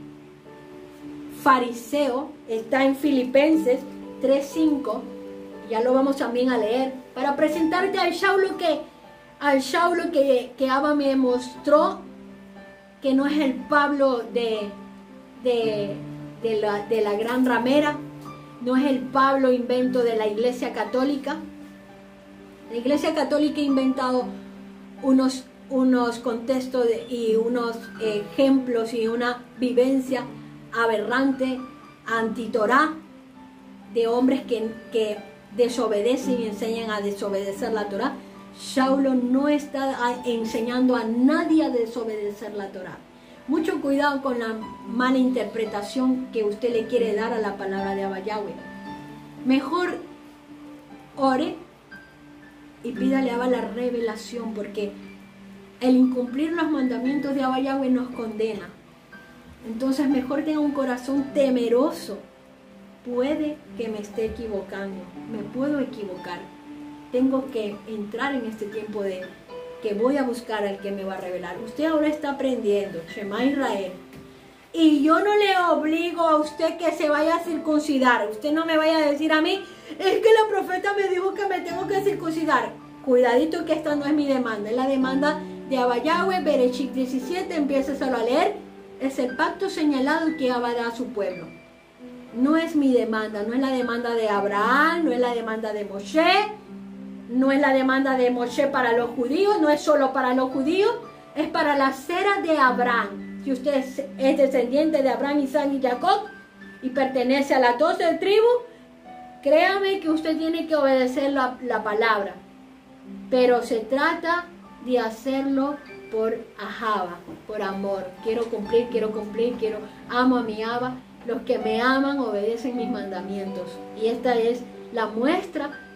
fariseo. Está en Filipenses tres cinco, ya lo vamos también a leer, para presentarte al Saulo que, al Saulo que, que Abba me mostró, que no es el Pablo de, de, de, la, de la gran ramera, no es el Pablo invento de la Iglesia Católica. La Iglesia Católica ha inventado unos, unos contextos de, y unos ejemplos y una vivencia aberrante, antitorá, de hombres que, que desobedecen y enseñan a desobedecer la Torá. Saulo no está enseñando a nadie a desobedecer la Torá. Mucho cuidado con la mala interpretación que usted le quiere dar a la palabra de Abba Yahweh. Mejor ore y pídale a Abba la revelación, porque el incumplir los mandamientos de Abba Yahweh nos condena. Entonces mejor tenga un corazón temeroso. Puede que me esté equivocando, me puedo equivocar. Tengo que entrar en este tiempo de que voy a buscar al que me va a revelar. Usted ahora está aprendiendo, Shema Israel. Y yo no le obligo a usted que se vaya a circuncidar. Usted no me vaya a decir a mí, es que la profeta me dijo que me tengo que circuncidar. Cuidadito que esta no es mi demanda, es la demanda de Abba Yahweh. Bereshit diecisiete, empiéceselo a leer. Es el pacto señalado que Abba da a su pueblo. No es mi demanda, no es la demanda de Abraham, no es la demanda de Moshe, no es la demanda de Moshe para los judíos, no es solo para los judíos, es para la cera de Abraham. Si usted es descendiente de Abraham, Isaac y Jacob y pertenece a las doce tribus, créame que usted tiene que obedecer la, la palabra. Pero se trata de hacerlo por Ahava, por amor. Quiero cumplir, quiero cumplir, quiero, amo a mi Abba. Los que me aman obedecen mis mandamientos. Y esta es la muestra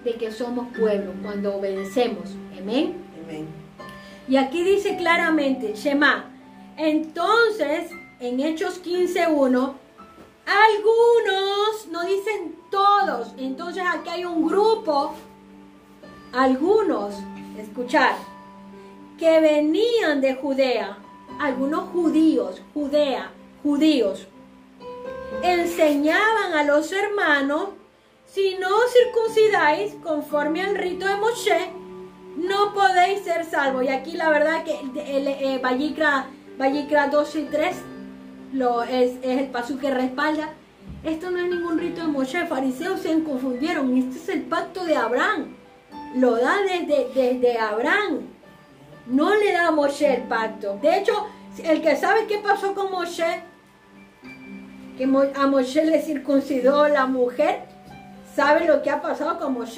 de que somos pueblo cuando obedecemos. Amén. Amén. Y aquí dice claramente, Shema. Entonces, en Hechos quince uno, algunos, no dicen todos, entonces aquí hay un grupo, algunos, escuchar, que venían de Judea, algunos judíos, Judea, judíos, enseñaban a los hermanos, si no circuncidáis conforme al rito de Moshe, no podéis ser salvos. Y aquí la verdad que el, el, Vallicra, Vallicra dos y tres lo, es, es el paso que respalda. Esto no es ningún rito de Moshe, fariseos se confundieron, este es el pacto de Abraham, lo da desde, desde Abraham, no le da a Moshe el pacto. De hecho, el que sabe qué pasó con Moshe, que a Moshe le circuncidó la mujer, sabe lo que ha pasado con Moshe.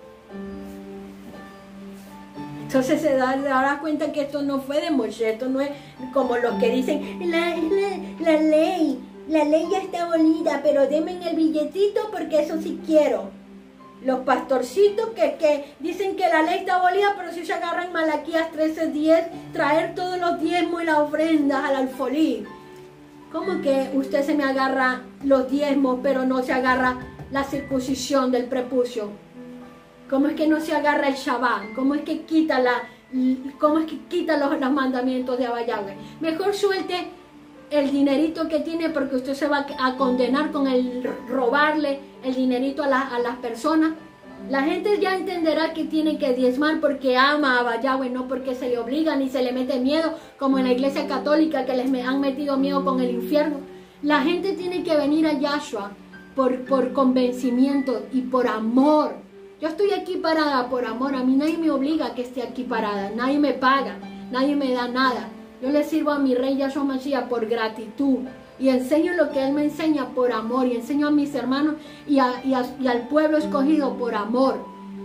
Entonces se da, se dará cuenta que esto no fue de Moshe, esto no es como los que dicen, la, la, la ley, la ley ya está abolida, pero denme el billetito porque eso sí quiero. Los pastorcitos que, que dicen que la ley está abolida, pero si se agarran Malaquías trece diez, traer todos los diezmos y las ofrendas al alfolí. ¿Cómo que usted se me agarra los diezmos, pero no se agarra la circuncisión del prepucio? ¿Cómo es que no se agarra el Shabbat? ¿Cómo es que quita, la, cómo es que quita los, los mandamientos de Abba Yahweh? Mejor suelte el dinerito que tiene, porque usted se va a condenar con el robarle el dinerito a, la, a las personas. La gente ya entenderá que tiene que diezmar porque ama a Abba Yahweh, no porque se le obliga ni se le mete miedo, como en la iglesia católica que les han metido miedo con el infierno. La gente tiene que venir a Yahshua por, por convencimiento y por amor. Yo estoy aquí parada por amor, a mí nadie me obliga a que esté aquí parada, nadie me paga, nadie me da nada. Yo le sirvo a mi rey Yahshua Mashiach por gratitud y enseño lo que él me enseña por amor, y enseño a mis hermanos y, a, y, a, y al pueblo escogido por amor.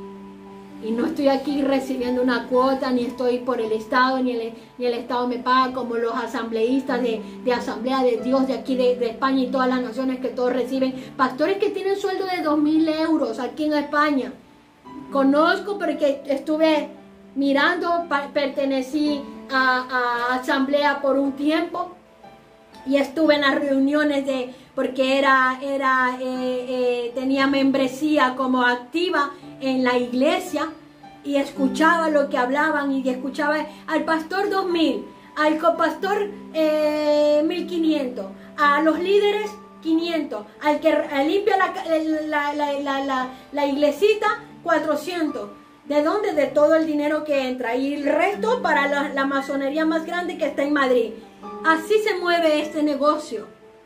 Y no estoy aquí recibiendo una cuota, ni estoy por el Estado, ni el, ni el Estado me paga como los asambleístas de, de Asamblea de Dios de aquí de, de España y todas las naciones que todos reciben. Pastores que tienen sueldo de dos mil euros aquí en España. Conozco porque estuve mirando, pertenecí a, a Asamblea por un tiempo y estuve en las reuniones de, porque era, era, eh, eh, tenía membresía como activa en la iglesia y escuchaba lo que hablaban y escuchaba al pastor dos mil, al copastor eh, mil quinientos, a los líderes quinientos, al que limpia la, la, la, la, la, la iglesita cuatrocientos. ¿De dónde? De todo el dinero que entra, y el resto para la, la masonería más grande que está en Madrid. Así se mueve este negocio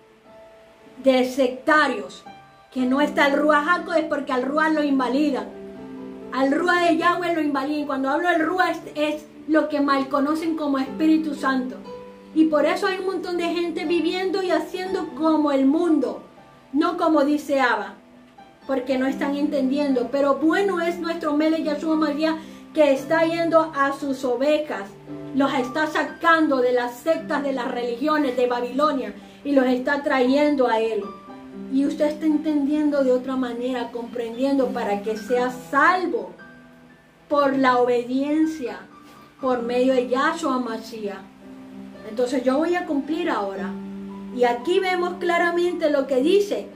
de sectarios, que no está el Ruach HaKodesh porque al Ruach lo invalidan. Al Ruach de Yahweh lo invalidan. Cuando hablo del Ruach es, es lo que mal conocen como Espíritu Santo. Y por eso hay un montón de gente viviendo y haciendo como el mundo, no como dice Abba, porque no están entendiendo. Pero bueno es nuestro Melech Yahshua Mashiach, que está yendo a sus ovejas, los está sacando de las sectas de las religiones de Babilonia y los está trayendo a él. Y usted está entendiendo de otra manera, comprendiendo, para que sea salvo por la obediencia, por medio de Yahshua Mashiach. Entonces yo voy a cumplir ahora. Y aquí vemos claramente lo que dice.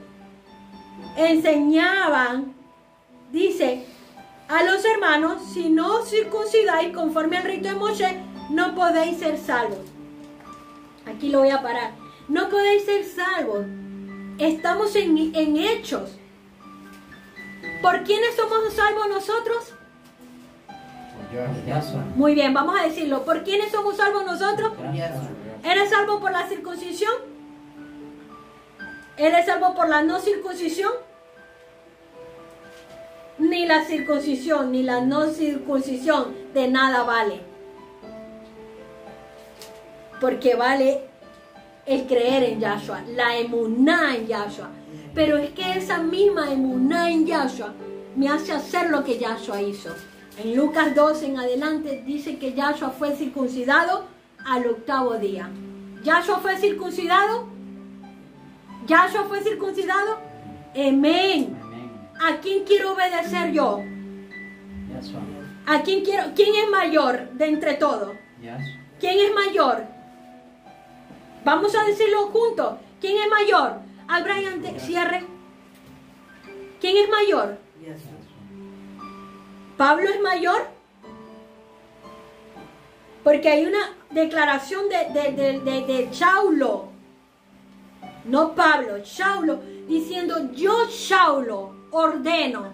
Enseñaban, dice, a los hermanos, si no circuncidáis conforme al rito de Moshe, no podéis ser salvos. Aquí lo voy a parar. No podéis ser salvos. Estamos en, en Hechos. ¿Por quiénes somos salvos nosotros? Yahshua. Muy bien, vamos a decirlo. ¿Por quiénes somos salvos nosotros? ¿Eres salvo por la circuncisión? ¿Eres salvo por la no circuncisión? Ni la circuncisión ni la no circuncisión de nada vale. Porque vale el creer en Yahshua, la emuná en Yahshua. Pero es que esa misma emuná en Yahshua me hace hacer lo que Yahshua hizo. En Lucas dos en adelante dice que Yahshua fue circuncidado al octavo día. ¿Yahshua fue circuncidado? ¿Yahshua fue circuncidado? Amén. ¿A quién quiero obedecer yo? Yasua. ¿A quién quiero? ¿Quién es mayor de entre todos? Yasua. ¿Quién es mayor? Vamos a decirlo juntos. ¿Quién es mayor? Al Brian, te- cierre. ¿Quién es mayor? Yasua. ¿Pablo es mayor? Porque hay una declaración de, de, de, de, de Saulo, no Pablo, Saulo, diciendo: yo, Saulo, ordeno.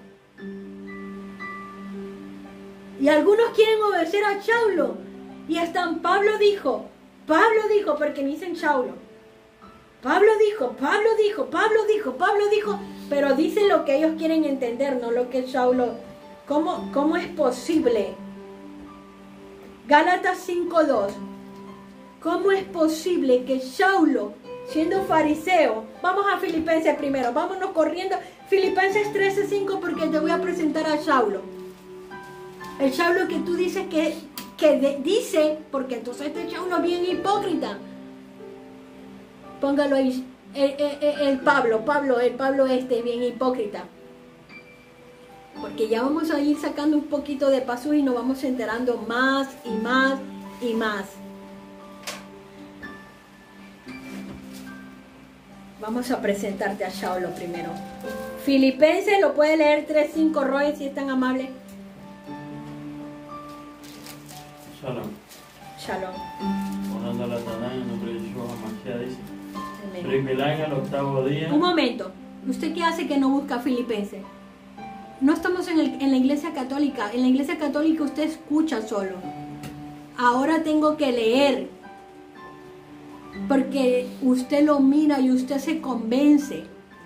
Y algunos quieren obedecer a Saulo. Y hasta Pablo dijo, Pablo dijo, porque me dicen Saulo. Pablo dijo, Pablo dijo, Pablo dijo, Pablo dijo, pero dicen lo que ellos quieren entender, no lo que Saulo. ¿Cómo, cómo es posible? Gálatas cinco dos. ¿Cómo es posible que Saulo, siendo fariseo, vamos a Filipenses primero, vámonos corriendo, Filipenses trece cinco, porque te voy a presentar a Saulo. El Saulo que tú dices que, que de, dice, porque entonces este Saulo es bien hipócrita. Póngalo ahí, el, el, el, el Pablo, Pablo, el Pablo este es bien hipócrita. Porque ya vamos a ir sacando un poquito de paso y nos vamos enterando más y más y más. Vamos a presentarte a Saulo primero. Filipenses, lo puede leer tres cinco, Roy, si es tan amable. Shalom. Shalom. Orando a la Tanán en nombre de Yeshua HaMashiach dice. Amén. Brit en el octavo día. Un momento. ¿Usted qué hace que no busca Filipenses? No estamos en, el, en la iglesia católica. En la iglesia católica usted escucha solo. Ahora tengo que leer. Porque usted lo mira y usted se convence.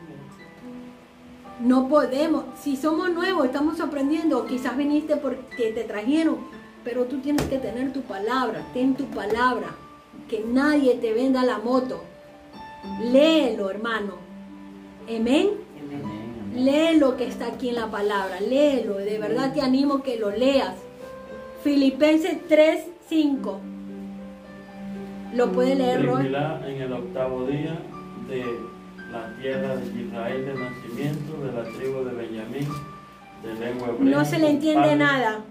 No podemos. Si somos nuevos, estamos aprendiendo. Quizás viniste porque te trajeron. Pero tú tienes que tener tu palabra. Ten tu palabra. Que nadie te venda la moto. Léelo, hermano. Amén. Lee lo que está aquí en la palabra, léelo, de verdad te animo que lo leas. Filipenses tres cinco. ¿Lo puede leer, Roy? En el octavo día de la tierra de Israel de nacimiento, de la tribu de Benjamín, de lengua hebrea. No se le entiende padre. nada.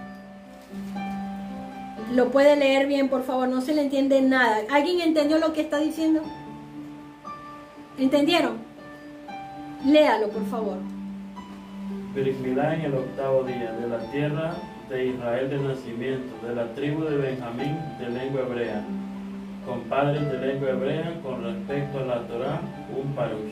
Lo puede leer bien, por favor, no se le entiende nada. ¿Alguien entendió lo que está diciendo? ¿Entendieron? Léalo, por favor. Brit Milá en el octavo día de la tierra de Israel de nacimiento, de la tribu de Benjamín, de lengua hebrea, con padres de lengua hebrea, con respecto a la Torá, un parush.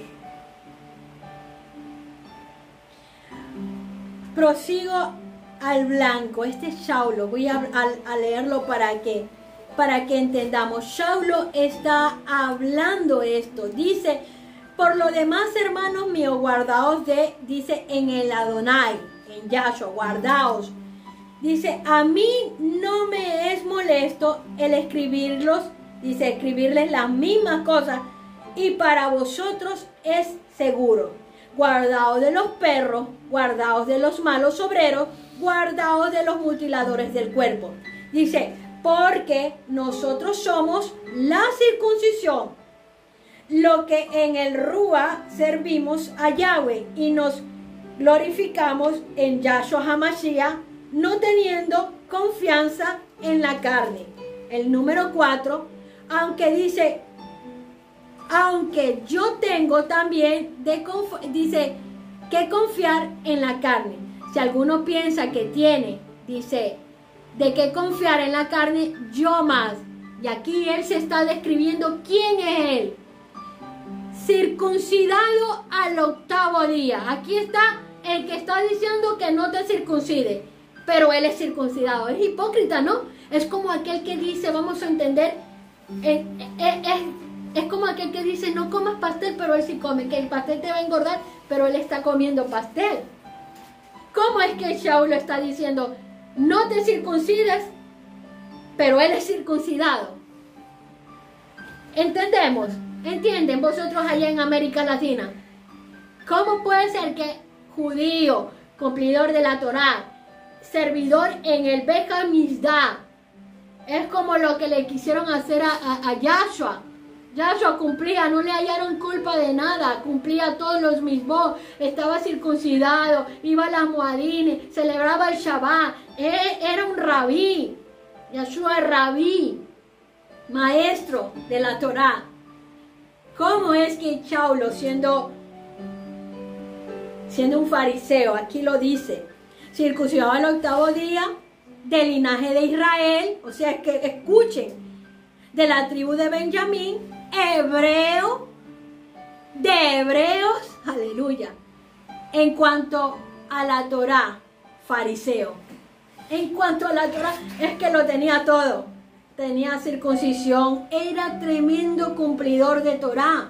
Prosigo al blanco. Este es Saulo. Voy a, a, a leerlo para que, para que entendamos. Saulo está hablando esto. Dice: por lo demás, hermanos míos, guardaos de, dice, en el Adonai, en Yahshua, guardaos. Dice: a mí no me es molesto el escribirlos, dice, escribirles las mismas cosas, y para vosotros es seguro. Guardaos de los perros, guardaos de los malos obreros, guardaos de los mutiladores del cuerpo. Dice: porque nosotros somos la circuncisión, lo que en el Rúa servimos a Yahweh y nos glorificamos en Yahshua HaMashiach, no teniendo confianza en la carne. El número cuatro, aunque dice, aunque yo tengo también de dice que confiar en la carne. Si alguno piensa que tiene, dice, de qué confiar en la carne, yo más. Y aquí él se está describiendo quién es él. Circuncidado al octavo día. Aquí está el que está diciendo que no te circuncide, pero él es circuncidado. Es hipócrita, ¿no? Es como aquel que dice, vamos a entender, es, es, es, es como aquel que dice, no comas pastel, pero él sí come, que el pastel te va a engordar, pero él está comiendo pastel. ¿Cómo es que Saulo está diciendo, no te circuncides, pero él es circuncidado? ¿Entendemos? ¿Entienden vosotros allá en América Latina? ¿Cómo puede ser que judío, cumplidor de la Torá, servidor en el Beit HaMikdash, es como lo que le quisieron hacer a, a, a Yahshua, Yahshua cumplía, no le hallaron culpa de nada, cumplía todos los mismos, estaba circuncidado, iba a las Moadines, celebraba el Shabbat, él era un rabí, Yahshua es rabí, maestro de la Torá. ¿Cómo es que Saulo, siendo, siendo un fariseo, aquí lo dice, circuncidado al octavo día, del linaje de Israel, o sea que escuchen, de la tribu de Benjamín, hebreo, de hebreos, aleluya, en cuanto a la Torá, fariseo, en cuanto a la Torá, es que lo tenía todo, tenía circuncisión, era tremendo cumplidor de Torá.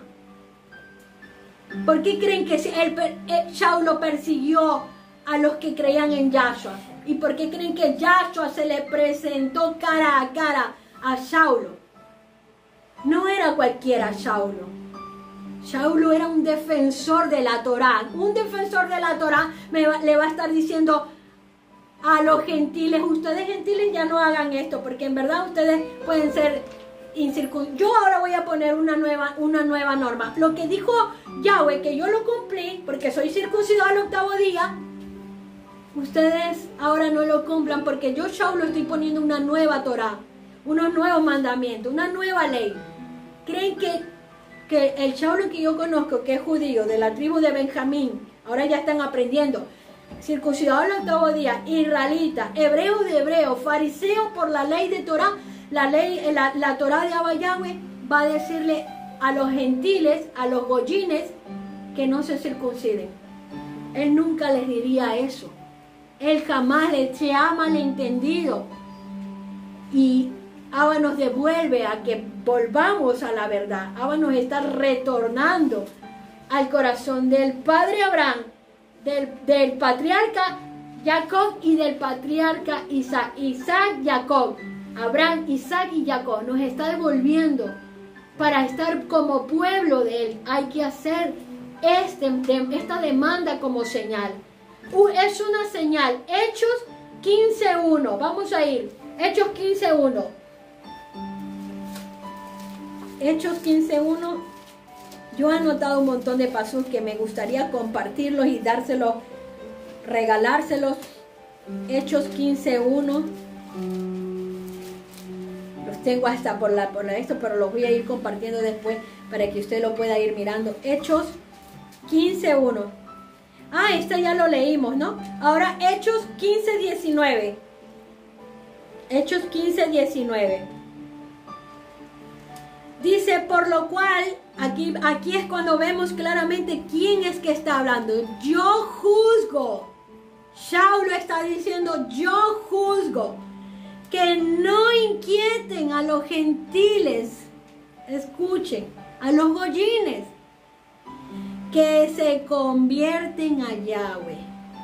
¿Por qué creen que él, él, Saulo persiguió a los que creían en Yahshua? ¿Y por qué creen que Yahshua se le presentó cara a cara a Saulo? No era cualquiera Saulo. Saulo era un defensor de la Torá. Un defensor de la Torá me va, le va a estar diciendo a los gentiles, ustedes gentiles ya no hagan esto, porque en verdad ustedes pueden ser incircuncisos. Yo ahora voy a poner una nueva, una nueva norma. Lo que dijo Yahweh, que yo lo cumplí, porque soy circuncidado al octavo día, ustedes ahora no lo cumplan, porque yo, Saulo, estoy poniendo una nueva Torá, unos nuevos mandamientos, una nueva ley. ¿Creen que, que el Saulo que yo conozco, que es judío, de la tribu de Benjamín, ahora ya están aprendiendo, circuncidado al octavo día, israelita, hebreo de hebreo, fariseo por la ley de Torá, la ley, la, la Torá de Abba Yahweh, va a decirle a los gentiles, a los goyines, que no se circunciden? Él nunca les diría eso. Él jamás les se ha malentendido. Y Abba nos devuelve a que volvamos a la verdad. Abba nos está retornando al corazón del padre Abraham, del, del patriarca Jacob y del patriarca Isaac. Isaac, Jacob, Abraham, Isaac y Jacob. Nos está devolviendo para estar como pueblo de él. Hay que hacer este, de, esta demanda como señal. Uh, es una señal. Hechos quince uno. Vamos a ir. Hechos quince uno. Hechos quince uno. Yo he anotado un montón de pasos que me gustaría compartirlos y dárselos, regalárselos. Hechos quince uno. Los tengo hasta por la por la esto, pero los voy a ir compartiendo después para que usted lo pueda ir mirando. Hechos quince uno. Ah, este ya lo leímos, ¿no? Ahora Hechos quince diecinueve. Hechos quince diecinueve. Dice, por lo cual, aquí, aquí es cuando vemos claramente quién es que está hablando. Yo juzgo. Saulo está diciendo, yo juzgo. Que no inquieten a los gentiles. Escuchen, a los goyines. Que se convierten a Yahweh.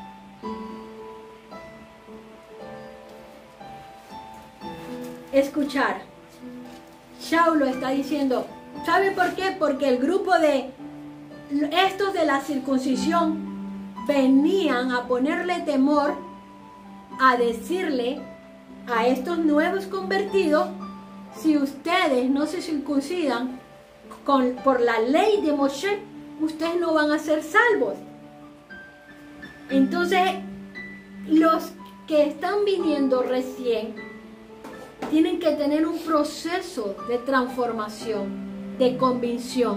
Escuchar. Saulo está diciendo, ¿sabe por qué? Porque el grupo de estos de la circuncisión venían a ponerle temor, a decirle a estos nuevos convertidos, si ustedes no se circuncidan con, por la ley de Moshe, ustedes no van a ser salvos. Entonces, los que están viniendo recién tienen que tener un proceso de transformación, de convicción.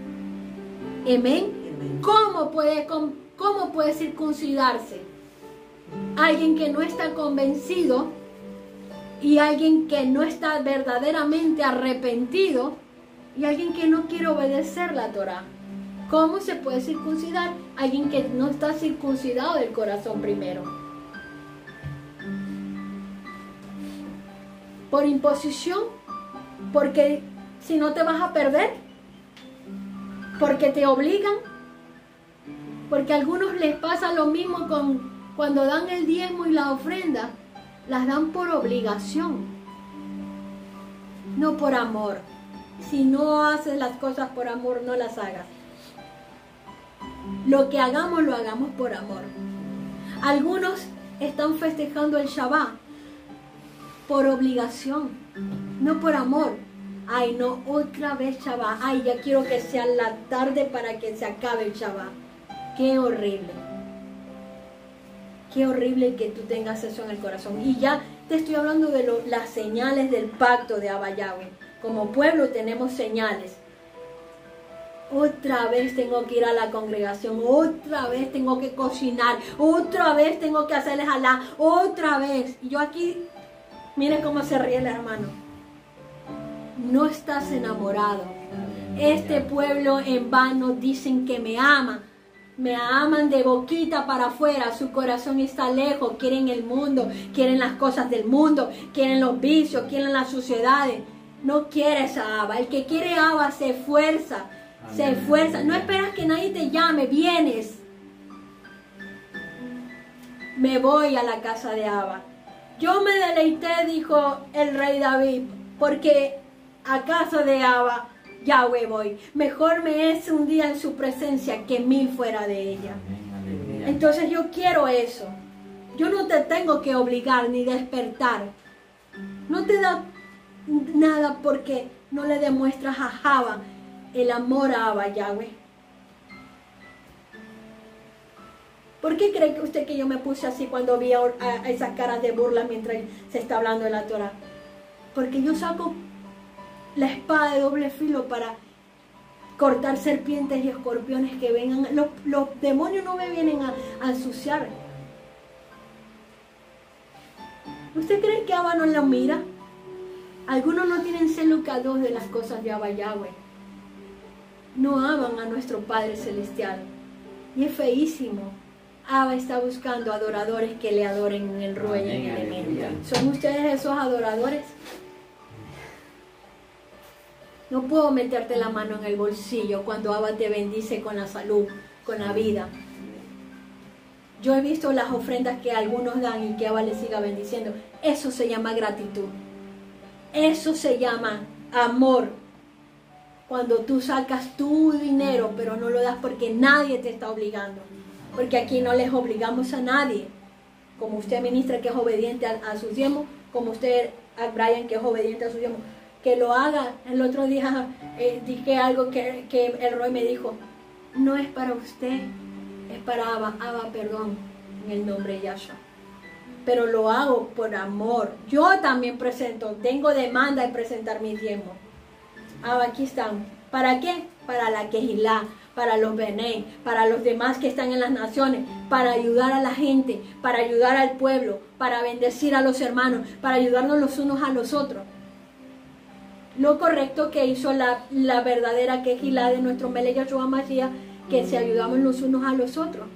Amén. ¿Cómo puede, cómo puede circuncidarse? Alguien que no está convencido y alguien que no está verdaderamente arrepentido y alguien que no quiere obedecer la Torá. ¿Cómo se puede circuncidar? Alguien que no está circuncidado del corazón primero. Por imposición, porque si no te vas a perder, porque te obligan, porque a algunos les pasa lo mismo con cuando dan el diezmo y la ofrenda, las dan por obligación, no por amor. Si no haces las cosas por amor, no las hagas. Lo que hagamos, lo hagamos por amor. Algunos están festejando el Shabbat por obligación, no por amor. Ay, no, otra vez Shabbat. Ay, ya quiero que sea la tarde para que se acabe el Shabbat. Qué horrible. Qué horrible que tú tengas eso en el corazón. Y ya te estoy hablando de lo, las señales del pacto de Abba Yahweh. Como pueblo tenemos señales. Otra vez tengo que ir a la congregación, otra vez tengo que cocinar, otra vez tengo que hacerles alá, otra vez. Y yo aquí, mire cómo se ríe el hermano. No estás enamorado. Este pueblo en vano dicen que me ama. Me aman de boquita para afuera, su corazón está lejos, quieren el mundo, quieren las cosas del mundo, quieren los vicios, quieren las suciedades. No quieres a Abba. El que quiere a Abba se esfuerza. Se esfuerza, no esperas que nadie te llame, vienes. Me voy a la casa de Abba. Yo me deleité, dijo el rey David, porque a casa de Abba Yahweh voy. Mejor me es un día en su presencia que mil fuera de ella. Entonces yo quiero eso. Yo no te tengo que obligar ni despertar. No te da nada porque no le demuestras a Abba el amor a Abba Yahweh. ¿Por qué cree que usted que yo me puse así cuando vi a, a esas caras de burla mientras se está hablando de la Torah? Porque yo saco la espada de doble filo para cortar serpientes y escorpiones que vengan. Los, los demonios no me vienen a, a ensuciar. ¿Usted cree que Abba no lo mira? Algunos no tienen celo calor de las cosas de Abba Yahweh. No aman a nuestro Padre Celestial. Y es feísimo. Abba está buscando adoradores que le adoren en el ruedo y en el elemento. ¿Son ustedes esos adoradores? No puedo meterte la mano en el bolsillo cuando Abba te bendice con la salud, con la vida. Yo he visto las ofrendas que algunos dan y que Abba les siga bendiciendo. Eso se llama gratitud. Eso se llama amor. Cuando tú sacas tu dinero, pero no lo das porque nadie te está obligando. Porque aquí no les obligamos a nadie. Como usted, ministra, que es obediente a, a sus diezmos, como usted, a Brian, que es obediente a sus diezmos, que lo haga. El otro día eh, dije algo que, que el Roy me dijo, no es para usted, es para Abba, Abba, perdón, en el nombre de Yahshua. Pero lo hago por amor. Yo también presento, tengo demanda de presentar mis diezmos. Abba, aquí están. ¿Para qué? Para la Kehilá, para los Bené, para los demás que están en las naciones, para ayudar a la gente, para ayudar al pueblo, para bendecir a los hermanos, para ayudarnos los unos a los otros. Lo correcto que hizo la, la verdadera Kehilá de nuestro Melech Yahshua Mashiach, que se ayudamos los unos a los otros.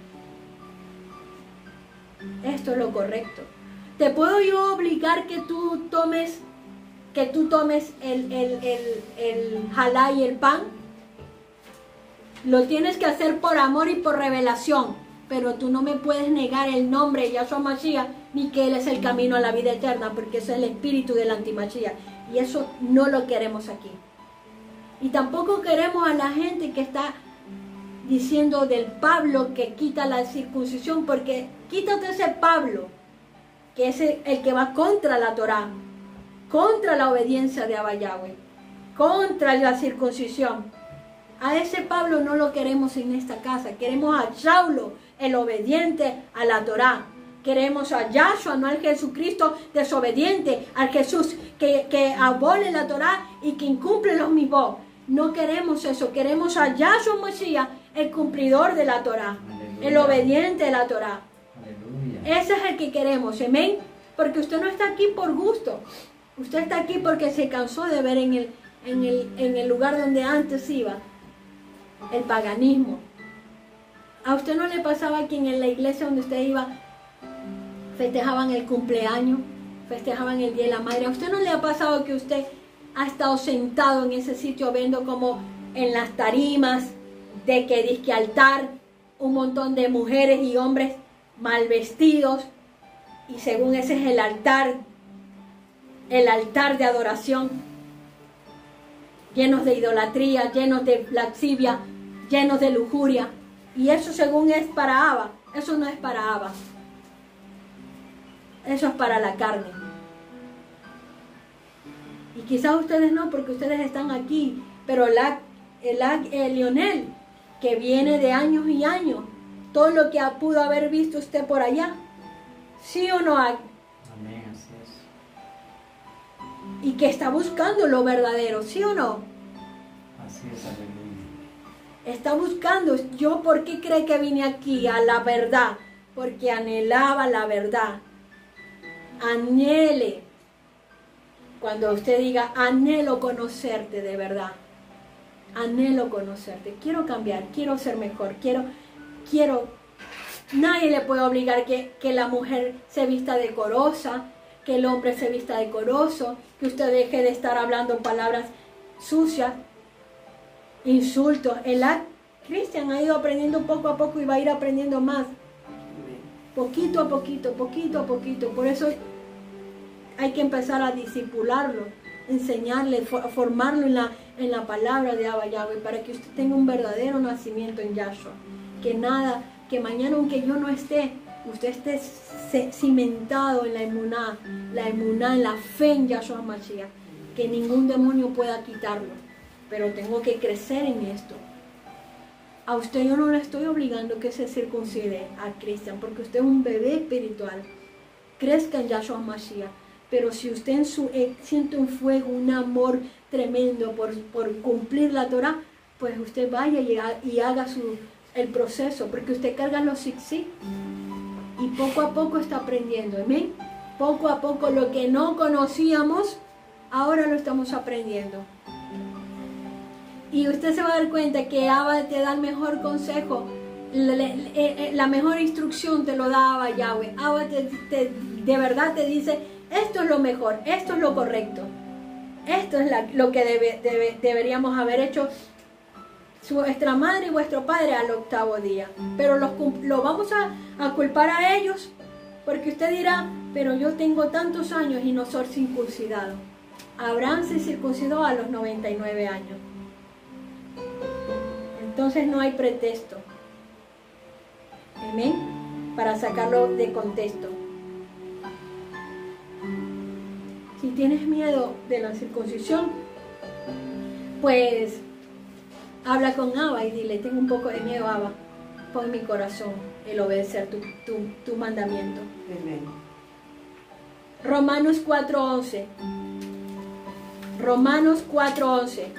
Esto es lo correcto. ¿Te puedo yo obligar que tú tomes que tú tomes el, el, el, el jalá y el pan? Lo tienes que hacer por amor y por revelación, pero tú no me puedes negar el nombre de Yahshua Mashiach ni que Él es el camino a la vida eterna, porque es el espíritu del antimashiach, y eso no lo queremos aquí. Y tampoco queremos a la gente que está diciendo del Pablo que quita la circuncisión, porque quítate ese Pablo, que es el, el que va contra la Torah, contra la obediencia de Abba Yahweh, contra la circuncisión. A ese Pablo no lo queremos en esta casa. Queremos a Saulo, el obediente a la Torah. Queremos a Yahshua, no al Jesucristo desobediente, al Jesús que, que abole la Torah y que incumple los mivot. No queremos eso. Queremos a Yahshua Mashiach, el cumplidor de la Torah, el obediente de la Torah. Aleluya. Ese es el que queremos, amén. Porque usted no está aquí por gusto. Usted está aquí porque se cansó de ver en el, en el, en el lugar donde antes iba el paganismo. ¿A usted no le pasaba que en la iglesia donde usted iba festejaban el cumpleaños, festejaban el Día de la Madre? ¿A usted no le ha pasado que usted ha estado sentado en ese sitio viendo como en las tarimas de que disque altar, un montón de mujeres y hombres mal vestidos, y según ese es el altar, el altar de adoración, llenos de idolatría, llenos de laxivia, llenos de lujuria? Y eso según es para Abba. Eso no es para Abba. Eso es para la carne. Y quizás ustedes no, porque ustedes están aquí, pero la, el, el Lionel, que viene de años y años, todo lo que pudo haber visto usted por allá, ¿sí o no? Amén, así es. Y que está buscando lo verdadero, ¿sí o no? Así es, aleluya. Está buscando. ¿Yo por qué cree que vine aquí? A la verdad. Porque anhelaba la verdad. Anhele. Cuando usted diga, anhelo conocerte de verdad. Anhelo conocerte. Quiero cambiar, quiero ser mejor, quiero, quiero. Nadie le puede obligar que, que la mujer se vista decorosa, que el hombre se vista decoroso, que usted deje de estar hablando palabras sucias, insultos. El Cristian ha ido aprendiendo poco a poco y va a ir aprendiendo más. Poquito a poquito, poquito a poquito. Por eso hay que empezar a discipularlo, enseñarle, formarlo en la, en la palabra de Abba Yahweh, para que usted tenga un verdadero nacimiento en Yahshua. Que nada, que mañana aunque yo no esté, usted esté cimentado en la emuná, la emuná, en la fe en Yahshua Mashiach, que ningún demonio pueda quitarlo. Pero tengo que crecer en esto. A usted yo no le estoy obligando que se circuncide a Cristian, porque usted es un bebé espiritual. Crezca en Yahshua Mashiach. Pero si usted en su, eh, siente un fuego, un amor tremendo por, por cumplir la Torah, pues usted vaya y, y haga su, el proceso, porque usted carga los zig-zig y poco a poco está aprendiendo. Amén. Poco a poco lo que no conocíamos, ahora lo estamos aprendiendo. Y usted se va a dar cuenta que Abba te da el mejor consejo, la, la, la mejor instrucción te lo da Abba Yahweh. Abba te, te, de verdad te dice, esto es lo mejor, esto es lo correcto, esto es la, lo que debe, debe, deberíamos haber hecho vuestra madre y vuestro padre al octavo día. Pero los, lo vamos a, a culpar a ellos, porque usted dirá, pero yo tengo tantos años y no soy circuncidado. Abraham se circuncidó a los noventa y nueve años. Entonces no hay pretexto. Amén. Para sacarlo de contexto. Si tienes miedo de la circuncisión, pues habla con Abba y dile, tengo un poco de miedo, Abba. Pon en mi corazón el obedecer tu, tu, tu mandamiento. Amén. Romanos cuatro once. Romanos cuatro once.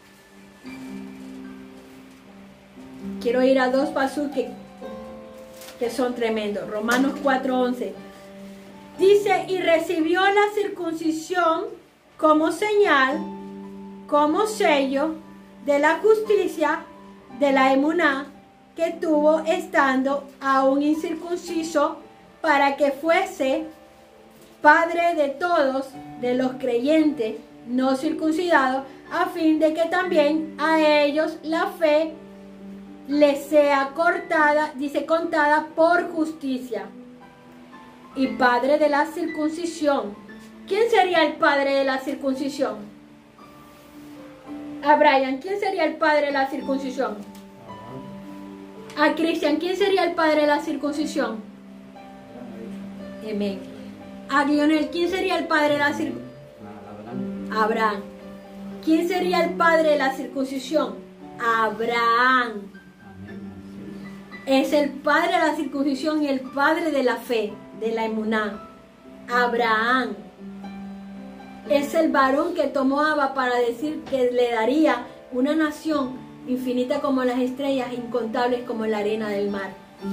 Quiero ir a dos pasos que, que son tremendos. Romanos cuatro once. Dice, y recibió la circuncisión como señal, como sello de la justicia de la emuná que tuvo estando aún incircunciso, para que fuese padre de todos, de los creyentes no circuncidados, a fin de que también a ellos la fe les sea cortada, dice, contada por justicia. Y padre de la circuncisión. ¿Quién sería el padre de la circuncisión? A Brian, ¿quién sería el padre de la circuncisión? A Cristian, ¿quién sería el padre de la circuncisión? Amén. A Lionel, ¿quién sería el padre de la circuncisión? Abraham. ¿Quién sería el padre de la circuncisión? Abraham. Es el padre de la circuncisión y el padre de la fe, de la emuná. Abraham es el varón que tomó Abba para decir que le daría una nación infinita como las estrellas, incontables como la arena del mar.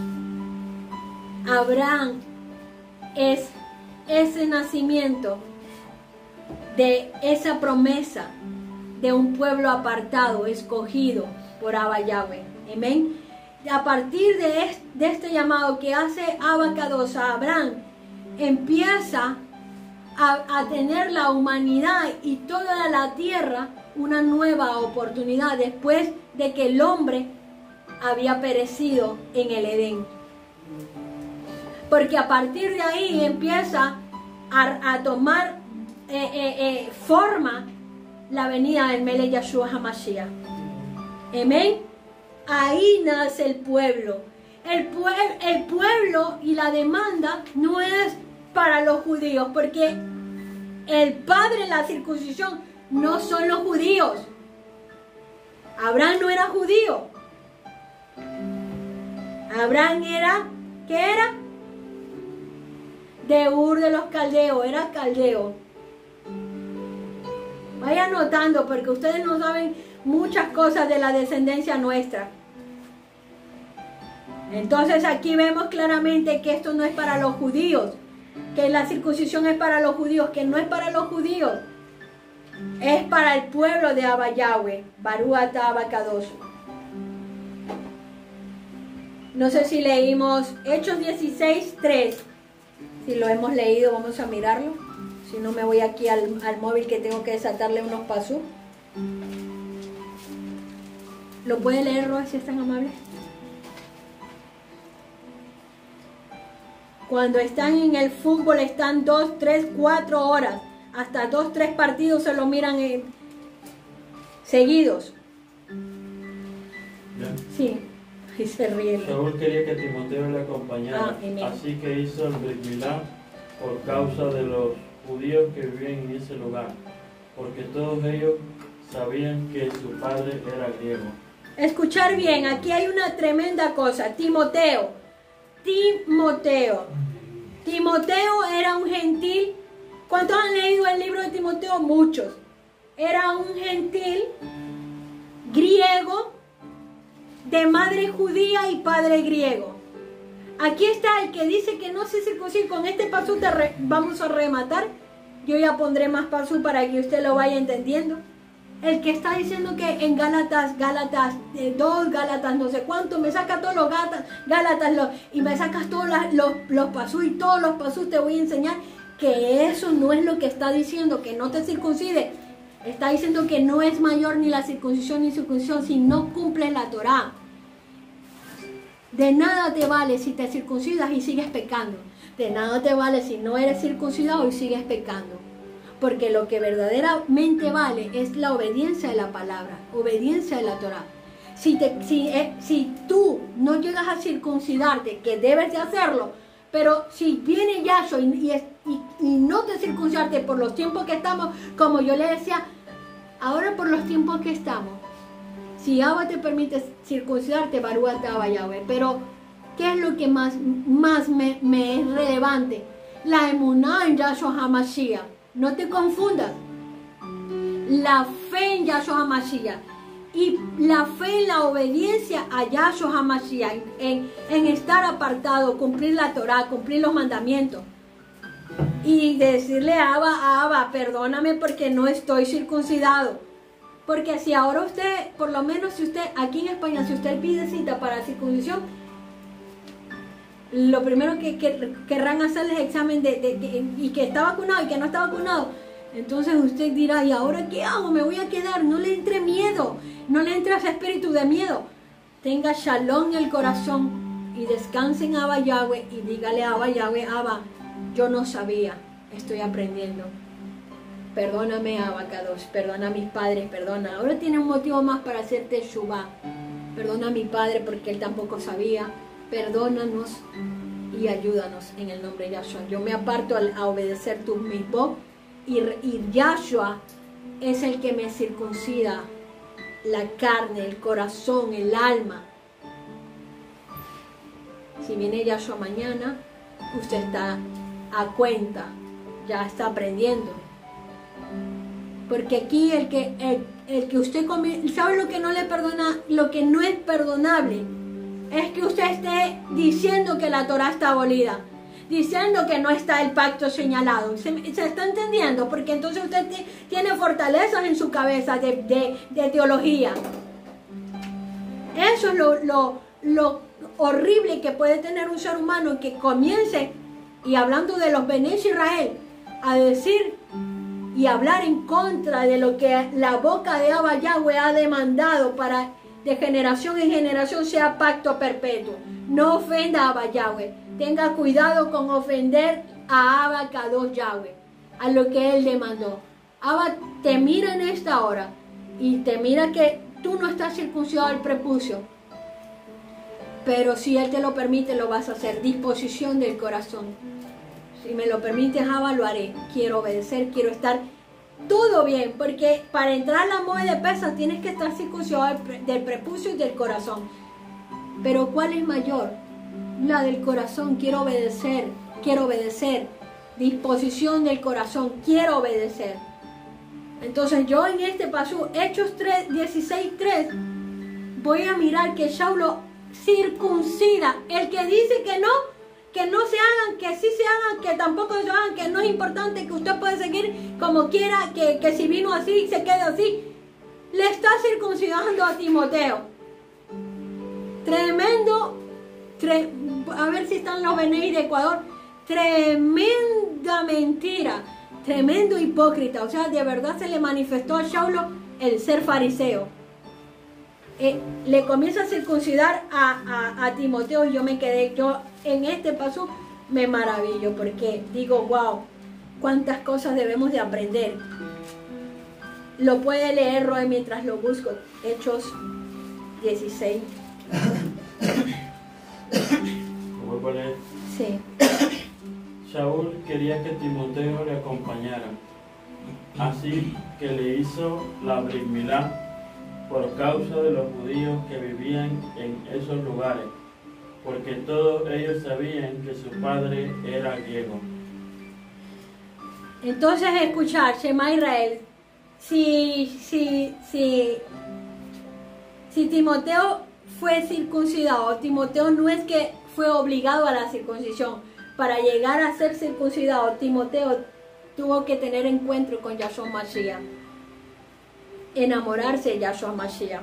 Abraham es ese nacimiento de esa promesa de un pueblo apartado, escogido por Abba Yahweh. Amén. A partir de este, de este llamado que hace Abba Kadosh a Abraham, empieza a, a tener la humanidad y toda la tierra una nueva oportunidad después de que el hombre había perecido en el Edén. Porque a partir de ahí empieza a, a tomar eh, eh, eh, forma la venida del Melech Yahshua HaMashiach. Amén. Ahí nace el pueblo. El, pue el pueblo y la demanda no es para los judíos, porque el padre de la circuncisión no son los judíos. Abraham no era judío. Abraham era, ¿qué era? De Ur de los Caldeos, era caldeo. Vaya anotando porque ustedes no saben muchas cosas de la descendencia nuestra. Entonces aquí vemos claramente que esto no es para los judíos, que la circuncisión es para los judíos, que no es para los judíos, es para el pueblo de Abba Yahweh, Baruch atah Abba Kadosh. No sé si leímos Hechos dieciséis, tres. Si lo hemos leído, vamos a mirarlo. Si no, me voy aquí al, al móvil que tengo que desatarle unos pasos. ¿Lo puede leer, Roa, si es tan amable? Cuando están en el fútbol, están dos, tres, cuatro horas. Hasta dos, tres partidos se lo miran en, seguidos. Bien. Sí. Y se ríe. Saúl quería que Timoteo le acompañara, Ah, así que hizo el Brit Milá por causa de los judíos que vivían en ese lugar, porque todos ellos sabían que su padre era griego. Escuchar bien, aquí hay una tremenda cosa. Timoteo, Timoteo, Timoteo era un gentil. ¿Cuántos han leído el libro de Timoteo? Muchos. Era un gentil griego, de madre judía y padre griego. Aquí está el que dice que no se circuncida. Con este paso te re, vamos a rematar. Yo ya pondré más pasos para que usted lo vaya entendiendo. El que está diciendo que en Gálatas, Gálatas eh, dos, Gálatas no sé cuánto, me saca todos los Gálatas, Gálatas los, y me sacas todos las, los, los pasos y todos los pasos te voy a enseñar que eso no es lo que está diciendo, que no te circuncide. Está diciendo que no es mayor ni la circuncisión ni circuncisión si no cumples la Torá. De nada te vale si te circuncidas y sigues pecando. De nada te vale si no eres circuncidado y sigues pecando. Porque lo que verdaderamente vale es la obediencia de la palabra, obediencia de la Torá. Si, te, si, eh, si tú no llegas a circuncidarte, que debes de hacerlo, pero si viene Yahshua y, y, y, y no te circuncidarte por los tiempos que estamos, como yo le decía, ahora por los tiempos que estamos, si Abba te permite circuncidarte, Baruch atah Abba Yahweh, pero ¿qué es lo que más, más me, me es relevante? La emuná en Yahshua HaMashiach. No te confundas. La fe en Yahshua HaMashiach y la fe en la obediencia a Yahshua HaMashiach, en, en estar apartado, cumplir la Torah, cumplir los mandamientos y decirle a Abba, a Abba, perdóname porque no estoy circuncidado. Porque si ahora usted, por lo menos si usted, aquí en España, si usted pide cita para circuncisión, lo primero que, que querrán hacerle es examen de, de, de, y que está vacunado y que no está vacunado. Entonces usted dirá, ¿y ahora qué hago? Me voy a quedar. No le entre miedo, no le entre ese espíritu de miedo. Tenga shalom en el corazón y descanse en Abba Yahweh y dígale a Abba Yahweh, Abba, yo no sabía, estoy aprendiendo. Perdóname, Abba Kadosh, perdona a mis padres, perdona. Ahora tiene un motivo más para hacerte Shuvah. Perdona a mi padre porque él tampoco sabía. Perdónanos y ayúdanos en el nombre de Yahshua. Yo me aparto a obedecer tus mitzvot y, y Yahshua es el que me circuncida la carne, el corazón, el alma. Si viene Yahshua mañana, usted está a cuenta, ya está aprendiendo. Porque aquí el que, el, el que usted come, ¿sabe lo que no le perdona? Lo que no es perdonable es que usted esté diciendo que la Torah está abolida, diciendo que no está el pacto señalado. ¿Se, se está entendiendo? Porque entonces usted tiene fortalezas en su cabeza de, de, de teología. Eso es lo, lo, lo horrible que puede tener un ser humano, que comience, y hablando de los Bnei Israel, a decir y hablar en contra de lo que la boca de Abba Yahweh ha demandado para de generación en generación sea pacto perpetuo. No ofenda a Abba Yahweh. Tenga cuidado con ofender a Abba Kadosh Yahweh, a lo que él demandó. Abba te mira en esta hora y te mira que tú no estás circuncidado al prepucio, pero si él te lo permite lo vas a hacer. Disposición del corazón. Si me lo permite, Java, lo haré. Quiero obedecer, quiero estar todo bien, porque para entrar a la moda de pesas tienes que estar circuncidado del prepucio y del corazón. Pero ¿cuál es mayor? La del corazón. Quiero obedecer, quiero obedecer. Disposición del corazón, quiero obedecer. Entonces yo en este paso, Hechos dieciséis tres, voy a mirar que Saulo circuncida. El que dice que no, que no se hagan, que sí se hagan, que tampoco se hagan, que no es importante, que usted puede seguir como quiera, que, que si vino así, se queda así. Le está circuncidando a Timoteo. Tremendo, tre, a ver si están los B N I de Ecuador. Tremenda mentira, tremendo hipócrita. O sea, de verdad se le manifestó a Saulo el ser fariseo. Eh, le comienza a circuncidar a, a, a Timoteo y yo me quedé, yo en este paso me maravillo porque digo, wow, cuántas cosas debemos de aprender. Lo puede leer Roy mientras lo busco. Hechos dieciséis. ¿Lo vuelvo a leer? Sí. Saúl quería que Timoteo le acompañara, así que le hizo la brit milá por causa de los judíos que vivían en esos lugares, porque todos ellos sabían que su padre era griego. Entonces, escuchar, Shema Israel, si, si, si, si Timoteo fue circuncidado, Timoteo no es que fue obligado a la circuncisión. Para llegar a ser circuncidado, Timoteo tuvo que tener encuentro con Yahshua Mashiach, enamorarse de Yahshua Mashiach.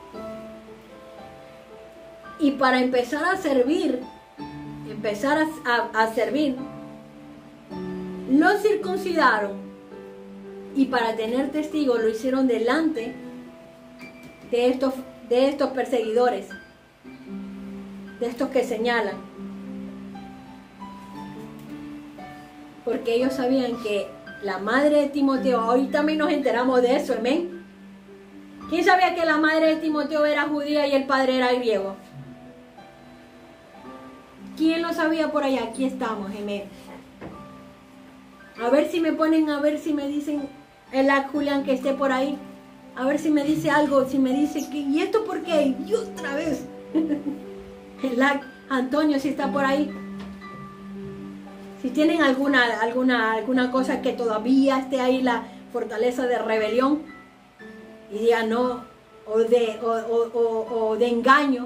Y para empezar a servir, empezar a, a, a servir, lo circuncidaron y para tener testigos lo hicieron delante de estos, de estos perseguidores, de estos que señalan. Porque ellos sabían que la madre de Timoteo, ahorita también nos enteramos de eso, amén. ¿Quién sabía que la madre de Timoteo era judía y el padre era griego? ¿Quién lo sabía por allá? Aquí estamos, amén. A ver si me ponen, a ver si me dicen, el Julián que esté por ahí, a ver si me dice algo, si me dice que, ¿y esto por qué? Y otra vez. El Antonio, si está por ahí. Si tienen alguna, alguna, alguna cosa que todavía esté ahí, la fortaleza de rebelión, y digan no, o de, o, o, o, o de engaño.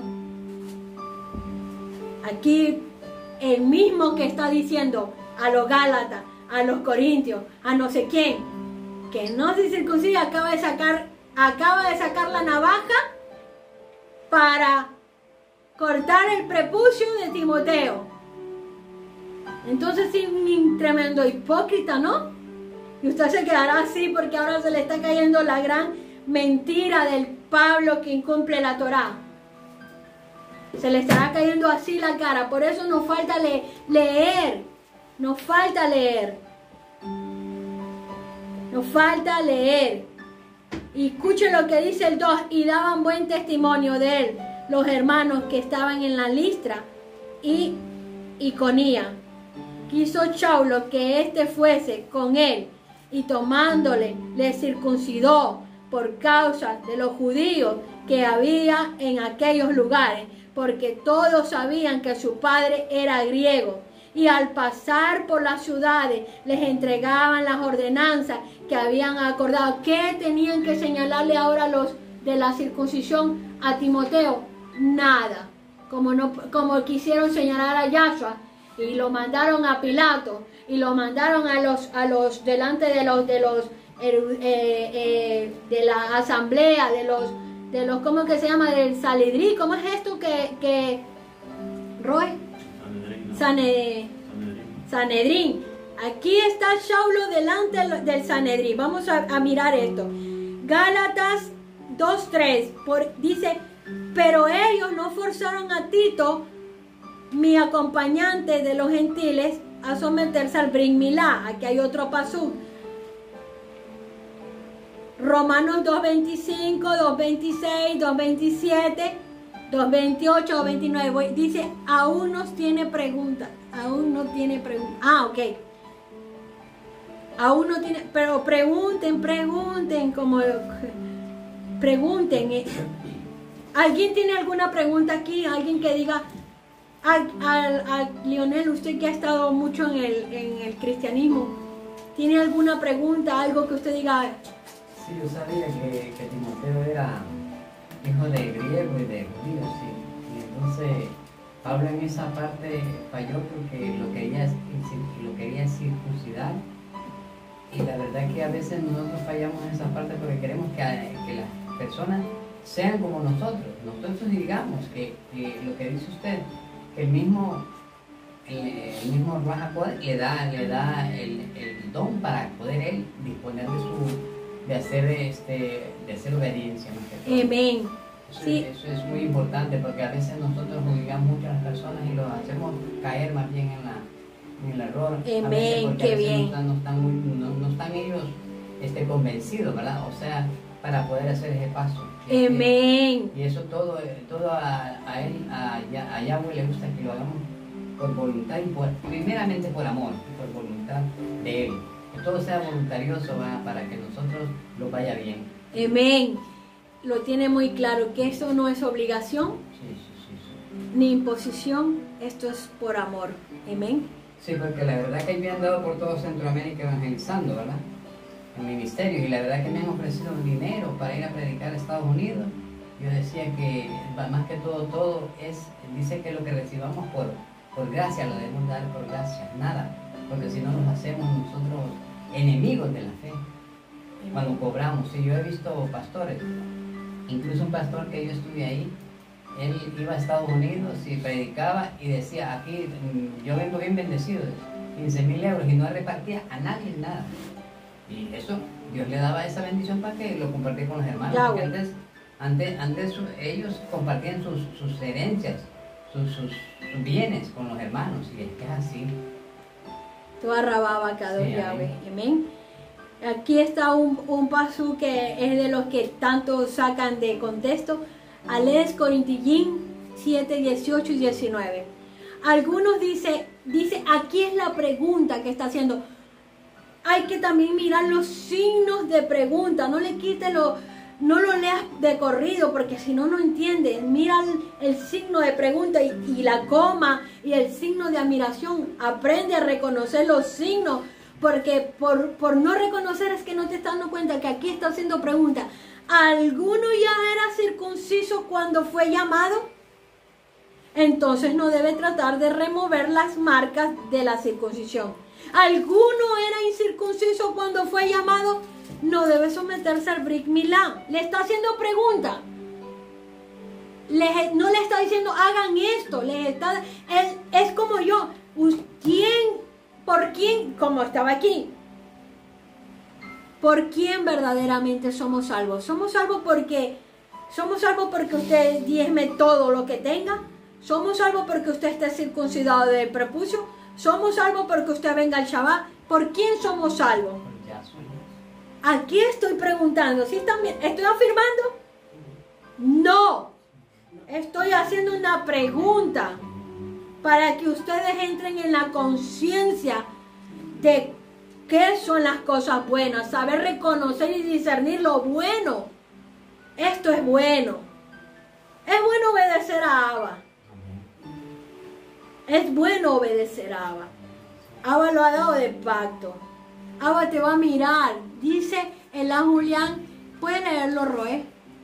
Aquí el mismo que está diciendo a los Gálatas, a los Corintios, a no sé quién, que no se circuncida, acaba de sacar, acaba de sacar la navaja para cortar el prepucio de Timoteo. Entonces sí, un tremendo hipócrita, ¿no? Y usted se quedará así porque ahora se le está cayendo la gran mentira del Pablo que incumple la Torá. Se le estará cayendo así la cara. Por eso nos falta le leer. Nos falta leer. Nos falta leer. Y escuchen lo que dice el dos. Y daban buen testimonio de él los hermanos que estaban en la Listra y Iconía. Quiso Saulo que éste fuese con él y tomándole le circuncidó por causa de los judíos que había en aquellos lugares, porque todos sabían que su padre era griego. Y al pasar por las ciudades les entregaban las ordenanzas que habían acordado. ¿Qué tenían que señalarle ahora los de la circuncisión a Timoteo? Nada, como, no, como quisieron señalar a Yahshua. Y lo mandaron a Pilato y lo mandaron a los a los delante de los de los eh, eh, de la asamblea de los de los cómo que se llama del Sanedrín. ¿Cómo es esto que que Roy? Sanedrín, ¿no? Sane, Sanedrín. Sanedrín. Aquí está Saulo delante del Sanedrín. Vamos a, a mirar esto. Gálatas dos tres dice, pero ellos no forzaron a Tito, mi acompañante de los gentiles, a someterse al Brit Milá. Aquí hay otro pasú. Romanos dos veinticinco, dos veintiséis, dos veintisiete, dos veintiocho, dos veintinueve. Dice, aún nos tiene preguntas. Aún no tiene pregunta. Ah, ok. Aún no tiene, pero pregunten, pregunten, como pregunten. ¿Alguien tiene alguna pregunta aquí? ¿Alguien que diga, a, a, a Lionel, usted que ha estado mucho en el, en el cristianismo, ¿tiene alguna pregunta, algo que usted diga? Sí, yo sabía que, que Timoteo era hijo de griego y de judíos, sí. Y entonces Pablo en esa parte falló porque lo quería, lo quería circuncidar. Y la verdad es que a veces nosotros fallamos en esa parte porque queremos que, que las personas sean como nosotros. Nosotros digamos que, que lo que dice usted, que el mismo, el, el mismo Ruach HaKodesh le da, le da el, el don para poder él disponer de su, de hacer este, de hacer obediencia. Amén. Eso, Sí. eso es muy importante porque a veces nosotros juzgamos mucho a las personas y los hacemos caer más bien en la en el error. Amén, qué bien. No están, no, están muy, no, no están ellos este, convencidos, ¿verdad? O sea, para poder hacer ese paso. Amén. Y eso todo, todo a, a él, a, a Yahweh le gusta que lo hagamos por voluntad y por, primeramente por amor, por voluntad de él. Que todo sea voluntarioso, ¿verdad? Para que nosotros lo vaya bien. Amén. Lo tiene muy claro que esto no es obligación Sí, sí, sí, sí. ni imposición, esto es por amor. Amén. Sí, porque la verdad que yo he andado por todo Centroamérica evangelizando, ¿verdad? En ministerio, y la verdad que me han ofrecido dinero para ir a predicar a Estados Unidos. Yo decía que más que todo, todo es, dice que lo que recibamos por, por gracia, lo debemos dar por gracia, nada, porque si no nos hacemos nosotros enemigos de la fe. Cuando cobramos, sí, yo he visto pastores, incluso un pastor que yo estuve ahí, él iba a Estados Unidos y predicaba y decía, aquí yo vengo bien bendecido, quince mil euros, y no repartía a nadie nada. Y eso, Dios le daba esa bendición para que lo compartiera con los hermanos. Ya, Porque antes, antes, antes ellos compartían sus, sus herencias, sus, sus, sus bienes con los hermanos, y es que es así. Tú arrababa cada Sí, Yahweh. Amén. Aquí está un, un pasú que es de los que tanto sacan de contexto. Alex Corintillín siete, dieciocho y diecinueve. Algunos dicen, dice, aquí es la pregunta que está haciendo. Hay que también mirar los signos de pregunta. No le quite lo, no lo leas de corrido porque si no, no entiendes. Mira el, el signo de pregunta y, y la coma y el signo de admiración. Aprende a reconocer los signos porque por, por no reconocer es que no te estás dando cuenta que aquí está haciendo preguntas. ¿Alguno ya era circunciso cuando fue llamado? Entonces no debe tratar de remover las marcas de la circuncisión. ¿Alguno era incircunciso cuando fue llamado? No debe someterse al Brit Milá. Le está haciendo pregunta. Le, no le está diciendo hagan esto. Le está, él, es como yo. ¿Quién? ¿Por quién? Como estaba aquí. ¿Por quién verdaderamente somos salvos? ¿Somos salvos porque somos salvos porque usted diezme todo lo que tenga? ¿Somos salvos porque usted esté circuncidado del prepucio? ¿Somos salvos porque usted venga al Shabbat? ¿Por quién somos salvos? Aquí estoy preguntando. ¿Sí están bien? ¿Estoy afirmando? No. Estoy haciendo una pregunta para que ustedes entren en la conciencia de ¿qué son las cosas buenas? Saber reconocer y discernir lo bueno. Esto es bueno. Es bueno obedecer a Abba. Es bueno obedecer a Abba. Abba lo ha dado de pacto. Abba te va a mirar. Dice Elá Julián. ¿Puede leerlo, Roe?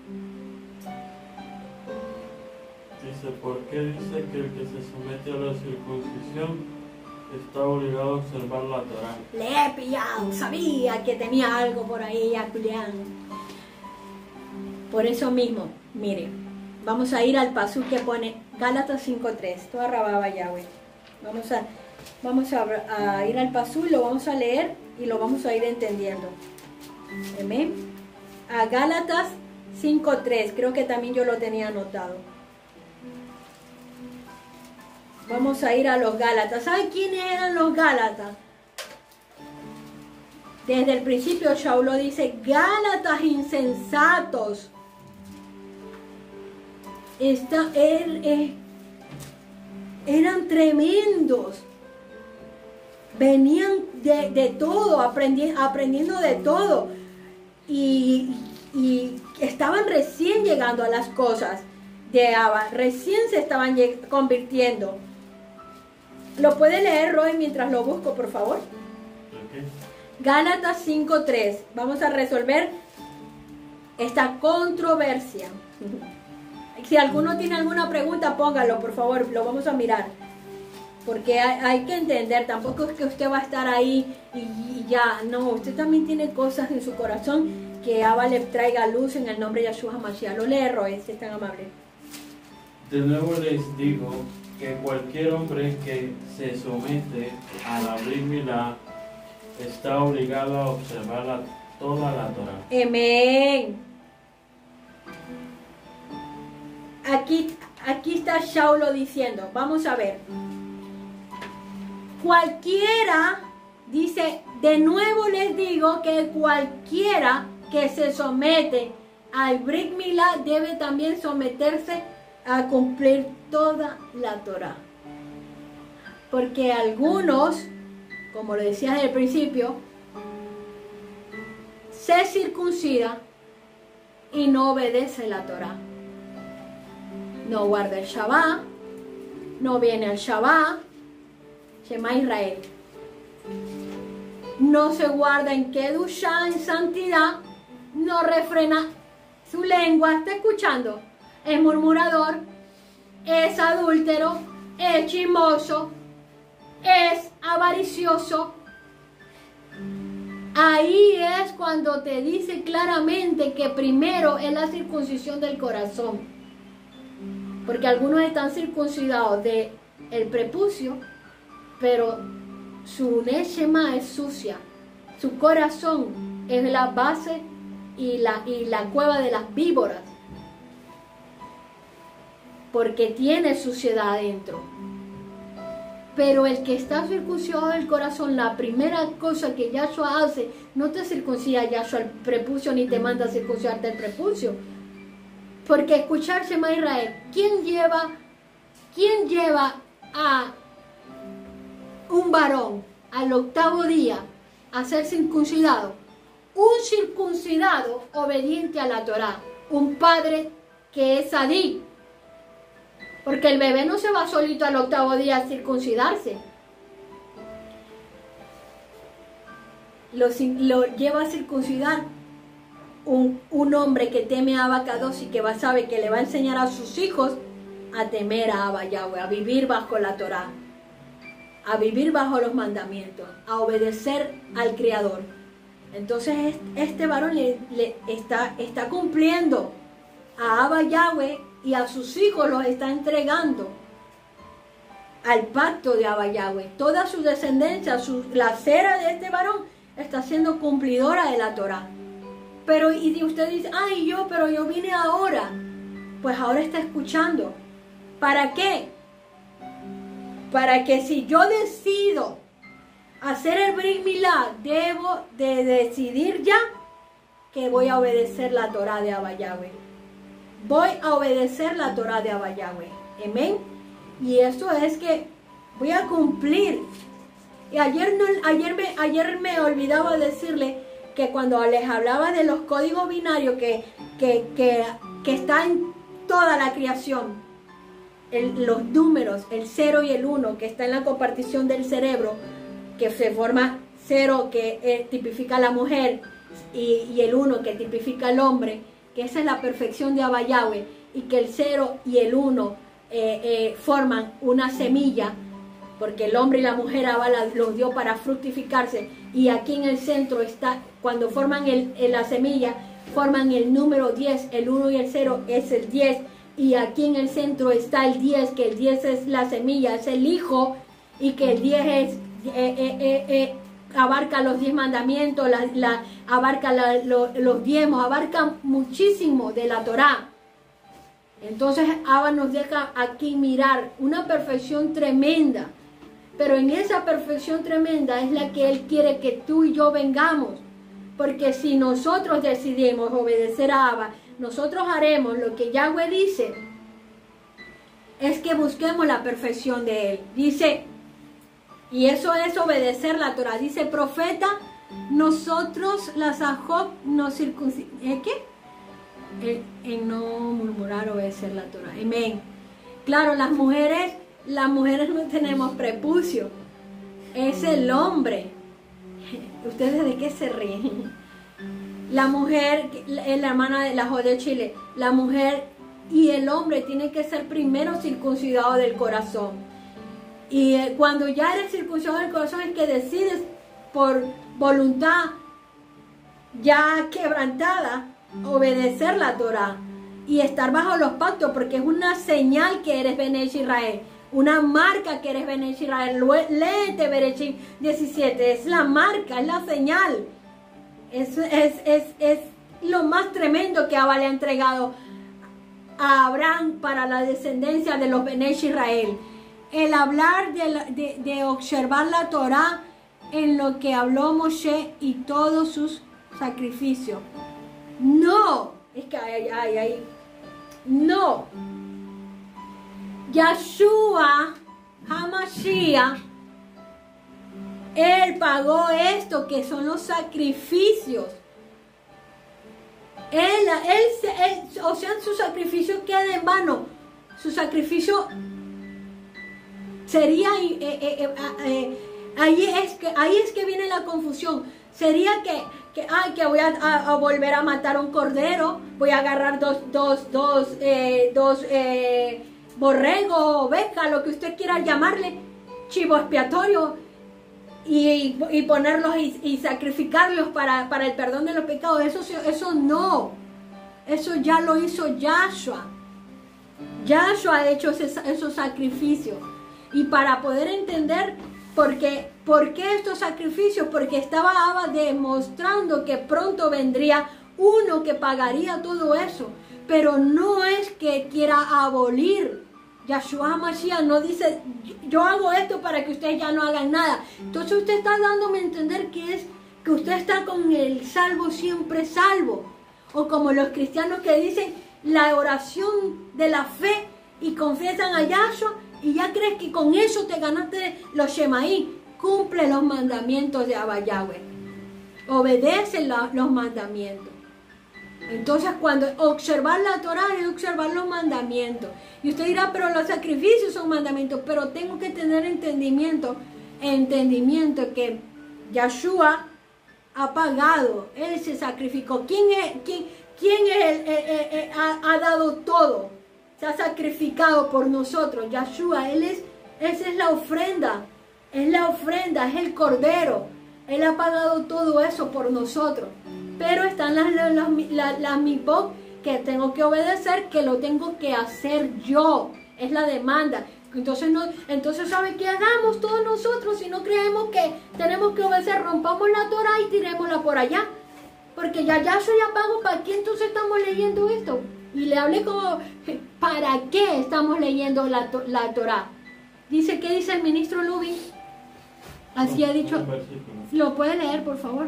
Dice, ¿por qué dice que el que se somete a la circuncisión está obligado a observar la Torá? Le he pillado, sabía que tenía algo por ahí a Julián. Por eso mismo, mire, vamos a ir al pasú que pone Gálatas cinco tres. Tú arrababa Yahweh. Vamos a, vamos a, a ir al pasú y lo vamos a leer y lo vamos a ir entendiendo. Amén. A Gálatas cinco tres, creo que también yo lo tenía anotado. Vamos a ir a los Gálatas. ¿Saben quiénes eran los Gálatas? Desde el principio Shaul lo dice, Gálatas insensatos. Esta, er, er, eran tremendos. venían de, de todo, aprendi, aprendiendo de todo. Y, y estaban recién llegando a las cosas de Abba, recién se estaban convirtiendo. ¿Lo puede leer, Roy, mientras lo busco, por favor? Okay. Gálatas cinco tres. Vamos a resolver esta controversia. Si alguno tiene alguna pregunta, póngalo, por favor, lo vamos a mirar. Porque hay, hay que entender, tampoco es que usted va a estar ahí y, y ya, no, usted también tiene cosas en su corazón que Abba le traiga luz en el nombre de Yahshua Hamashiach. Lo lee, Roy, si es tan amable. De nuevo les digo que cualquier hombre que se somete a la Brit Milá está obligado a observar la, toda la Torah. Amén. Aquí, aquí está Shaulo diciendo, vamos a ver. Cualquiera, dice, de nuevo les digo que cualquiera que se somete al Brit Milá debe también someterse a cumplir toda la Torah. Porque algunos, como lo decía desde el principio, se circuncida y no obedece la Torah. No guarda el Shabbat, no viene al Shabbat, Shema Israel. No se guarda en Kedushá, en santidad, no refrena su lengua, está escuchando, es murmurador, es adúltero, es chismoso, es avaricioso. Ahí es cuando te dice claramente que primero es la circuncisión del corazón. Porque algunos están circuncidados del prepucio, pero su neshama es sucia. Su corazón es la base y la, y la cueva de las víboras. Porque tiene suciedad adentro. Pero el que está circuncidado del corazón, la primera cosa que Yahshua hace, no te circuncida Yahshua el prepucio ni te manda a circuncidarte el prepucio. Porque escuchar Shema Israel, ¿quién lleva, quién lleva a un varón al octavo día a ser circuncidado? Un circuncidado obediente a la Torah, un padre que es sadí. Porque el bebé no se va solito al octavo día a circuncidarse. Lo, lo lleva a circuncidar un, un hombre que teme a Abacados y que va, sabe que le va a enseñar a sus hijos a temer a Abba Yahweh, a vivir bajo la Torah, a vivir bajo los mandamientos, a obedecer al Creador. Entonces este varón le, le está, está cumpliendo a Abba Yahweh y a sus hijos los está entregando al pacto de Abba Yahweh. Toda su descendencia, su, la cera de este varón está siendo cumplidora de la Torah. Pero y usted dice, ay yo, pero yo vine ahora. Pues ahora está escuchando. ¿Para qué? Para que si yo decido hacer el Brit Milá, debo de decidir ya que voy a obedecer la Torah de Abba Yahweh. Voy a obedecer la Torah de Abba Yahweh. Amén. Y eso es que voy a cumplir. Y ayer, no, ayer, me, ayer me olvidaba decirle que cuando les hablaba de los códigos binarios que, que, que, que está en toda la creación, el, los números, el cero y el uno, que está en la compartición del cerebro, que se forma cero que eh, tipifica a la mujer y, y el uno que tipifica al hombre, que esa es la perfección de Abba Yahweh, y que el cero y el uno eh, eh, forman una semilla, porque el hombre y la mujer Abba los dio para fructificarse, y aquí en el centro está, cuando forman el, el, la semilla, forman el número diez, el uno y el cero es el diez, y aquí en el centro está el diez, que el diez es la semilla, es el hijo, y que el diez es, eh, eh, eh, eh, abarca los diez mandamientos, la, la, abarca la, lo, los diezmos, abarca muchísimo de la Torah. Entonces Abba nos deja aquí mirar una perfección tremenda, pero en esa perfección tremenda es la que Él quiere que tú y yo vengamos, porque si nosotros decidimos obedecer a Abba, nosotros haremos lo que Yahweh dice, es que busquemos la perfección de Él. Dice Y eso es obedecer la Torah. Dice profeta, nosotros las Jacob nos circuncidamos. ¿Eh, qué? En, en no murmurar, obedecer la Torah. Amén. Claro, las mujeres, las mujeres no tenemos prepucio. Es el hombre. ¿Ustedes de qué se ríen? La mujer, es la hermana de la J de Chile, la mujer y el hombre tienen que ser primero circuncidados del corazón. Y eh, cuando ya eres circuncidado del corazón es que decides por voluntad ya quebrantada obedecer la Torah y estar bajo los pactos, porque es una señal que eres Bnei Israel, una marca que eres Bnei Israel. Léete Bereshit diecisiete, es la marca, es la señal. Es, es, es, es lo más tremendo que Abba le ha entregado a Abraham para la descendencia de los Bnei Israel. El hablar de, la, de, de observar la Torah en lo que habló Moshe y todos sus sacrificios. No, es que ay, ay, ay, no. Yahshua HaMashiach, Él pagó esto que son los sacrificios. Él, él, él, o sea, su sacrificio queda en vano. Su sacrificio sería, eh, eh, eh, eh, ahí, es que, ahí es que viene la confusión. Sería que, que, ay, que voy a, a, a volver a matar un cordero, voy a agarrar dos, dos, dos, eh, dos eh, borregos, ovejas, lo que usted quiera llamarle, chivo expiatorio, y, y ponerlos y, y sacrificarlos para, para el perdón de los pecados. Eso, eso no, eso ya lo hizo Yahshua. Yahshua ha hecho ese, esos sacrificios. Y para poder entender por qué, por qué estos sacrificios, porque estaba Abba demostrando que pronto vendría uno que pagaría todo eso. Pero no es que quiera abolir. Yahshua Mashiach no dice, yo hago esto para que ustedes ya no hagan nada. Entonces usted está dándome a entender que es que usted está con el salvo siempre salvo. O como los cristianos que dicen la oración de la fe y confiesan a Yahshua y ya crees que con eso te ganaste los Shemaí. Cumple los mandamientos de Abba Yahweh. Obedece la, los mandamientos. Entonces cuando observar la Torah es observar los mandamientos. Y usted dirá, pero los sacrificios son mandamientos. Pero tengo que tener entendimiento, entendimiento que Yahshua ha pagado. Él se sacrificó. ¿Quién es, quién, quién es el, el, el, el, ha, ha dado todo? Se ha sacrificado por nosotros. Yahshua, Él es, esa es la ofrenda. Es la ofrenda, es el cordero. Él ha pagado todo eso por nosotros. Pero están las, las, las, las, las mitzvot que tengo que obedecer, que lo tengo que hacer yo. Es la demanda. Entonces, no, entonces ¿sabe qué hagamos todos nosotros? Si no creemos que tenemos que obedecer, rompamos la Torah y tirémosla por allá. Porque ya ya soy ya pago, ¿para qué entonces estamos leyendo esto? Y le hablé como, ¿para qué estamos leyendo la, la Torah? Dice, ¿qué dice el ministro Lubin? Así ha dicho. ¿Lo puede leer, por favor?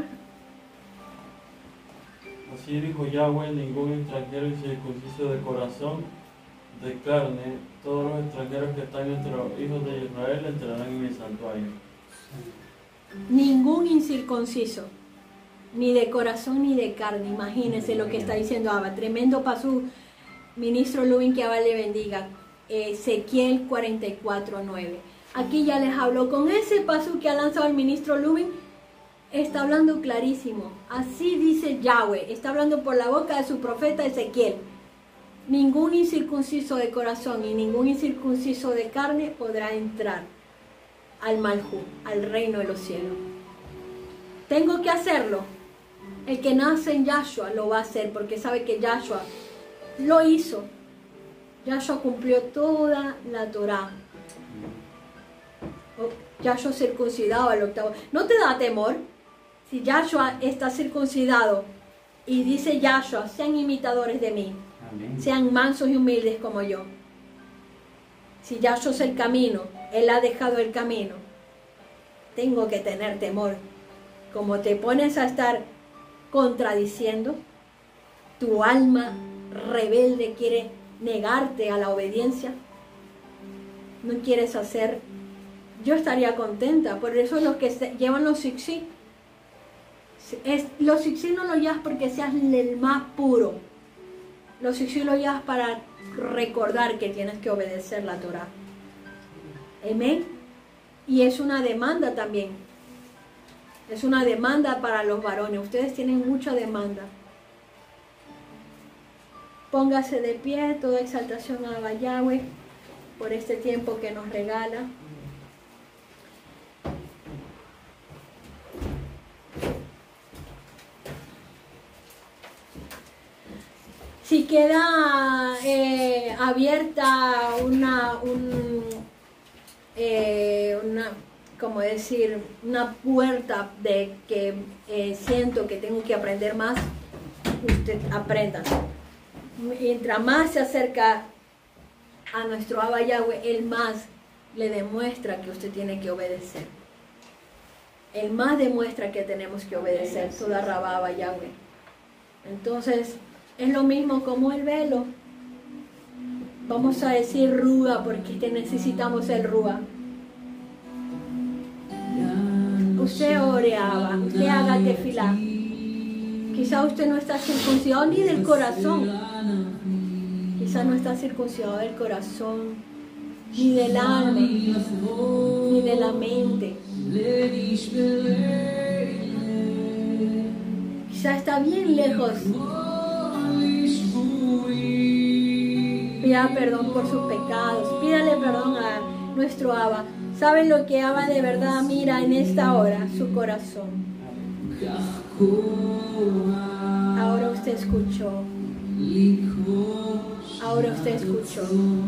Así dijo Yahweh, ningún extranjero incircunciso de corazón, de carne, todos los extranjeros que están entre los hijos de Israel entrarán en mi santuario. Ningún incircunciso, ni de corazón ni de carne. Imagínense lo que está diciendo Abba. Tremendo paso, ministro Lubin, que Abba le bendiga. Ezequiel cuarenta y cuatro, nueve. Aquí ya les habló con ese paso que ha lanzado el ministro Lubin. Está hablando clarísimo. Así dice Yahweh. Está hablando por la boca de su profeta Ezequiel. Ningún incircunciso de corazón y ningún incircunciso de carne podrá entrar al Malhú, al reino de los cielos. Tengo que hacerlo. El que nace en Yahshua lo va a hacer porque sabe que Yahshua lo hizo. Yahshua cumplió toda la Torah. Yahshua circuncidado al octavo. ¿No te da temor? Si Yahshua está circuncidado y dice Yahshua, sean imitadores de mí. Amén. Sean mansos y humildes como yo. Si Yahshua es el camino, Él ha dejado el camino. Tengo que tener temor. Como te pones a estar contradiciendo, tu alma rebelde quiere negarte a la obediencia. No quieres hacer yo estaría contenta. Por eso los que se, llevan los sixí, es, los sixí no los llevas porque seas el más puro. Los sixí los llevas para recordar que tienes que obedecer la Torah. Amén. Y es una demanda también. Es una demanda para los varones. Ustedes tienen mucha demanda. Póngase de pie, toda exaltación a Yahweh por este tiempo que nos regala. Si queda eh, abierta una, un, eh, una, como decir, una puerta de que eh, siento que tengo que aprender más, usted aprenda. Mientras más se acerca a nuestro Abba Yahweh, Él más le demuestra que usted tiene que obedecer. Él más demuestra que tenemos que obedecer. Toda Rabá Abba Yahweh. Entonces, es lo mismo como el velo. Vamos a decir Rúa porque necesitamos el Rúa. Usted oreaba, usted haga tefilá. Quizá usted no está circuncidado ni del corazón. Quizá no está circuncidado del corazón, ni del alma, ni de la mente. Quizá está bien lejos. Pida perdón por sus pecados. Pídale perdón a nuestro Abba. ¿Saben lo que Abba de verdad mira en esta hora? Su corazón. Ahora usted escuchó. Ahora usted escuchó.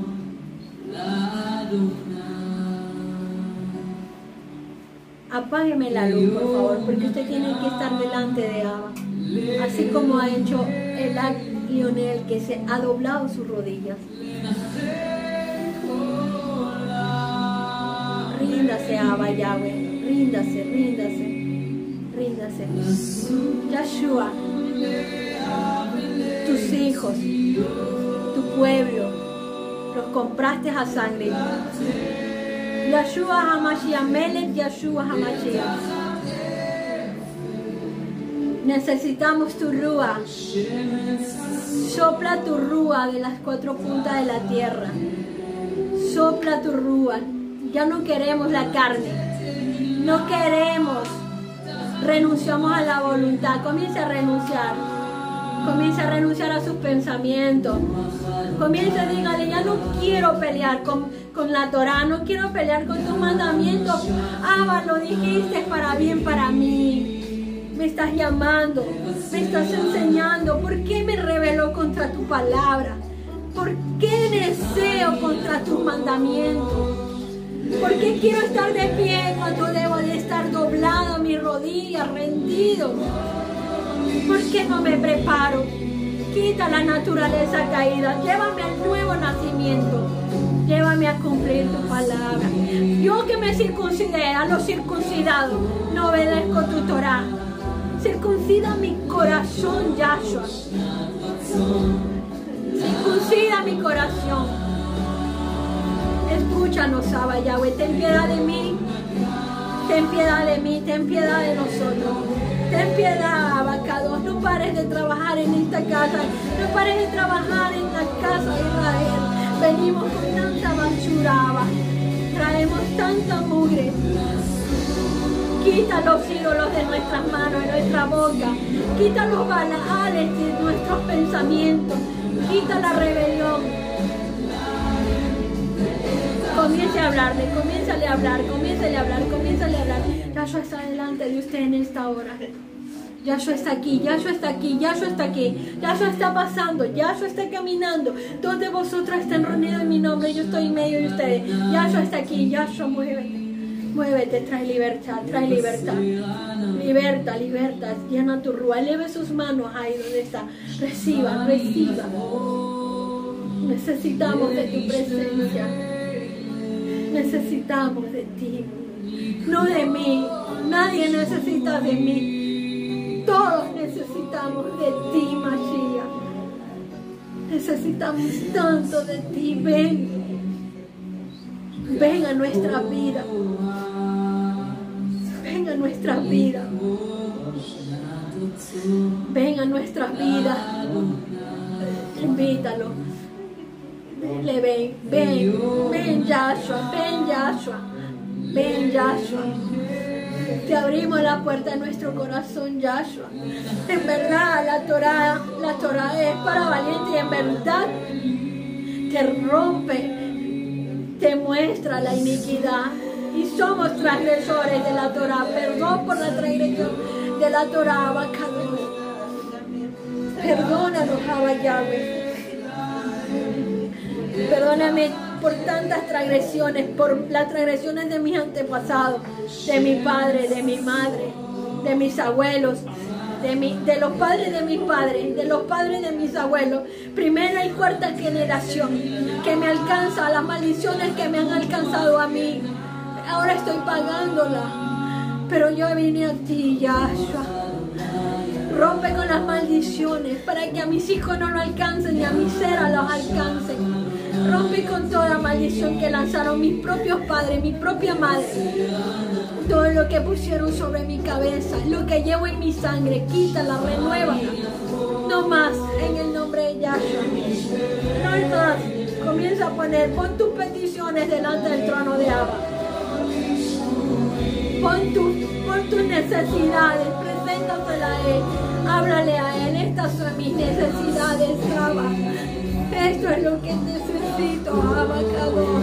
Apágueme la luz, por favor, porque usted tiene que estar delante de Abba. Así como ha hecho el Lionel, que se ha doblado sus rodillas. Ríndase, Abba Yahweh. Ríndase, ríndase. Ríndase. Yahshua, tus hijos, tu pueblo, los compraste a sangre. Yahshua HaMashiach, Melech Yahshua HaMashiach. Necesitamos tu rúa. Sopla tu rúa de las cuatro puntas de la tierra. Sopla tu rúa. Ya no queremos la carne. No queremos. Renunciamos a la voluntad. Comienza a renunciar. Comienza a renunciar a sus pensamientos. Comienza, dígale, ya no quiero pelear con, con la Torah, no quiero pelear con tus mandamientos. Abba, lo dijiste para bien para mí. Me estás llamando, me estás enseñando. ¿Por qué me rebelo contra tu palabra? ¿Por qué deseo contra tus mandamientos? ¿Por qué quiero estar de pie cuando debo de estar doblado, mis rodillas, rendido? ¿Por qué no me preparo? Quita la naturaleza caída, llévame al nuevo nacimiento, llévame a cumplir tu palabra. Yo que me circuncidé a los circuncidados, no obedezco tu Torah. Circuncida mi corazón, Yahshua. Circuncida mi corazón. Escúchanos, Abba Yahweh, ten piedad de mí, ten piedad de mí, ten piedad de nosotros. Ten piedad, Abacados, no pares de trabajar en esta casa, no pares de trabajar en la casa de Israel. Venimos con tanta basura, Abba, traemos tanta mugre. Quita los ídolos de nuestras manos, de nuestra boca, quita los balaales de nuestros pensamientos, quita la rebelión. Comience a hablarle, comiénzale a hablar, comiénzale a hablar, comiénzale a hablar. Yahshua está delante de usted en esta hora. Yahshua está aquí, Yahshua está aquí, Yahshua está aquí. Yahshua está pasando, Yahshua está caminando. Dos de vosotros están reunidos en mi nombre, yo estoy en medio de ustedes. Yahshua está aquí, Yahshua, muévete. Muévete, trae libertad, trae libertad. Libertad, libertad. Llena tu rúa, eleve sus manos ahí donde está. Reciba, reciba. Necesitamos de tu presencia. Necesitamos de ti, no de mí. Nadie necesita de mí. Todos necesitamos de ti, Mashiach. Necesitamos tanto de ti. Ven, Ven a nuestra vida. Ven a nuestras vidas. Ven a nuestras vidas. Invítalo. Dile, ven, ven, ven Yahshua, ven Yahshua, ven Yahshua. Te abrimos la puerta de nuestro corazón, Yahshua. En verdad, la Torah, la Torah es para valientes y en verdad te rompe, te muestra la iniquidad. Y somos transgresores de la Torah. Perdón por la transgresión de la Torah, Abacados. Perdónanos, Abba Yahweh. Perdóname por tantas transgresiones, por las transgresiones de mis antepasados, de mi padre, de mi madre, de mis abuelos, de, mi, de los padres de mis padres, de los padres de mis abuelos, primera y cuarta generación, que me alcanza, las maldiciones que me han alcanzado a mí. Ahora estoy pagándola, pero yo vine a ti, Yahshua. Rompe con las maldiciones para que a mis hijos no lo alcancen ni a mis ceras los alcancen. Rompe con toda maldición que lanzaron mis propios padres, mi propia madre. Todo lo que pusieron sobre mi cabeza, lo que llevo en mi sangre, quítala, renuévala. No más, en el nombre de Yahshua. No hay más. Comienza a poner, pon tus peticiones delante del trono de Abba. Pon, tu, pon tus necesidades, preséntasela a Él. Háblale a Él, estas son mis necesidades, Abba. Esto es lo que necesito, Abacados.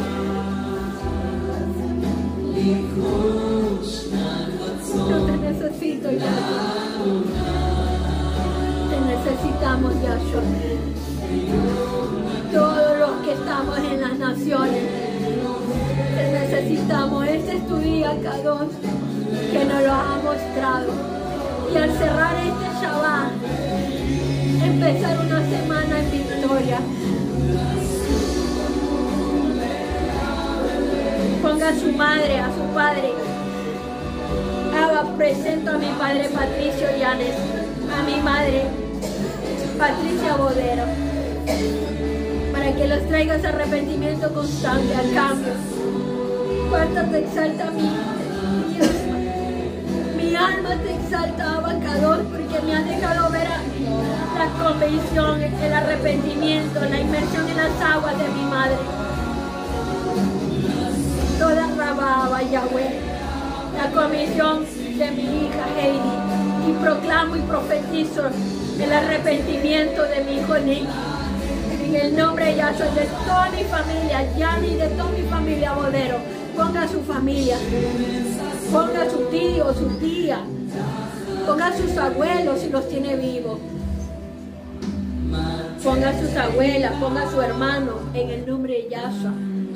Yo te necesito, Yahshua. Te necesitamos, Yahshua. Todos los que estamos en las naciones, te necesitamos. Este es tu día, Kadosh, que nos lo ha mostrado. Y al cerrar este Shabbat, empezar una semana en victoria. Ponga a su madre, a su padre. Haga presento a mi padre Patricio Llanes, a mi madre Patricia Bodero, para que los traigas arrepentimiento constante, al cambio. Cuarta, te exalta mi, mi alma te exalta, Abacados, porque me has dejado ver a la convención, el arrepentimiento, la inmersión en las aguas de mi madre. Toda rababa, Yahweh, la comisión de mi hija Heidi, y proclamo y profetizo el arrepentimiento de mi hijo Nick. En el nombre de Yahshua, de toda mi familia, Yani, de toda mi familia Bodero, ponga a su familia, ponga a su tío, su tía, ponga a sus abuelos si los tiene vivos. Ponga a sus abuelas, ponga a su hermano, en el nombre de Yahshua.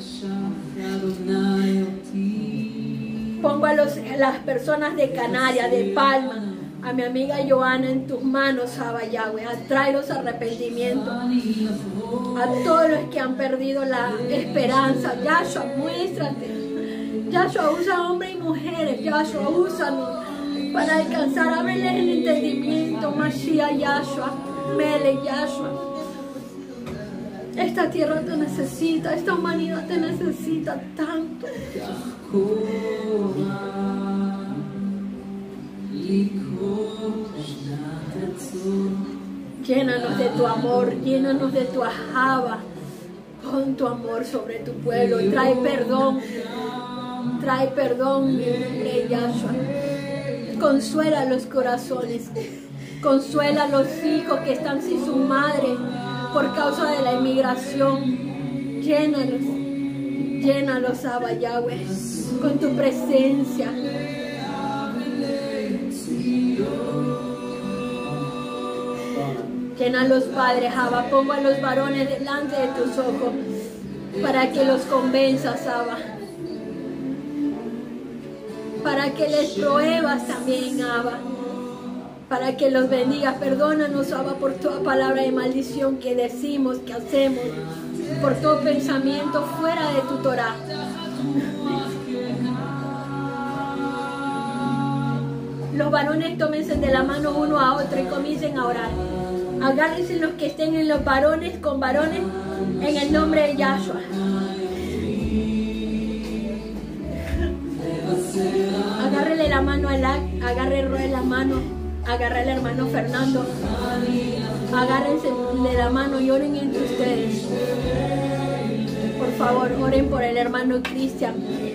Pongo a, los, a las personas de Canarias, de Palma, a mi amiga Joana en tus manos, Abba Yahweh. Atráelos arrepentimiento. A todos los que han perdido la esperanza. Yahshua, muéstrate. Yahshua, usa hombres y mujeres. Yahshua, úsanos para alcanzar. Ábreles el entendimiento. Mashiach, Yahshua. Mele, Yahshua. Esta tierra te necesita, esta humanidad te necesita tanto. Llénanos de tu amor, llénanos de tu ajaba. Pon tu amor sobre tu pueblo, trae perdón, trae perdón, de Yahshua. Consuela los corazones, consuela a los hijos que están sin su madre por causa de la inmigración. Llénalos, llénalos, Abba Yahweh, con tu presencia. Llena a los padres, Abba. Pongo a los varones delante de tus ojos para que los convenzas, Abba. Para que les pruebas también, Abba. Para que los bendigas. Perdónanos, Abba, por toda palabra de maldición que decimos, que hacemos, por todo pensamiento fuera de tu Torah. Los varones tómense de la mano uno a otro y comiencen a orar. Agárrense los que estén en los varones con varones en el nombre de Yahshua. la mano a Lac, agarre la mano, agarre al hermano Fernando, agárrense de la mano y oren entre ustedes. Por favor, oren por el hermano Cristian.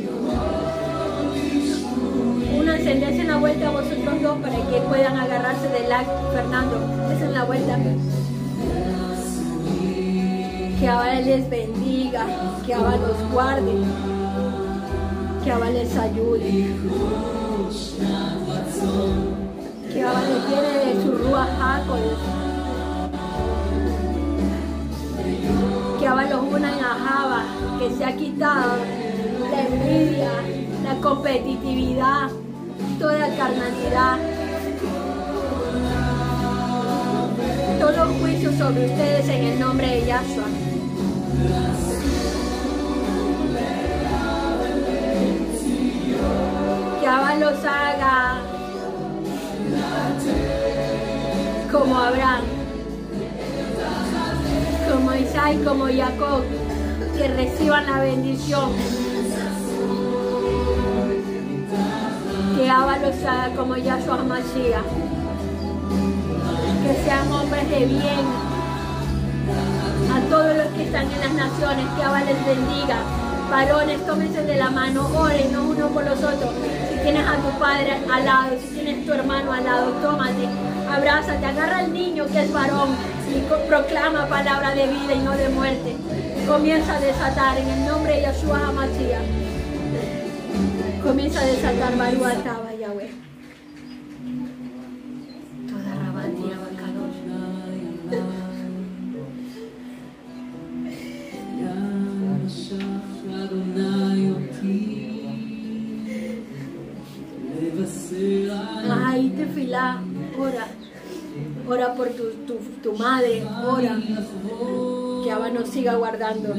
Únanse, dense la vuelta a vosotros dos para que puedan agarrarse de Lac, Fernando. Dense la vuelta. Que ahora les bendiga, que ahora los guarde, que ahora les ayude, que ahora les llene de su Ruach HaKodesh, que ahora los unan a Java, que se ha quitado la envidia, la competitividad, toda carnalidad, todo juicio sobre ustedes en el nombre de Yahshua. Que Abba los haga como Abraham, como Isaac, como Jacob, que reciban la bendición. Que Abba los haga como Yahshua Mashiach, que sean hombres de bien. A todos los que están en las naciones, que Abba les bendiga. Varones, tómense de la mano, oren no uno por los otros. Si tienes a tu padre al lado, si tienes tu hermano al lado, tómate, abrázate, agarra al niño que es varón y proclama palabra de vida y no de muerte. Comienza a desatar en el nombre de Yahshua HaMashiach. Comienza a desatar Baruch Ataba, Yahweh. Toda Rabatía, Bacadosh. Ay, tefilá, ora, ora por tu, tu, tu madre, ora, que Abba nos siga guardando,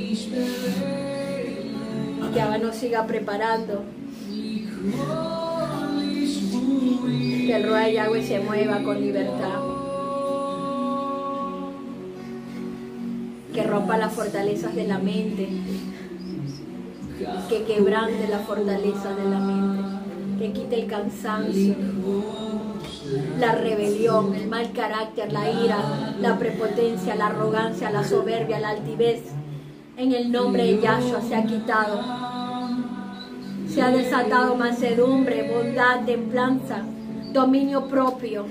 que Abba nos siga preparando, que el Ruach Yahweh se mueva con libertad, que rompa las fortalezas de la mente, que quebrante las fortalezas de la mente, que quite el cansancio, la rebelión, el mal carácter, la ira, la prepotencia, la arrogancia, la soberbia, la altivez. En el nombre de Yahshua se ha quitado. Se ha desatado mansedumbre, bondad, templanza, dominio propio.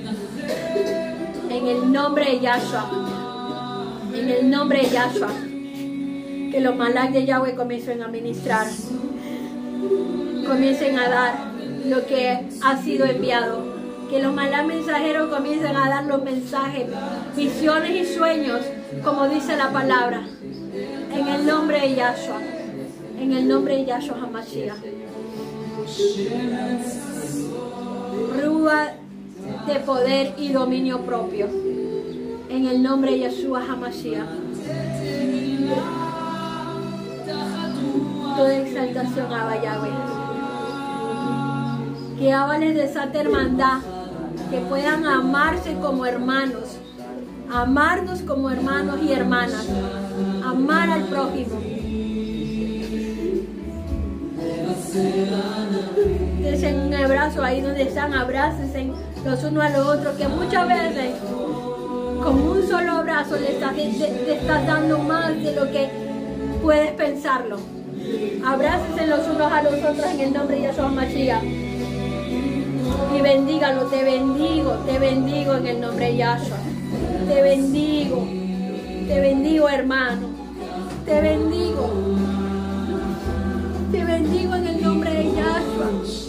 En el nombre de Yahshua. En el nombre de Yahshua. Que los malak de Yahweh comiencen a ministrar. Comiencen a dar lo que ha sido enviado. Que los malak mensajeros comiencen a dar los mensajes, visiones y sueños, como dice la palabra. En el nombre de Yahshua. En el nombre de Yahshua HaMashiach. Ruach de poder y dominio propio. En el nombre de Yahshua HaMashiach. Toda exaltación a Abba Yahweh. Que Abba les desate hermandad, que puedan amarse como hermanos, amarnos como hermanos y hermanas, amar al prójimo. Desen un abrazo ahí donde están, abrácense los unos a los otros, que muchas veces con un solo abrazo le estás, le, le estás dando más de lo que puedes pensarlo. Abrácense los unos a los otros en el nombre de Yahshua Mashiach. Y bendígalo, te bendigo, te bendigo en el nombre de Yahshua. Te bendigo, te bendigo hermano, te bendigo. Te bendigo en el nombre de Yahshua.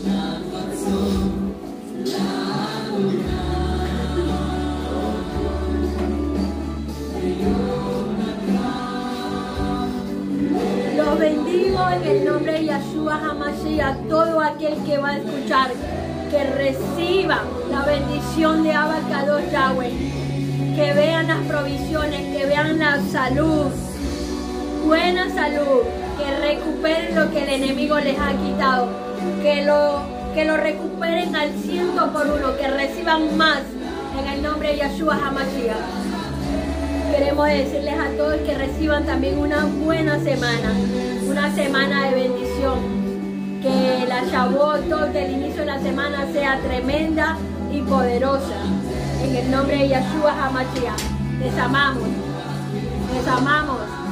Los bendigo en el nombre de Yahshua HaMashiach. Todo aquel que va a escuchar, que reciba la bendición de Abba Kadosh Yahweh, que vean las provisiones, que vean la salud, buena salud, que recuperen lo que el enemigo les ha quitado, que lo, que lo recuperen al ciento por uno, que reciban más en el nombre de Yahshua HaMashiach. Queremos decirles a todos que reciban también una buena semana, una semana de bendición, Que la Shavuot del inicio de la semana sea tremenda y poderosa. En el nombre de Yeshua HaMashiach. Les amamos. Les amamos.